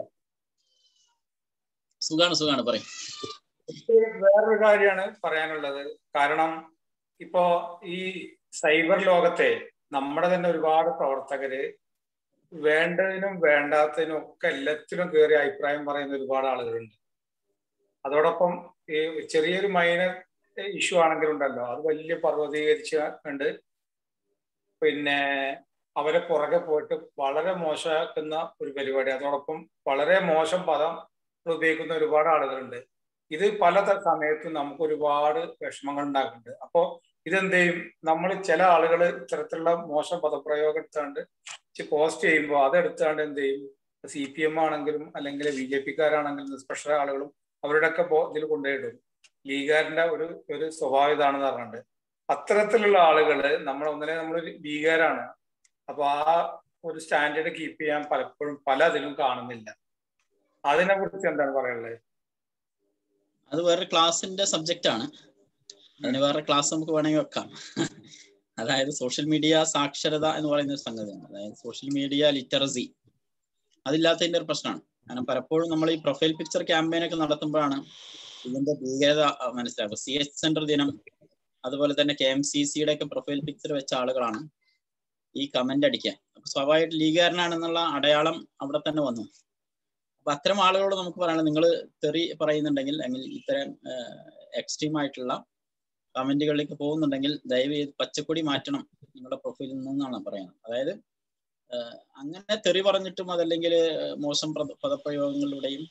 സുഖാണ് സുഖാണ് പറയും. വേറൊരു കാര്യമാണ് പറയാനുള്ളത്. കാരണം ഇപ്പോ ഈ സൈബർ ലോകത്തെ നമ്മുടെ തന്നെ ഒരുപാട് പ്രവർത്തകര് വേണ്ടതിനും വേണ്ടാത്തതിനും ഒക്കെ എല്ലാത്തിനും കയറി അഭിപ്രായം പറയുന്ന ഒരുപാട് ആളുകളുണ്ട്. അതോടൊപ്പം ഈ ചെറിയൊരു മൈനർ ഇഷ്യൂ ആണെങ്കിലുണ്ടല്ലോ അത് വലിയ പർവ്വതീകരിച്ചുകൊണ്ട് പിന്നെ അവരെ പുറകെ പോയിട്ട് വളരെ മോശമാക്കുന്ന ഒരു പരിപാടി, അതോടൊപ്പം വളരെ മോശം പദം ഉപയോഗിക്കുന്ന ഒരുപാട് ആളുകളുണ്ട്. ഇത് പല സമയത്തും നമുക്ക് ഒരുപാട് വിഷമങ്ങൾ ഉണ്ടാക്കുന്നുണ്ട്. അപ്പോൾ ഇതെന്ത് ചെയ്യും, നമ്മൾ ചില ആളുകൾ ഇത്തരത്തിലുള്ള മോശം പദപ്രയോഗം എടുത്താണ്ട് പോസ്റ്റ് ചെയ്യുമ്പോൾ അതെടുത്താണ്ട് എന്ത് ചെയ്യും, സി പി എം ആണെങ്കിലും അല്ലെങ്കിൽ ബി ജെ പിക്കാരാണെങ്കിലും സ്പെഷ്യൽ ആളുകളും അവരുടെയൊക്കെ ഇതിൽ കൊണ്ടുപോയിടും. ലീഗുകാരന്റെ ഒരു ഒരു സ്വഭാവം ഇതാണെന്ന് പറഞ്ഞിട്ട് അത്തരത്തിലുള്ള ആളുകള് നമ്മൾ ഒന്നിനെ നമ്മൾ ലീഗുകാരാണ്. അപ്പൊ ആ ഒരു സ്റ്റാൻഡേർഡ് കീപ്പ് ചെയ്യാൻ പലപ്പോഴും പല അതിലും കാണുന്നില്ല. അതിനെ കുറിച്ച് എന്താണ് പറയാനുള്ളത്? അത് വേറെ ക്ലാസിന്റെ സബ്ജക്റ്റ് ആണ്. അതിന് വേറെ ക്ലാസ് നമുക്ക് വേണമെങ്കിൽ വെക്കാം. അതായത് സോഷ്യൽ മീഡിയ സാക്ഷരത എന്ന് പറയുന്ന ഒരു സംഗതിയാണ്. അതായത് സോഷ്യൽ മീഡിയ ലിറ്ററസി അതില്ലാത്തതിന്റെ ഒരു പ്രശ്നമാണ്. കാരണം പലപ്പോഴും നമ്മൾ ഈ പ്രൊഫൈൽ പിക്ചർ ക്യാമ്പയിൻ ഒക്കെ നടത്തുമ്പോഴാണ് ഇതിന്റെ ഭീകരത മനസ്സിലാക്കുക. സി എച്ച് സെന്റർ ദിനം, അതുപോലെ തന്നെ കെ എം സി സിയുടെ ഒക്കെ പ്രൊഫൈൽ പിക്ചർ വെച്ച ആളുകളാണ് ഈ കമന്റ് അടിക്കാൻ. അപ്പൊ സ്വാഭാവികമായിട്ട് ലീഗുകാരനാണെന്നുള്ള അടയാളം അവിടെ തന്നെ വന്നു. അപ്പൊ അത്തരം ആളുകളോട് നമുക്ക് പറയാനുള്ളത്, നിങ്ങൾ തെറി പറയുന്നുണ്ടെങ്കിൽ അല്ലെങ്കിൽ ഇത്തരം എക്സ്ട്രീം ആയിട്ടുള്ള കമന്റുകളിലേക്ക് പോകുന്നുണ്ടെങ്കിൽ ദയവ് ചെയ്ത് പച്ചക്കൊടി മാറ്റണം നിങ്ങളുടെ പ്രൊഫൈലിൽ നിന്നാണ് പറയുന്നത്. അതായത് അങ്ങനെ തെറി പറഞ്ഞിട്ടും അതല്ലെങ്കിൽ മോശം പദപ്രയോഗങ്ങളിലൂടെയും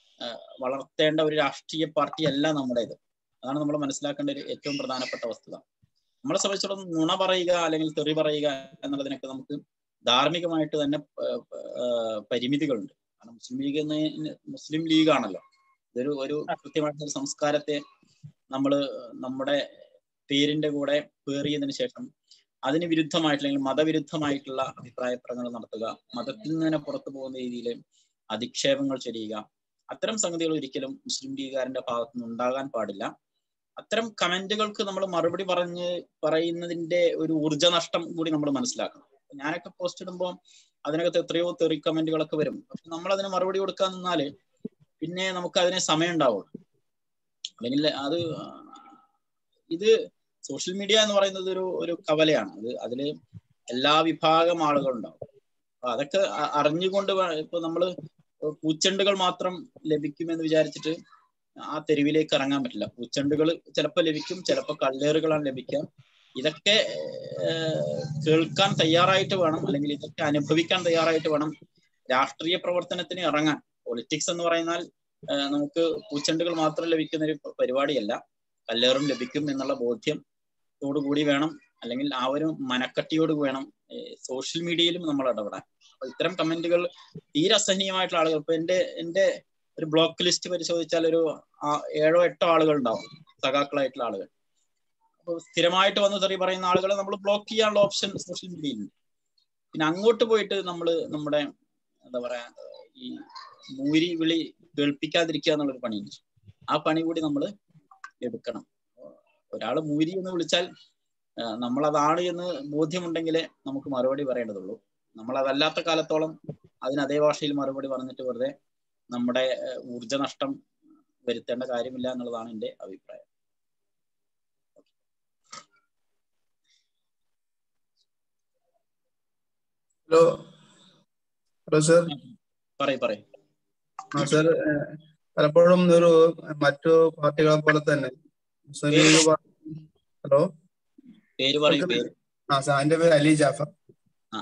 വളർത്തേണ്ട ഒരു രാഷ്ട്രീയ പാർട്ടി അല്ല നമ്മുടേത്. അതാണ് നമ്മൾ മനസ്സിലാക്കേണ്ട ഒരു ഏറ്റവും പ്രധാനപ്പെട്ട വസ്തുത. നമ്മളെ സംബന്ധിച്ചിടത്തോളം നുണ പറയുക അല്ലെങ്കിൽ തെറി പറയുക എന്നുള്ളതിനൊക്കെ നമുക്ക് ധാർമ്മികമായിട്ട് തന്നെ പരിമിതികളുണ്ട്. കാരണം മുസ്ലിം ലീഗ് എന്ന മുസ്ലിം ലീഗാണല്ലോ, ഇതൊരു ഒരു കൃത്യമായിട്ടൊരു സംസ്കാരത്തെ നമ്മൾ നമ്മുടെ പേരിന്റെ കൂടെ പേറിയതിനു ശേഷം അതിന് വിരുദ്ധമായിട്ട് അല്ലെങ്കിൽ മതവിരുദ്ധമായിട്ടുള്ള അഭിപ്രായ പ്രകടനം നടത്തുക, മതത്തിൽ നിന്ന് തന്നെ പുറത്തു പോകുന്ന രീതിയിൽ അധിക്ഷേപങ്ങൾ ചെയ്യുക, അത്തരം സംഗതികൾ ഒരിക്കലും മുസ്ലിം ലീഗുകാരന്റെ ഭാഗത്തു നിന്ന് ഉണ്ടാകാൻ പാടില്ല. അത്തരം കമന്റുകൾക്ക് നമ്മൾ മറുപടി പറഞ്ഞ് പറയുന്നതിന്റെ ഒരു ഊർജ്ജ നഷ്ടം കൂടി നമ്മൾ മനസ്സിലാക്കണം. ഞാനൊക്കെ പോസ്റ്റ് ഇടുമ്പോൾ അതിനകത്ത് എത്രയോ തെറി കമന്റുകളൊക്കെ വരും. പക്ഷെ നമ്മൾ അതിന് മറുപടി കൊടുക്കാൻ നിന്നാല് പിന്നെ നമുക്ക് അതിന് സമയം ഉണ്ടാവുള്ളൂ. അല്ലെങ്കിൽ അത് ഇത് സോഷ്യൽ മീഡിയ എന്ന് പറയുന്നത് ഒരു ഒരു കവലയാണ്. അത് അതില് എല്ലാ വിഭാഗം ആളുകളുണ്ടാവും. അപ്പൊ അതൊക്കെ അറിഞ്ഞുകൊണ്ട് ഇപ്പൊ നമ്മള് പൂച്ചെണ്ടുകൾ മാത്രം ലഭിക്കുമെന്ന് വിചാരിച്ചിട്ട് ആ തെരുവിലേക്ക് ഇറങ്ങാൻ പറ്റില്ല. പൂച്ചെണ്ടുകൾ ചിലപ്പോൾ ലഭിക്കും, ചിലപ്പോൾ കല്ലേറുകളാണ് ലഭിക്കുക. ഇതൊക്കെ കേൾക്കാൻ തയ്യാറായിട്ട് വേണം, അല്ലെങ്കിൽ ഇതൊക്കെ അനുഭവിക്കാൻ തയ്യാറായിട്ട് വേണം രാഷ്ട്രീയ പ്രവർത്തനത്തിന് ഇറങ്ങാൻ. പൊളിറ്റിക്സ് എന്ന് പറയുന്നാൽ നമുക്ക് പൂച്ചെണ്ടുകൾ മാത്രം ലഭിക്കുന്ന ഒരു പരിപാടിയല്ല, കല്ലേറും ലഭിക്കും എന്നുള്ള ബോധ്യത്തോടു കൂടി വേണം, അല്ലെങ്കിൽ ആ ഒരു മനക്കട്ടിയോട് വേണം സോഷ്യൽ മീഡിയയിലും നമ്മൾ ഇടപെടാൻ. അപ്പൊ ഇത്തരം കമന്റുകൾ തീരെ അസഹനീയമായിട്ടുള്ള ആളുകൾ, ഇപ്പൊ എന്റെ എന്റെ ഒരു ബ്ലോക്ക് ലിസ്റ്റ് പരിശോധിച്ചാൽ ഒരു ഏഴോ എട്ടോ ആളുകൾ ഉണ്ടാവും, സഖാക്കളായിട്ടുള്ള ആളുകൾ. അപ്പൊ സ്ഥിരമായിട്ട് വന്ന് തെറി പറയുന്ന ആളുകളെ നമ്മൾ ബ്ലോക്ക് ചെയ്യാനുള്ള ഓപ്ഷൻ സോഷ്യൽ മീഡിയയിലുണ്ട്. പിന്നെ അങ്ങോട്ട് പോയിട്ട് നമ്മൾ നമ്മുടെ എന്താ പറയാ ഈ മൂരി വിളി കേൾപ്പിക്കാതിരിക്കുക എന്നുള്ളൊരു പണിയുണ്ട്. ആ പണി കൂടി നമ്മൾ എടുക്കണം. ഒരാൾ മൂരി എന്ന് വിളിച്ചാൽ നമ്മൾ അതാണ് എന്ന് ബോധ്യമുണ്ടെങ്കിലേ നമുക്ക് മറുപടി പറയേണ്ടതുള്ളൂ. നമ്മൾ അതല്ലാത്ത കാലത്തോളം അതിന് അതേ ഭാഷയിൽ മറുപടി പറഞ്ഞിട്ട് വെറുതെ നമ്മുടെ ഊർജ നഷ്ടം വരുത്തേണ്ട കാര്യമില്ല എന്നുള്ളതാണ് എൻ്റെ അഭിപ്രായം. Hello hello sir. പറയ് പറയ്. ആ സർ, പലപ്പോഴും ഒരു മറ്റു പാർട്ടികളെ പോലെ തന്നെ മുസ്ലിം ലീഗ് ഹലോ പേര് പറയൂ. ആ സാർ, എൻ്റെ പേര് അലി ജാഫർ. ആ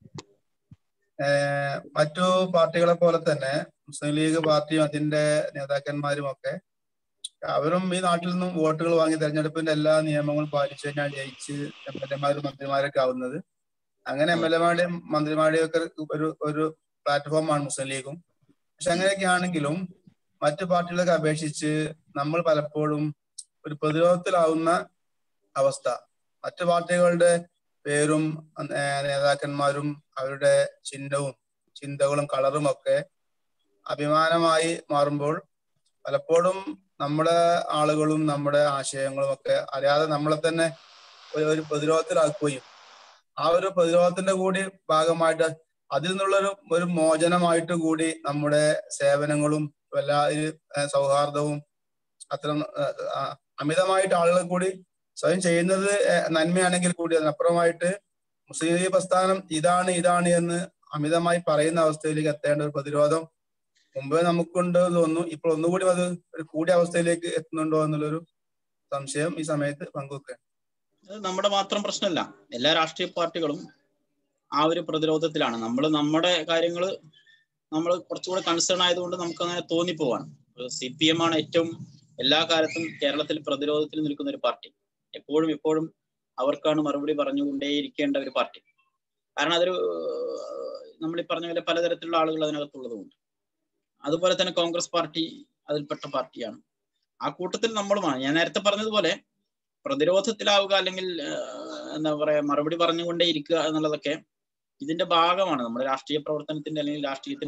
മറ്റു പാർട്ടികളെ പോലെ തന്നെ മുസ്ലിം ലീഗ് പാർട്ടിയും അതിന്റെ നേതാക്കന്മാരും ഒക്കെ അവരും ഈ നാട്ടിൽ നിന്നും വോട്ടുകൾ വാങ്ങി തെരഞ്ഞെടുപ്പിന്റെ എല്ലാ നിയമങ്ങളും പാലിച്ചു കഴിഞ്ഞാൽ ജയിച്ച് എം എൽ എമാരും മന്ത്രിമാരൊക്കെ ആവുന്നത്. അങ്ങനെ എം എൽ എമാരുടെയും മന്ത്രിമാരുടെയും ഒക്കെ ഒരു ഒരു പ്ലാറ്റ്ഫോമാണ് മുസ്ലിം ലീഗും. പക്ഷെ അങ്ങനെയൊക്കെ ആണെങ്കിലും മറ്റു പാർട്ടികളൊക്കെ അപേക്ഷിച്ച് നമ്മൾ പലപ്പോഴും ഒരു പ്രതിരോധത്തിലാവുന്ന അവസ്ഥ. മറ്റു പാർട്ടികളുടെ പേരും നേതാക്കന്മാരും അവരുടെ ചിഹ്നവും ചിന്തകളും കളറും ഒക്കെ അഭിമാനമായി മാറുമ്പോൾ പലപ്പോഴും നമ്മുടെ ആളുകളും നമ്മുടെ ആശയങ്ങളും ഒക്കെ അറിയാതെ നമ്മളെ തന്നെ ഒരു പ്രതിരോധത്തിലാക്കുകയും ആ ഒരു പ്രതിരോധത്തിന്റെ കൂടി ഭാഗമായിട്ട് അതിൽ നിന്നുള്ളൊരു ഒരു മോചനമായിട്ട് കൂടി നമ്മുടെ സേവനങ്ങളും എല്ലാ സൗഹാർദ്ദവും അത്തരം അമിതമായിട്ട് ആളുകൾ കൂടി സ്വയം ചെയ്യുന്നത് നന്മയാണെങ്കിൽ കൂടി അതിനപ്പുറമായിട്ട് മുസ്ലിം ലീഗ് പ്രസ്ഥാനം ഇതാണ് ഇതാണ് എന്ന് അമിതമായി പറയുന്ന അവസ്ഥയിലേക്ക് എത്തേണ്ട ഒരു പ്രതിരോധം മുമ്പേ നമുക്കുണ്ട് തോന്നുന്നു. ഇപ്പോൾ ഒന്നുകൂടി അത് ഒരു കൂടിയ അവസ്ഥയിലേക്ക് എത്തുന്നുണ്ടോ എന്നുള്ളൊരു സംശയം ഈ സമയത്ത് പങ്കുവെക്കുകയാണ്. അത് നമ്മുടെ മാത്രം പ്രശ്നമല്ല, എല്ലാ രാഷ്ട്രീയ പാർട്ടികളും ആ ഒരു പ്രതിരോധത്തിലാണ്. നമ്മൾ നമ്മുടെ കാര്യങ്ങൾ നമ്മൾ കുറച്ചുകൂടെ കൺസേൺ ആയതുകൊണ്ട് നമുക്ക് അങ്ങനെ തോന്നിപ്പോവാണ്. സി പി എം ആണ് ഏറ്റവും എല്ലാ കാലത്തും കേരളത്തിൽ പ്രതിരോധത്തിൽ നിൽക്കുന്ന ഒരു പാർട്ടി. എപ്പോഴും എപ്പോഴും അവർക്കാണ് മറുപടി പറഞ്ഞുകൊണ്ടേയിരിക്കേണ്ട ഒരു പാർട്ടി. കാരണം അതൊരു നമ്മൾ ഈ പറഞ്ഞ പോലെ പലതരത്തിലുള്ള ആളുകൾ അതിനകത്തുള്ളതുകൊണ്ട്. അതുപോലെ തന്നെ കോൺഗ്രസ് പാർട്ടി അതിൽപ്പെട്ട പാർട്ടിയാണ്. ആ കൂട്ടത്തിൽ നമ്മളുമാണ്. ഞാൻ നേരത്തെ പറഞ്ഞതുപോലെ പ്രതിരോധത്തിലാവുക അല്ലെങ്കിൽ എന്താ പറയാ മറുപടി പറഞ്ഞുകൊണ്ടേ ഇരിക്കുക എന്നുള്ളതൊക്കെ ഇതിന്റെ ഭാഗമാണ്. നമ്മുടെ രാഷ്ട്രീയ പ്രവർത്തനത്തിന്റെ അല്ലെങ്കിൽ രാഷ്ട്രീയത്തിൽ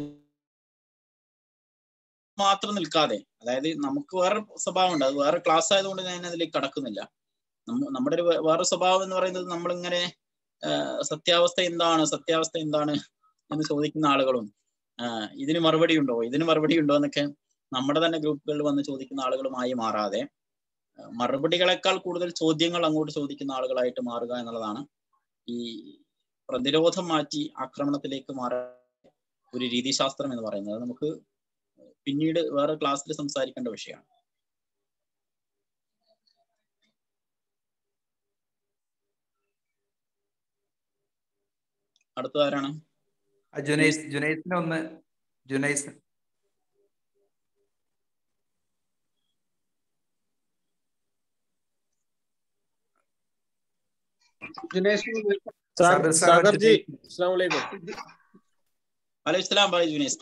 മാത്രം നിൽക്കാതെ, അതായത് നമുക്ക് വേറെ സ്വഭാവം ഉണ്ട്, അത് വേറെ ക്ലാസ് ആയതുകൊണ്ട് ഞാൻ അതിലേക്ക് കടക്കുന്നില്ല. നമ്മുടെ ഒരു വേറെ സ്വഭാവം എന്ന് പറയുന്നത് നമ്മളിങ്ങനെ സത്യാവസ്ഥ എന്താണ് സത്യാവസ്ഥ എന്താണ് എന്ന് ചോദിക്കുന്ന ആളുകളും ഇതിന് മറുപടി ഉണ്ടോ ഇതിന് മറുപടി ഉണ്ടോ എന്നൊക്കെ നമ്മുടെ തന്നെ ഗ്രൂപ്പുകളിൽ വന്ന് ചോദിക്കുന്ന ആളുകളുമായി മാറാതെ മറുപടികളെക്കാൾ കൂടുതൽ ചോദ്യങ്ങൾ അങ്ങോട്ട് ചോദിക്കുന്ന ആളുകളായിട്ട് മാറുക എന്നുള്ളതാണ് ഈ പ്രതിരോധം മാറ്റി ആക്രമണത്തിലേക്ക് മാറാൻ ഒരു രീതിശാസ്ത്രം എന്ന് പറയുന്നത്. നമുക്ക് പിന്നീട് വേറെ ക്ലാസ്സിൽ സംസാരിക്കേണ്ട വിഷയമാണ്. അടുത്ത ആരാണ്? ജുനൈസ്. ജുനൈസിനെ ഒന്ന് ജുനൈസ് സാഗർജി അസ്സലാമു അലൈക്കും. വലൈഹിസ്സലാം ഭായ് ജുനൈസ്.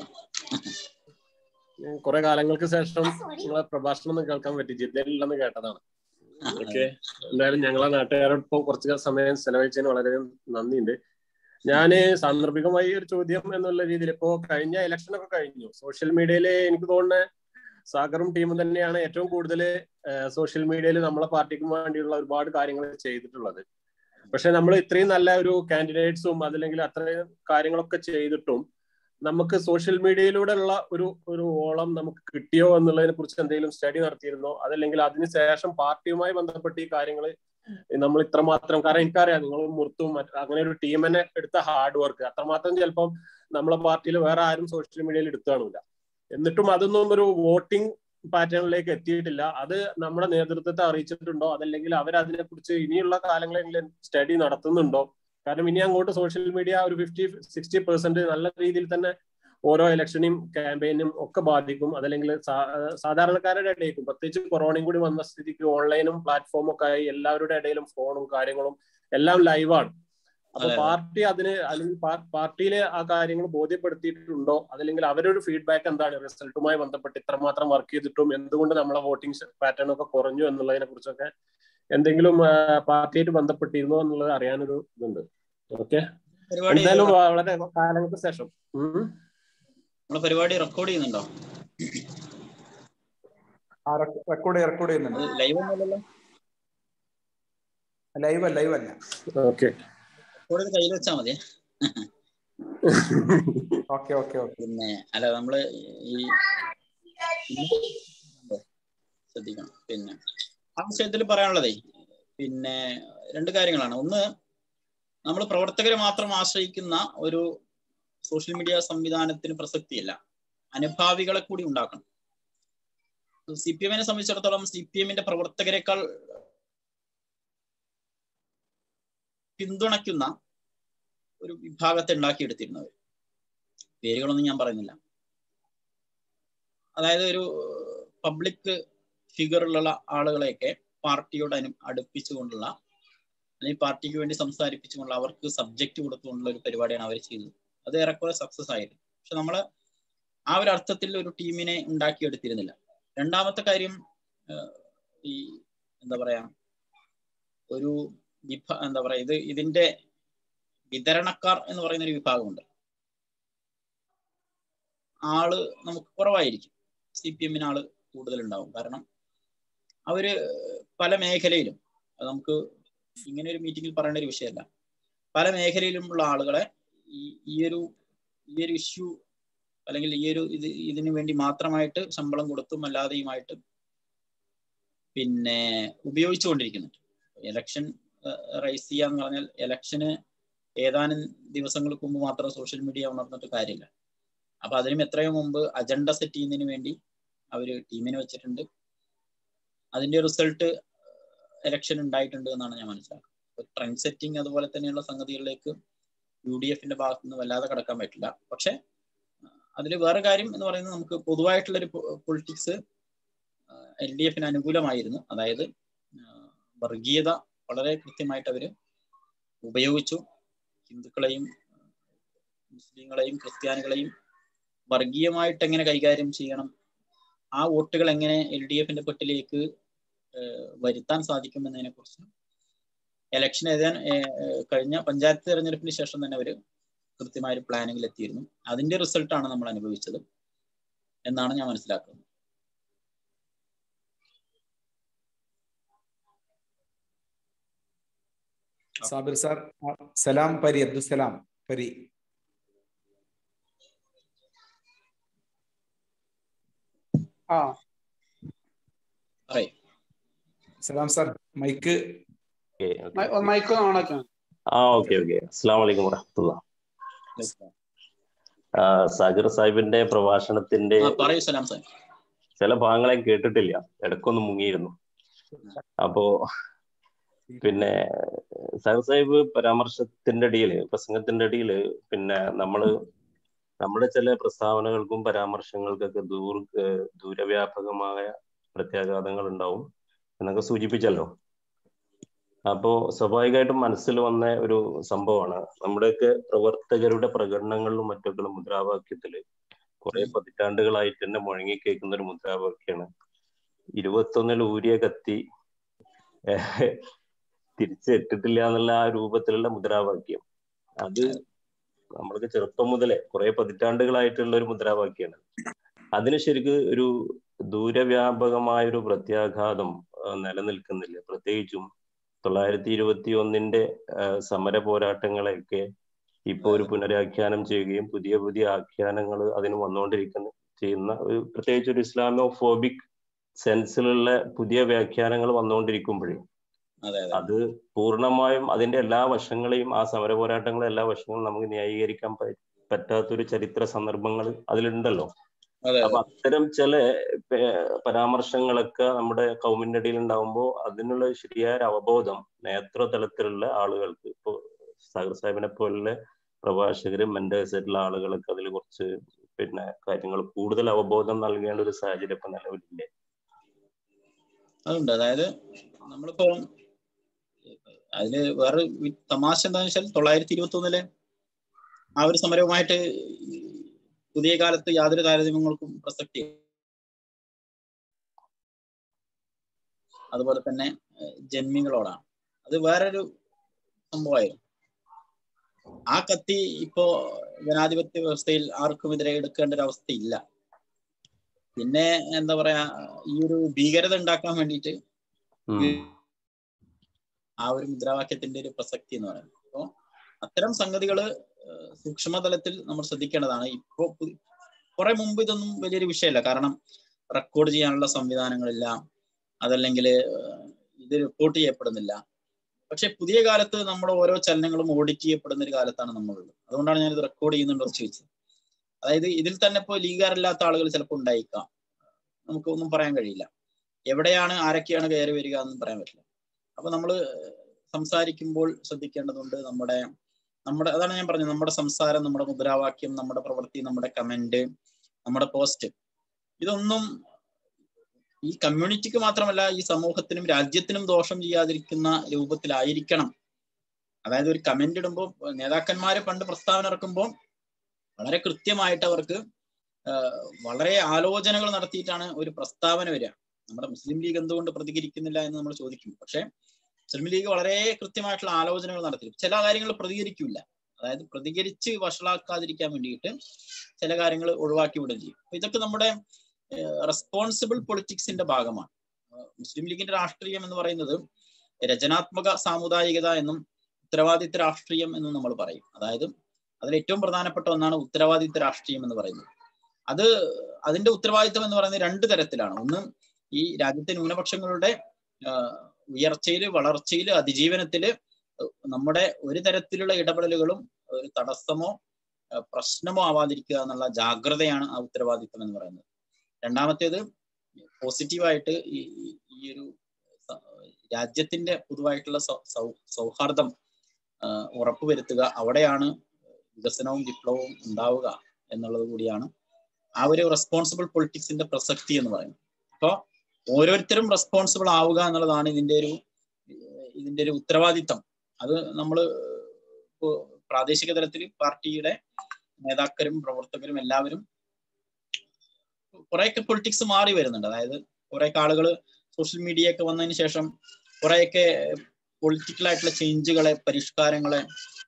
കുറെ കാലങ്ങൾക്ക് ശേഷം നിങ്ങളെ പ്രഭാഷണം ഒന്ന് കേൾക്കാൻ പറ്റി. ജിദ്ദയിലുണ്ടെന്ന് കേട്ടതാണ്. ഓക്കെ, എന്തായാലും ഞങ്ങളെ നാട്ടുകാരോടൊപ്പം കുറച്ച് സമയം ചെലവഴിച്ചതിന് വളരെ നന്ദിയുണ്ട്. ഞാന് സാന്ദർഭികമായി ഒരു ചോദ്യം എന്നുള്ള രീതിയിൽ, ഇപ്പോ കഴിഞ്ഞ ഇലക്ഷൻ ഒക്കെ കഴിഞ്ഞു. സോഷ്യൽ മീഡിയയില് എനിക്ക് തോന്നുന്നത് സാഗറും ടീമും തന്നെയാണ് ഏറ്റവും കൂടുതൽ സോഷ്യൽ മീഡിയയിൽ നമ്മളെ പാർട്ടിക്ക് വേണ്ടിയുള്ള ഒരുപാട് കാര്യങ്ങൾ ചെയ്തിട്ടുള്ളത്. പക്ഷെ നമ്മൾ ഇത്രയും നല്ല ഒരു കാൻഡിഡേറ്റ്സും അതല്ലെങ്കിൽ അത്രയും കാര്യങ്ങളൊക്കെ ചെയ്തിട്ടും നമുക്ക് സോഷ്യൽ മീഡിയയിലൂടെ ഉള്ള ഒരു ഒരു ഓളം നമുക്ക് കിട്ടിയോ എന്നുള്ളതിനെ കുറിച്ച് എന്തെങ്കിലും സ്റ്റഡി നടത്തിയിരുന്നോ? അതല്ലെങ്കിൽ അതിനുശേഷം പാർട്ടിയുമായി ബന്ധപ്പെട്ട് ഈ കാര്യങ്ങൾ നമ്മൾ ഇത്രമാത്രം, കാരണം എനിക്കറിയാം നിങ്ങൾ മുർത്തും അങ്ങനെ ഒരു ടീമിനെ എടുത്ത ഹാർഡ് വർക്ക് അത്രമാത്രം ചിലപ്പം നമ്മളെ പാർട്ടിയിൽ വേറെ ആരും സോഷ്യൽ മീഡിയയിൽ എടുത്തു കാണില്ല. എന്നിട്ടും അതൊന്നും ഒരു വോട്ടിംഗ് പാറ്റേണിലേക്ക് എത്തിയിട്ടില്ല. അത് നമ്മുടെ നേതൃത്വത്തെ അറിയിച്ചിട്ടുണ്ടോ? അതല്ലെങ്കിൽ അവരതിനെ കുറിച്ച് ഇനിയുള്ള കാലങ്ങളിൽ സ്റ്റഡി നടത്തുന്നുണ്ടോ? കാരണം ഇനി അങ്ങോട്ട് സോഷ്യൽ മീഡിയ ഒരു ഫിഫ്റ്റി സിക്സ്റ്റി പെർസെന്റ് നല്ല രീതിയിൽ തന്നെ ഓരോ ഇലക്ഷനും ക്യാമ്പയിനും ഒക്കെ ബാധിക്കും. അതല്ലെങ്കിൽ സാധാരണക്കാരുടെ ഇടയിലും, പ്രത്യേകിച്ച് കൊറോണയും കൂടി വന്ന സ്ഥിതിക്ക് ഓൺലൈനും പ്ലാറ്റ്ഫോമും ഒക്കെ ആയി എല്ലാവരുടെ ഇടയിലും ഫോണും കാര്യങ്ങളും എല്ലാം ലൈവാണ്. അപ്പൊ പാർട്ടി അതിന് അല്ലെങ്കിൽ പാർട്ടിയിലെ ആ കാര്യങ്ങൾ ബോധ്യപ്പെടുത്തിയിട്ടുണ്ടോ? അതല്ലെങ്കിൽ അവരൊരു ഫീഡ്ബാക്ക് എന്താണ് റിസൾട്ടുമായി ബന്ധപ്പെട്ട് ഇത്രമാത്രം വർക്ക് ചെയ്തിട്ടും എന്തുകൊണ്ട് നമ്മളെ വോട്ടിംഗ് പാറ്റേൺ ഒക്കെ കുറഞ്ഞു എന്നുള്ളതിനെ കുറിച്ചൊക്കെ എന്തെങ്കിലും പാർട്ടിയായിട്ട് ബന്ധപ്പെട്ടിരുന്നോ എന്നുള്ളത് അറിയാനൊരു ഇതുണ്ട്. ഓക്കെ, എന്തായാലും വളരെ കാലങ്ങൾക്ക് ശേഷം പരിപാടി റെക്കോർഡ് ചെയ്യുന്നുണ്ടോ? റെക്കോർഡ് റെക്കോർഡ് ചെയ്യുന്നുണ്ട്. ലൈവ് ഒന്നുമല്ലല്ലോ? ലൈവ് ലൈവ് അല്ല. ഓക്കെ, റെക്കോർഡ് കയ്യിൽ വെച്ചാൽ മതി. Okay okay okay. പിന്നെ അല്ല, നമ്മള് ഈ ശ്രദ്ധിക്കണം. പിന്നെ ആ വിഷയത്തിൽ പറയാനുള്ളതേ പിന്നെ രണ്ട് കാര്യങ്ങളാണ്. ഒന്ന്, നമ്മൾ പ്രവർത്തകരെ മാത്രം ആശ്രയിക്കുന്ന ഒരു സോഷ്യൽ മീഡിയ സംവിധാനത്തിന് പ്രസക്തിയില്ല. അനുഭാവികളെ കൂടി ഉണ്ടാക്കണം. സി പി എമ്മിനെ സംബന്ധിച്ചിടത്തോളം സി പി എമ്മിന്റെ പ്രവർത്തകരെക്കാൾ പിന്തുണയ്ക്കുന്ന ഒരു വിഭാഗത്തെ ഉണ്ടാക്കിയെടുത്തിരുന്നവർ, പേരുകളൊന്നും ഞാൻ പറയുന്നില്ല. അതായത് ഒരു പബ്ലിക് ഫിഗറിലുള്ള ആളുകളെയൊക്കെ പാർട്ടിയോട് അനു അടുപ്പിച്ചുകൊണ്ടുള്ള അല്ലെങ്കിൽ പാർട്ടിക്ക് വേണ്ടി സംസാരിപ്പിച്ചുകൊണ്ടുള്ള അവർക്ക് സബ്ജക്റ്റ് കൊടുത്തുകൊണ്ടുള്ള ഒരു പരിപാടിയാണ് അവർ ചെയ്തത്. അത് ഏറെക്കുറെ സക്സസ് ആയിരുന്നു. പക്ഷെ നമ്മൾ ആ ഒരു അർത്ഥത്തിൽ ഒരു ടീമിനെ ഉണ്ടാക്കിയെടുത്തിരുന്നില്ല. രണ്ടാമത്തെ കാര്യം, ഈ എന്താ പറയാ ഒരു വിഭ എന്താ പറയാ ഇത് ഇതിന്റെ വിതരണക്കാർ എന്ന് പറയുന്ന ഒരു വിഭാഗമുണ്ട്. ആള് നമുക്ക് കുറവായിരിക്കും. സി പി എമ്മിന് ആള് കൂടുതലുണ്ടാവും. കാരണം അവര് പല മേഖലയിലും, അത് നമുക്ക് ഇങ്ങനെ ഒരു മീറ്റിംഗിൽ പറയേണ്ട ഒരു വിഷയമല്ല, പല മേഖലയിലുമുള്ള ആളുകളെ ഈ ഈ ഒരു ഈ ഒരു ഇഷ്യൂ അല്ലെങ്കിൽ ഈ ഒരു ഇത് ഇതിനു വേണ്ടി മാത്രമായിട്ട് ശമ്പളം കൊടുത്തും അല്ലാതെയുമായിട്ട് പിന്നെ ഉപയോഗിച്ചുകൊണ്ടിരിക്കുന്നുണ്ട്. എലക്ഷൻ റൈസ് ചെയ്യാന്ന് പറഞ്ഞാൽ എലക്ഷന് ഏതാനും ദിവസങ്ങൾക്ക് മുമ്പ് മാത്രം സോഷ്യൽ മീഡിയ ഉണർന്നിട്ട് കാര്യമില്ല. അപ്പൊ അതിനും എത്രയോ മുമ്പ് അജണ്ട സെറ്റ് ചെയ്യുന്നതിന് വേണ്ടി അവര് ടീമിനെ വെച്ചിട്ടുണ്ട്. അതിന്റെ റിസൾട്ട് എലക്ഷൻ ഉണ്ടായിട്ടുണ്ട് എന്നാണ് ഞാൻ മനസ്സിലാക്കുന്നത്. ട്രെൻഡ് സെറ്റിംഗ് അതുപോലെ തന്നെയുള്ള സംഗതികളിലേക്ക് യു ഡി എഫിന്റെ ഭാഗത്തു നിന്ന് വല്ലാതെ കടക്കാൻ പറ്റില്ല. പക്ഷെ അതിൽ വേറെ കാര്യം എന്ന് പറയുന്നത്, നമുക്ക് പൊതുവായിട്ടുള്ളൊരു പൊളിറ്റിക്സ് എൽ ഡി എഫിന് അനുകൂലമായിരുന്നു. അതായത് വർഗീയത വളരെ കൃത്യമായിട്ട് അവര് ഉപയോഗിച്ചു. ഹിന്ദുക്കളെയും മുസ്ലിങ്ങളെയും ക്രിസ്ത്യാനികളെയും വർഗീയമായിട്ട് എങ്ങനെ കൈകാര്യം ചെയ്യണം, ആ വോട്ടുകൾ എങ്ങനെ എൽ ഡി എഫിന്റെ പെട്ടിലേക്ക് വരുത്താൻ സാധിക്കുമെന്നതിനെ കുറിച്ച് എലക്ഷൻ എഴുതാൻ കഴിഞ്ഞ പഞ്ചായത്ത് തെരഞ്ഞെടുപ്പിന് ശേഷം തന്നെ അവര് കൃത്യമായ ഒരു പ്ലാനിങ്ങിൽ എത്തിയിരുന്നു. അതിന്റെ റിസൾട്ടാണ് നമ്മൾ അനുഭവിച്ചത് എന്നാണ് ഞാൻ മനസ്സിലാക്കുന്നത്. സാബിർ സാർ, സലാം പരി, അബ്ദുസലാം പരി. ആ സലാം സാർ, മൈക്ക് മൈക്ക് ഓണാക്കാം. ആ ഓക്കെ ഓക്കെ. അസ്സലാമു അലൈക്കും വറഹ്മത്തുള്ളാഹി. സാഗർ സാഹിബിന്റെ പ്രഭാഷണത്തിന്റെ ചില ഭാഗങ്ങളെ കേട്ടിട്ടില്ല, ഇടക്കൊന്ന് മുങ്ങിയിരുന്നു. അപ്പോ പിന്നെ സാഗർ സാഹിബ് പരാമർശത്തിന്റെ ഇടയില്, പ്രസംഗത്തിന്റെ ഇടയില് പിന്നെ നമ്മള് നമ്മുടെ ചില പ്രസ്താവനകൾക്കും പരാമർശങ്ങൾക്കൊക്കെ ദൂർ ദൂരവ്യാപകമായ പ്രത്യാഘാതങ്ങൾ ഉണ്ടാവും എന്നൊക്കെ സൂചിപ്പിച്ചല്ലോ. അപ്പോ സ്വാഭാവികമായിട്ടും മനസ്സിൽ വന്ന ഒരു സംഭവമാണ് നമ്മുടെയൊക്കെ പ്രവർത്തകരുടെ പ്രകടനങ്ങളിലും മറ്റൊക്കെ മുദ്രാവാക്യത്തില് കുറെ പതിറ്റാണ്ടുകളായിട്ട് തന്നെ മുഴങ്ങി കേൾക്കുന്ന ഒരു മുദ്രാവാക്യമാണ് ഇരുപത്തൊന്നിൽ ഊരിയ കത്തി തിരിച്ചെത്തിട്ടില്ല എന്നുള്ള ആ രൂപത്തിലുള്ള മുദ്രാവാക്യം. അത് നമ്മൾക്ക് ചെറുപ്പം മുതലേ കുറെ പതിറ്റാണ്ടുകളായിട്ടുള്ള ഒരു മുദ്രാവാക്യമാണ്. അതിന് ശരിക്ക് ഒരു ദൂരവ്യാപകമായ ഒരു പ്രത്യാഘാതം നിലനിൽക്കുന്നില്ല. പ്രത്യേകിച്ചും തൊള്ളായിരത്തി ഇരുപത്തി ഒന്നിന്റെ സമര പോരാട്ടങ്ങളെയൊക്കെ ഇപ്പൊ ഒരു പുനരാഖ്യാനം ചെയ്യുകയും പുതിയ പുതിയ ആഖ്യാനങ്ങൾ അതിന് വന്നുകൊണ്ടിരിക്കുന്ന ചെയ്യുന്ന ഒരു പ്രത്യേകിച്ച് ഒരു ഇസ്ലാമോ ഫോബിക് സെൻസിലുള്ള പുതിയ വ്യാഖ്യാനങ്ങൾ വന്നുകൊണ്ടിരിക്കുമ്പോഴേ അത് പൂർണ്ണമായും അതിന്റെ എല്ലാ വശങ്ങളെയും ആ സമര പോരാട്ടങ്ങളെ എല്ലാ വശങ്ങളും നമുക്ക് ന്യായീകരിക്കാൻ പറ്റാത്തൊരു ചരിത്ര സന്ദർഭങ്ങൾ അതിലുണ്ടല്ലോ. അപ്പൊ അത്തരം ചില പരാമർശങ്ങളൊക്കെ നമ്മുടെ കൗമിന്റെ ഇടയിൽ ഉണ്ടാവുമ്പോൾ അതിനുള്ള ശരിയായ അവബോധം നേതൃതലത്തിലുള്ള ആളുകൾക്ക്, ഇപ്പോ സാഗർ സാഹിബിനെ പോലുള്ള പ്രഭാഷകരും മെന്റേഴ്സ് ആയിട്ടുള്ള ആളുകളൊക്കെ അതിൽ കുറച്ച് പിന്നെ കാര്യങ്ങൾ കൂടുതൽ അവബോധം നൽകേണ്ട ഒരു സാഹചര്യം ഇപ്പൊ നിലവിലില്ലേ? അതുണ്ട്. അതായത് നമ്മളിപ്പോ അതില് വേറെ തമാശ എന്താണെന്ന് വെച്ചാൽ തൊള്ളായിരത്തി ഇരുപത്തി ഒന്നിലെ ആ ഒരു സമരവുമായിട്ട് പുതിയ കാലത്ത് യാതൊരു താരതമ്യങ്ങൾക്കും പ്രസക്തി. അതുപോലെ തന്നെ ജന്മികളോടാണ്. അത് വേറൊരു സംഭവമായിരുന്നു. ആ കത്തി ഇപ്പോ ജനാധിപത്യ വ്യവസ്ഥയിൽ ആർക്കും എതിരെ എടുക്കേണ്ട ഒരു അവസ്ഥയില്ല. പിന്നെ എന്താ പറയാ, ഈ ഒരു ഭീകരത ഉണ്ടാക്കാൻ വേണ്ടിയിട്ട് ആ ഒരു മുദ്രാവാക്യത്തിന്റെ ഒരു പ്രസക്തി എന്ന് പറയുന്നത്. അപ്പോ അത്തരം സംഗതികള് സൂക്ഷ്മതലത്തിൽ നമ്മൾ ശ്രദ്ധിക്കേണ്ടതാണ്. ഇപ്പോ കുറെ മുമ്പ് ഇതൊന്നും വലിയൊരു വിഷയമല്ല. കാരണം റെക്കോർഡ് ചെയ്യാനുള്ള സംവിധാനങ്ങളില്ല, അതല്ലെങ്കിൽ ഇത് റിപ്പോർട്ട് ചെയ്യപ്പെടുന്നില്ല. പക്ഷെ പുതിയ കാലത്ത് നമ്മുടെ ഓരോ ചലനങ്ങളും ഓഡിറ്റ് ചെയ്യപ്പെടുന്ന ഒരു കാലത്താണ് നമ്മളുള്ളത്. അതുകൊണ്ടാണ് ഞാനിത് റെക്കോർഡ് ചെയ്യുന്നുണ്ടോ എന്ന് ചോദിച്ചത്. അതായത് ഇതിൽ തന്നെ ഇപ്പോൾ ലീഗാറില്ലാത്ത ആളുകൾ ചിലപ്പോൾ ഉണ്ടായിരിക്കാം, നമുക്ക് ഒന്നും പറയാൻ കഴിയില്ല. എവിടെയാണ് ആരൊക്കെയാണ് കയറി വരിക എന്നും പറയാൻ പറ്റില്ല. അപ്പൊ നമ്മൾ സംസാരിക്കുമ്പോൾ ശ്രദ്ധിക്കേണ്ടതുണ്ട്. നമ്മുടെ നമ്മുടെ അതാണ് ഞാൻ പറഞ്ഞത്, നമ്മുടെ സംസാരം, നമ്മുടെ മുദ്രാവാക്യം, നമ്മുടെ പ്രവൃത്തി, നമ്മുടെ കമന്റ്, നമ്മുടെ പോസ്റ്റ്, ഇതൊന്നും ഈ കമ്മ്യൂണിറ്റിക്ക് മാത്രമല്ല ഈ സമൂഹത്തിനും രാജ്യത്തിനും ദോഷം ചെയ്യാതിരിക്കുന്ന രൂപത്തിലായിരിക്കണം. അതായത് ഒരു കമന്റ് ഇടുമ്പോൾ നേതാക്കന്മാര് പണ്ട് പ്രസ്താവന ഇറക്കുമ്പോൾ വളരെ കൃത്യമായിട്ട് അവർക്ക് വളരെ ആലോചനകൾ നടത്തിയിട്ടാണ് ഒരു പ്രസ്താവന വരിക. നമ്മുടെ മുസ്ലിം ലീഗ് എന്തുകൊണ്ട് പ്രതികരിക്കുന്നില്ല എന്ന് നമ്മൾ ചോദിക്കും. പക്ഷെ മുസ്ലിം ലീഗ് വളരെ കൃത്യമായിട്ടുള്ള ആലോചനകൾ നടത്തി. ചില കാര്യങ്ങൾ പ്രതികരിക്കില്ല. അതായത് പ്രതികരിച്ച് വഷളാക്കാതിരിക്കാൻ വേണ്ടിയിട്ട് ചില കാര്യങ്ങൾ ഒഴിവാക്കി വിടുകയും ചെയ്യും. അപ്പൊ ഇതൊക്കെ നമ്മുടെ റെസ്പോൺസിബിൾ പൊളിറ്റിക്സിന്റെ ഭാഗമാണ്. മുസ്ലിം ലീഗിന്റെ രാഷ്ട്രീയം എന്ന് പറയുന്നത് രചനാത്മക സാമുദായികത എന്നും ഉത്തരവാദിത്ത രാഷ്ട്രീയം എന്നും നമ്മൾ പറയും. അതായത് അതിൽ ഏറ്റവും പ്രധാനപ്പെട്ട ഒന്നാണ് ഉത്തരവാദിത്ത രാഷ്ട്രീയം എന്ന് പറയുന്നത്. അത് അതിന്റെ ഉത്തരവാദിത്തം എന്ന് പറയുന്നത് രണ്ട് തരത്തിലാണ്. ഒന്ന്, ഈ രാജ്യത്തെ ന്യൂനപക്ഷങ്ങളുടെ ഉയർച്ചയില്, വളർച്ചയില്, അതിജീവനത്തില് നമ്മുടെ ഒരു തരത്തിലുള്ള ഇടപെടലുകളും ഒരു തടസ്സമോ പ്രശ്നമോ ആവാതിരിക്കുക എന്നുള്ള ജാഗ്രതയാണ് ആ ഉത്തരവാദിത്തം എന്ന് പറയുന്നത്. രണ്ടാമത്തേത് പോസിറ്റീവായിട്ട് ഈ ഈ ഒരു രാജ്യത്തിന്റെ പൊതുവായിട്ടുള്ള സൗ സൗഹാർദ്ദം ഉറപ്പുവരുത്തുക. അവിടെയാണ് വികസനവും വിപ്ലവവും ഉണ്ടാവുക എന്നുള്ളത് കൂടിയാണ് ആ ഒരു റെസ്പോൺസിബിൾ പൊളിറ്റിക്സിന്റെ പ്രസക്തി എന്ന് പറയുന്നത്. അപ്പോൾ ഓരോരുത്തരും റെസ്പോൺസിബിൾ ആവുക എന്നുള്ളതാണ് ഇതിന്റെ ഒരു ഇതിന്റെ ഒരു ഉത്തരവാദിത്തം. അത് നമ്മൾ പ്രാദേശിക തലത്തിൽ പാർട്ടിയുടെ നേതാക്കളും പ്രവർത്തകരും എല്ലാവരും കുറെയൊക്കെ പൊളിറ്റിക്സ് മാറി വരുന്നുണ്ട്. അതായത് കുറെയൊക്കെ ആളുകൾ സോഷ്യൽ മീഡിയ ഒക്കെ വന്നതിന് ശേഷം കുറെയൊക്കെ പൊളിറ്റിക്കൽ ആയിട്ടുള്ള ചേഞ്ചുകളെ, പരിഷ്കാരങ്ങളെ,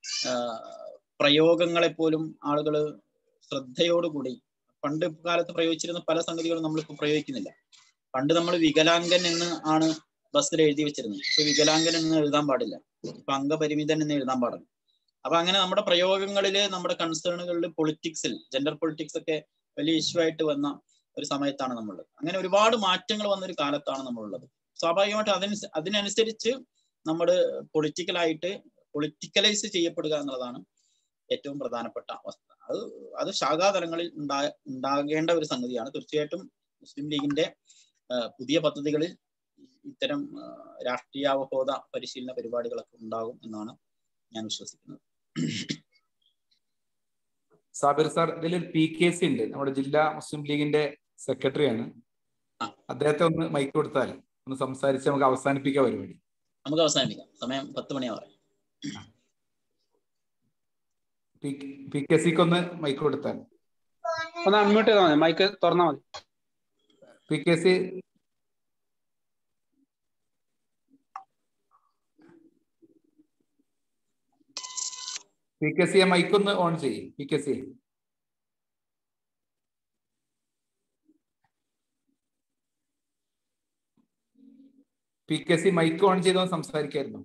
പ്രയോഗങ്ങളെ പോലും ആളുകൾ ശ്രദ്ധയോടുകൂടി പണ്ട് കാലത്ത് പ്രയോഗിച്ചിരുന്ന പല സംഗതികളും നമ്മളിപ്പോൾ പ്രയോഗിക്കുന്നില്ല. പണ്ട് നമ്മൾ വികലാംഗൻ എന്ന് ആണ് ബസ്സിൽ എഴുതി വെച്ചിരുന്നത്. ഇപ്പൊ വികലാംഗൻ എന്ന് എഴുതാൻ പാടില്ല, ഇപ്പൊ അംഗപരിമിതൻ എന്ന് എഴുതാൻ പാടില്ല. അപ്പൊ അങ്ങനെ നമ്മുടെ പ്രയോഗങ്ങളില്, നമ്മുടെ കൺസേണുകളിൽ, പൊളിറ്റിക്സിൽ, ജെൻഡർ പൊളിറ്റിക്സ് ഒക്കെ വലിയ ഇഷ്യൂ ആയിട്ട് വന്ന ഒരു സമയത്താണ് നമ്മളുള്ളത്. അങ്ങനെ ഒരുപാട് മാറ്റങ്ങൾ വന്നൊരു കാലത്താണ് നമ്മളുള്ളത്. സ്വാഭാവികമായിട്ട് അതിന് അതിനനുസരിച്ച് നമ്മൾ പൊളിറ്റിക്കലായിട്ട് പൊളിറ്റിക്കലൈസ് ചെയ്യപ്പെടുക എന്നുള്ളതാണ് ഏറ്റവും പ്രധാനപ്പെട്ട അവസ്ഥ. അത് അത് ശാഖാതലങ്ങളിൽ ഉണ്ടാ ഉണ്ടാകേണ്ട ഒരു സംഗതിയാണ്. തീർച്ചയായിട്ടും മുസ്ലിം ലീഗിന്റെ പുതിയ പദ്ധതികളിൽ ഇത്തരം രാഷ്ട്രീയാവബോധ പരിശീലന പരിപാടികളൊക്കെ ഉണ്ടാകും എന്നാണ് ഞാൻ വിശ്വസിക്കുന്നത്. സാബിർ സാർ, ഇതിലൊരു പി കെ സി ഉണ്ട്, നമ്മുടെ ജില്ലാ മുസ്ലിം ലീഗിന്റെ സെക്രട്ടറിയാണ്. അദ്ദേഹത്തെ ഒന്ന് മൈക്ക് കൊടുത്താൽ ഒന്ന് സംസാരിച്ച് നമുക്ക് അവസാനിപ്പിക്കാം പരിപാടി. നമുക്ക് അവസാനിപ്പിക്കാം, സമയം പത്ത് മണിയാവാം. പി കെ സിക്ക് ഒന്ന് മൈക്ക് കൊടുത്താൽ. ഒന്ന് അൺമ്യൂട്ട് ചെയ്താൽ മതി, മൈക്ക് തുറന്നാൽ മതി. P K C P K C mike ഒന്ന് ഓൺ ചെയ്യും. P K C P K C mike on ചെയ്തോ സംസാരിക്കായിരുന്നു.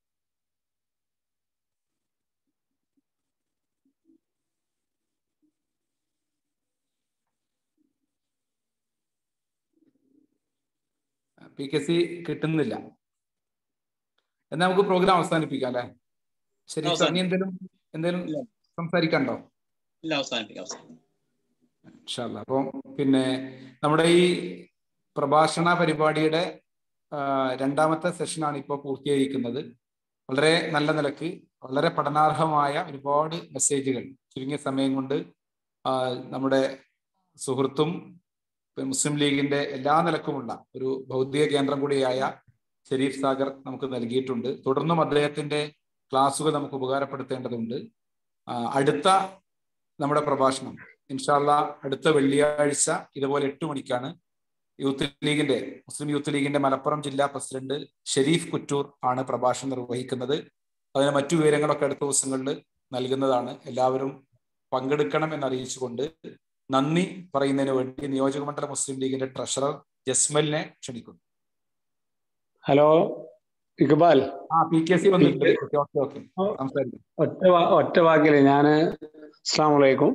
പി കെ സി കിട്ടുന്നില്ല. എന്നാൽ നമുക്ക് പ്രോഗ്രാം അവസാനിപ്പിക്കാം അല്ലെ? ശരി, ഇനി എന്തെങ്കിലും എന്തെങ്കിലും സംസാരിക്കണ്ടോ? ഇല്ല, അവസാനിപ്പിക്കാം. ഇൻഷാല്ലാ. അപ്പം പിന്നെ നമ്മുടെ ഈ പ്രഭാഷണ പരിപാടിയുടെ രണ്ടാമത്തെ സെഷനാണ് ഇപ്പോൾ പൂർത്തീകരിക്കുന്നത്. വളരെ നല്ല നിലക്ക് വളരെ പഠനാർഹമായ ഒരുപാട് മെസ്സേജുകൾ ചുരുങ്ങിയ സമയം കൊണ്ട് നമ്മുടെ സുഹൃത്തും മുസ്ലിം ലീഗിന്റെ എല്ലാ നിലക്കുമുള്ള ഒരു ഭൗതിക കേന്ദ്രം കൂടിയായ ഷെരീഫ് സാഗർ നമുക്ക് നൽകിയിട്ടുണ്ട്. തുടർന്നും അദ്ദേഹത്തിന്റെ ക്ലാസ്സുകൾ നമുക്ക് ഉപകാരപ്പെടുത്തേണ്ടതുണ്ട്. അടുത്ത നമ്മുടെ പ്രഭാഷണം ഇൻഷാല്ല അടുത്ത വെള്ളിയാഴ്ച ഇതുപോലെ എട്ട് മണിക്കാണ്. യൂത്ത് ലീഗിന്റെ മുസ്ലിം യൂത്ത് ലീഗിന്റെ മലപ്പുറം ജില്ലാ പ്രസിഡന്റ് ഷെരീഫ് കുറ്റൂർ ആണ് പ്രഭാഷണം നിർവഹിക്കുന്നത്. അതിന് മറ്റു വിവരങ്ങളൊക്കെ അടുത്ത ദിവസങ്ങളിൽ നൽകുന്നതാണ്. എല്ലാവരും പങ്കെടുക്കണം എന്നറിയിച്ചുകൊണ്ട് നന്ദി പറയുന്നതിന് വേണ്ടി നിയോജക മണ്ഡല മുസ്ലിം ലീഗിന്റെ ട്രഷറർ ജസ്മലിനെ ക്ഷണിക്കുന്നു. ഹലോ ഇക്ബാൽ. ആ പി കെ സി വന്നിട്ടുണ്ട്. ഒറ്റ ഒറ്റ വാക്കില് ഞാന് അസ്സലാമു അലൈക്കും.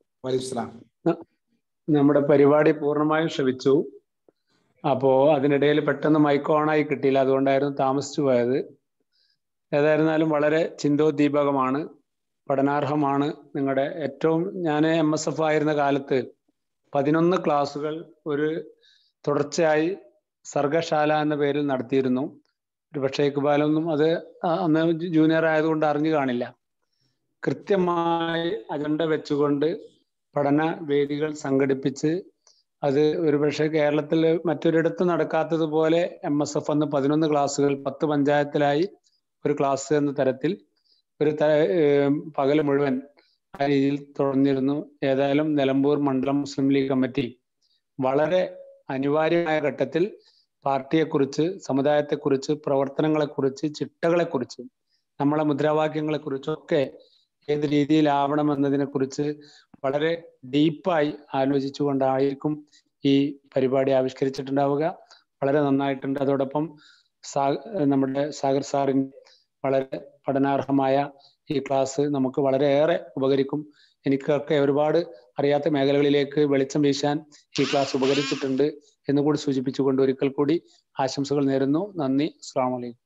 നമ്മുടെ പരിപാടി പൂർണ്ണമായും ശ്രവിച്ചു. അപ്പോ അതിനിടയിൽ പെട്ടെന്ന് മൈക്ക് ഓണായി കിട്ടിയില്ല, അതുകൊണ്ടായിരുന്നു താമസിച്ചു പോയത്. ഏതായിരുന്നാലും വളരെ ചിന്തോദ്ദീപകമാണ്, പഠനാർഹമാണ്. നിങ്ങളുടെ ഏറ്റവും ഞാൻ എം എസ് എഫ് ആയിരുന്ന കാലത്ത് പതിനൊന്ന് ക്ലാസ്സുകൾ ഒരു തുടർച്ചയായി സർഗശാല എന്ന പേരിൽ നടത്തിയിരുന്നു. ഒരു പക്ഷേ ഇക്ബാലൊന്നും അത് അന്ന് ജൂനിയർ ആയതുകൊണ്ട് അറിഞ്ഞു കാണില്ല. കൃത്യമായി അജണ്ട വെച്ചുകൊണ്ട് പഠന വേദികൾ സംഘടിപ്പിച്ച് അത് ഒരുപക്ഷെ കേരളത്തിൽ മറ്റൊരിടത്ത് നടക്കാത്തതുപോലെ എം എസ് എഫ് അന്ന് പതിനൊന്ന് ക്ലാസ്സുകൾ പത്ത് പഞ്ചായത്തിലായി ഒരു ക്ലാസ് എന്ന തരത്തിൽ ഒരു പകൽ മുഴുവൻ ആ രീതിയിൽ തുടർന്നിരുന്നു. ഏതായാലും നിലമ്പൂർ മണ്ഡലം മുസ്ലിം ലീഗ് കമ്മിറ്റി വളരെ അനിവാര്യമായ ഘട്ടത്തിൽ പാർട്ടിയെക്കുറിച്ച്, സമുദായത്തെക്കുറിച്ച്, പ്രവർത്തനങ്ങളെക്കുറിച്ച്, ചിട്ടകളെക്കുറിച്ച്, നമ്മളെ മുദ്രാവാക്യങ്ങളെക്കുറിച്ചൊക്കെ ഏത് രീതിയിലാവണമെന്നതിനെ കുറിച്ച് വളരെ ഡീപ്പായി ആലോചിച്ചുകൊണ്ടായിരിക്കും ഈ പരിപാടി ആവിഷ്കരിച്ചിട്ടുണ്ടാവുക. വളരെ നന്നായിട്ടുണ്ട്. അതോടൊപ്പം സാ നമ്മുടെ സാഗർ സാറിന് വളരെ പഠനാർഹമായ ഈ ക്ലാസ് നമുക്ക് വളരെയേറെ ഉപകരിക്കും. എനിക്കൊക്കെ ഒരുപാട് അറിയാത്ത മേഖലകളിലേക്ക് വെളിച്ചം വീശാൻ ഈ ക്ലാസ് ഉപകരിച്ചിട്ടുണ്ട് എന്നുകൂടി സൂചിപ്പിച്ചുകൊണ്ട് ഒരിക്കൽ കൂടി ആശംസകൾ നേരുന്നു. നന്ദി. അസ്സലാമു അലൈക്കും.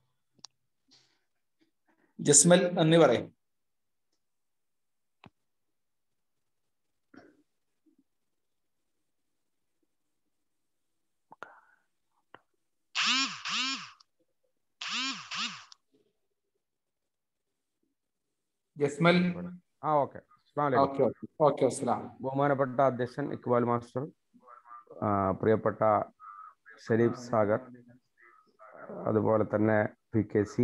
ജസ്മൽ നന്ദി പറയും. ജസ്മൽ ആ ഓക്കെ. ബഹുമാനപ്പെട്ട അധ്യക്ഷൻ ഇക്ബാൽ മാസ്റ്റർ, പ്രിയപ്പെട്ട ഷെരീഫ് സാഗർ, അതുപോലെ തന്നെ P K C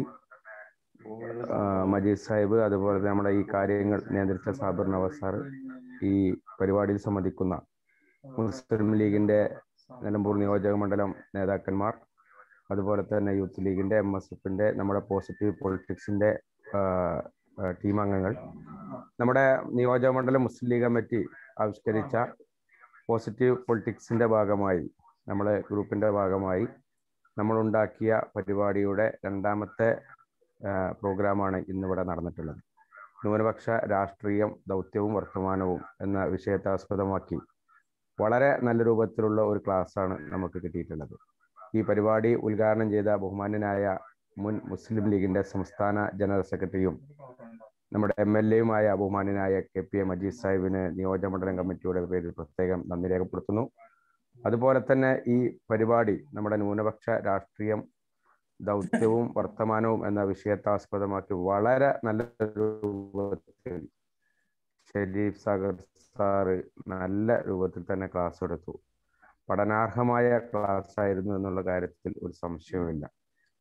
Majeed Sahib, അതുപോലെ നമ്മുടെ ഈ കാര്യങ്ങൾ നിയന്ത്രിച്ച സാബിർ നവാസ് സാർ, ഈ പരിപാടിയിൽ സംബന്ധിക്കുന്ന മുസ്ലിം ലീഗിന്റെ നിലമ്പൂർ നിയോജക മണ്ഡലം നേതാക്കന്മാർ, അതുപോലെ തന്നെ യൂത്ത് ലീഗിന്റെ, എം എസ് എഫിന്റെ, നമ്മുടെ പോസിറ്റീവ് പൊളിറ്റിക്സിന്റെ ടീം അംഗങ്ങൾ, നമ്മുടെ നിയോജക മണ്ഡലം മുസ്ലിം ലീഗ് കമ്മിറ്റി ആവിഷ്കരിച്ച പോസിറ്റീവ് പൊളിറ്റിക്സിന്റെ ഭാഗമായി, നമ്മുടെ ഗ്രൂപ്പിന്റെ ഭാഗമായി നമ്മളുണ്ടാക്കിയ പരിപാടിയുടെ രണ്ടാമത്തെ പ്രോഗ്രാമാണ് ഇന്നിവിടെ നടന്നിട്ടുള്ളത്. ന്യൂനപക്ഷ രാഷ്ട്രീയം, ദൗത്യവും വർത്തമാനവും എന്ന വിഷയത്തെ ആസ്പദമാക്കി വളരെ നല്ല രൂപത്തിലുള്ള ഒരു ക്ലാസ്സാണ് നമുക്ക് കിട്ടിയിട്ടുള്ളത്. ഈ പരിപാടി ഉദ്ഘാടനം ചെയ്ത ബഹുമാന്യനായ മുൻ മുസ്ലിം ലീഗിന്റെ സംസ്ഥാന ജനറൽ സെക്രട്ടറിയും നമ്മുടെ എം എൽ എയുമായ ബഹുമാന്യനായ കെ പി എ മജീദ് സാഹിബിന് നിയോജക മണ്ഡലം കമ്മിറ്റിയുടെ പേരിൽ പ്രത്യേകം നന്ദി രേഖപ്പെടുത്തുന്നു. അതുപോലെ തന്നെ ഈ പരിപാടി നമ്മുടെ ന്യൂനപക്ഷ രാഷ്ട്രീയം, ദൗത്യവും വർത്തമാനവും എന്ന വിഷയത്തെ ആസ്പദമാക്കി വളരെ നല്ല രൂപത്തിൽ ഷെരീഫ് സാഗർ സാറ് നല്ല രൂപത്തിൽ തന്നെ ക്ലാസ് എടുത്തു. പഠനാർഹമായ ക്ലാസ് ആയിരുന്നു എന്നുള്ള കാര്യത്തിൽ ഒരു സംശയവുമില്ല.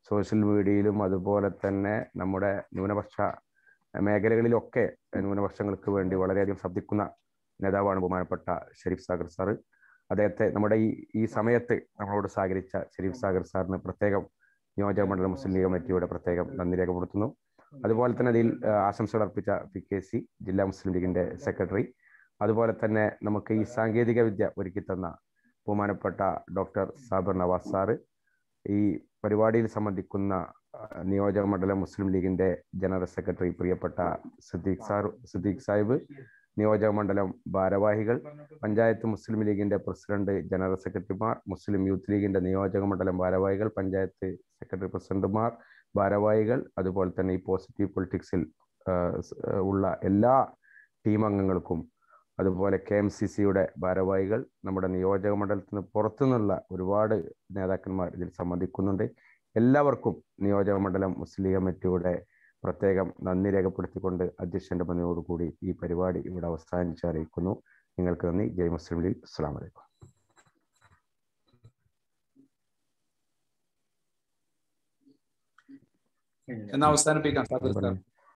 സോഷ്യൽ മീഡിയയിലും അതുപോലെ തന്നെ നമ്മുടെ ന്യൂനപക്ഷ മേഖലകളിലൊക്കെ ന്യൂനപക്ഷങ്ങൾക്ക് വേണ്ടി വളരെയധികം ശബ്ദിക്കുന്ന നേതാവാണ് ബഹുമാനപ്പെട്ട ഷെരീഫ് സാഗർ സാറ്. അദ്ദേഹത്തെ നമ്മുടെ ഈ ഈ സമയത്ത് നമ്മളോട് സഹകരിച്ച ഷെരീഫ് സാഗർ സാറിന് പ്രത്യേകം നിയോജക മണ്ഡലം മുസ്ലിം ലീഗ് കമ്മിറ്റിയുടെ പ്രത്യേകം നന്ദി രേഖപ്പെടുത്തുന്നു. അതുപോലെ തന്നെ ഇതിൽ ആശംസകൾ അർപ്പിച്ച പി കെ സി ജില്ലാ മുസ്ലിം ലീഗിന്റെ സെക്രട്ടറി, അതുപോലെ തന്നെ നമുക്ക് ഈ സാങ്കേതിക വിദ്യ ഒരുക്കി തന്ന ബഹുമാനപ്പെട്ട ഡോക്ടർ സാബിർ നവാസ് സാറ്, ഈ പരിപാടിയിൽ സംബന്ധിക്കുന്ന നിയോജക മണ്ഡലം മുസ്ലിം ലീഗിന്റെ ജനറൽ സെക്രട്ടറി പ്രിയപ്പെട്ട സിദ്ദീഖ് സാർ സിദ്ദീഖ് സാഹിബ്, നിയോജക മണ്ഡലം ഭാരവാഹികൾ, പഞ്ചായത്ത് മുസ്ലിം ലീഗിന്റെ പ്രസിഡന്റ് ജനറൽ സെക്രട്ടറിമാർ, മുസ്ലിം യൂത്ത് ലീഗിന്റെ നിയോജക മണ്ഡലം ഭാരവാഹികൾ, പഞ്ചായത്ത് സെക്രട്ടറി പ്രസിഡന്റുമാർ, ഭാരവാഹികൾ, അതുപോലെ തന്നെ ഈ പോസിറ്റീവ് പൊളിറ്റിക്സിൽ ഉള്ള എല്ലാ ടീം അംഗങ്ങൾക്കും, അതുപോലെ കെ എം സി സിയുടെ ഭാരവാഹികൾ, നമ്മുടെ നിയോജക മണ്ഡലത്തിന് പുറത്തുനിന്നുള്ള ഒരുപാട് നേതാക്കന്മാർ ഇതിൽ സംബന്ധിക്കുന്നുണ്ട്. എല്ലാവർക്കും നിയോജക മണ്ഡലം മുസ്ലിം ലീഗ് കമ്മിറ്റിയുടെ പ്രത്യേകം നന്ദി രേഖപ്പെടുത്തിക്കൊണ്ട് അധ്യക്ഷന്റെ പണിയോടുകൂടി ഈ പരിപാടി ഇവിടെ അവസാനിച്ച് അറിയിക്കുന്നു. നിങ്ങൾക്ക് നന്ദി. ജയ് മുസ്ലിം ലീഗ്. അസ്സലാമു അലൈക്കും. എന്നാ അവസാനിപ്പിക്കാം.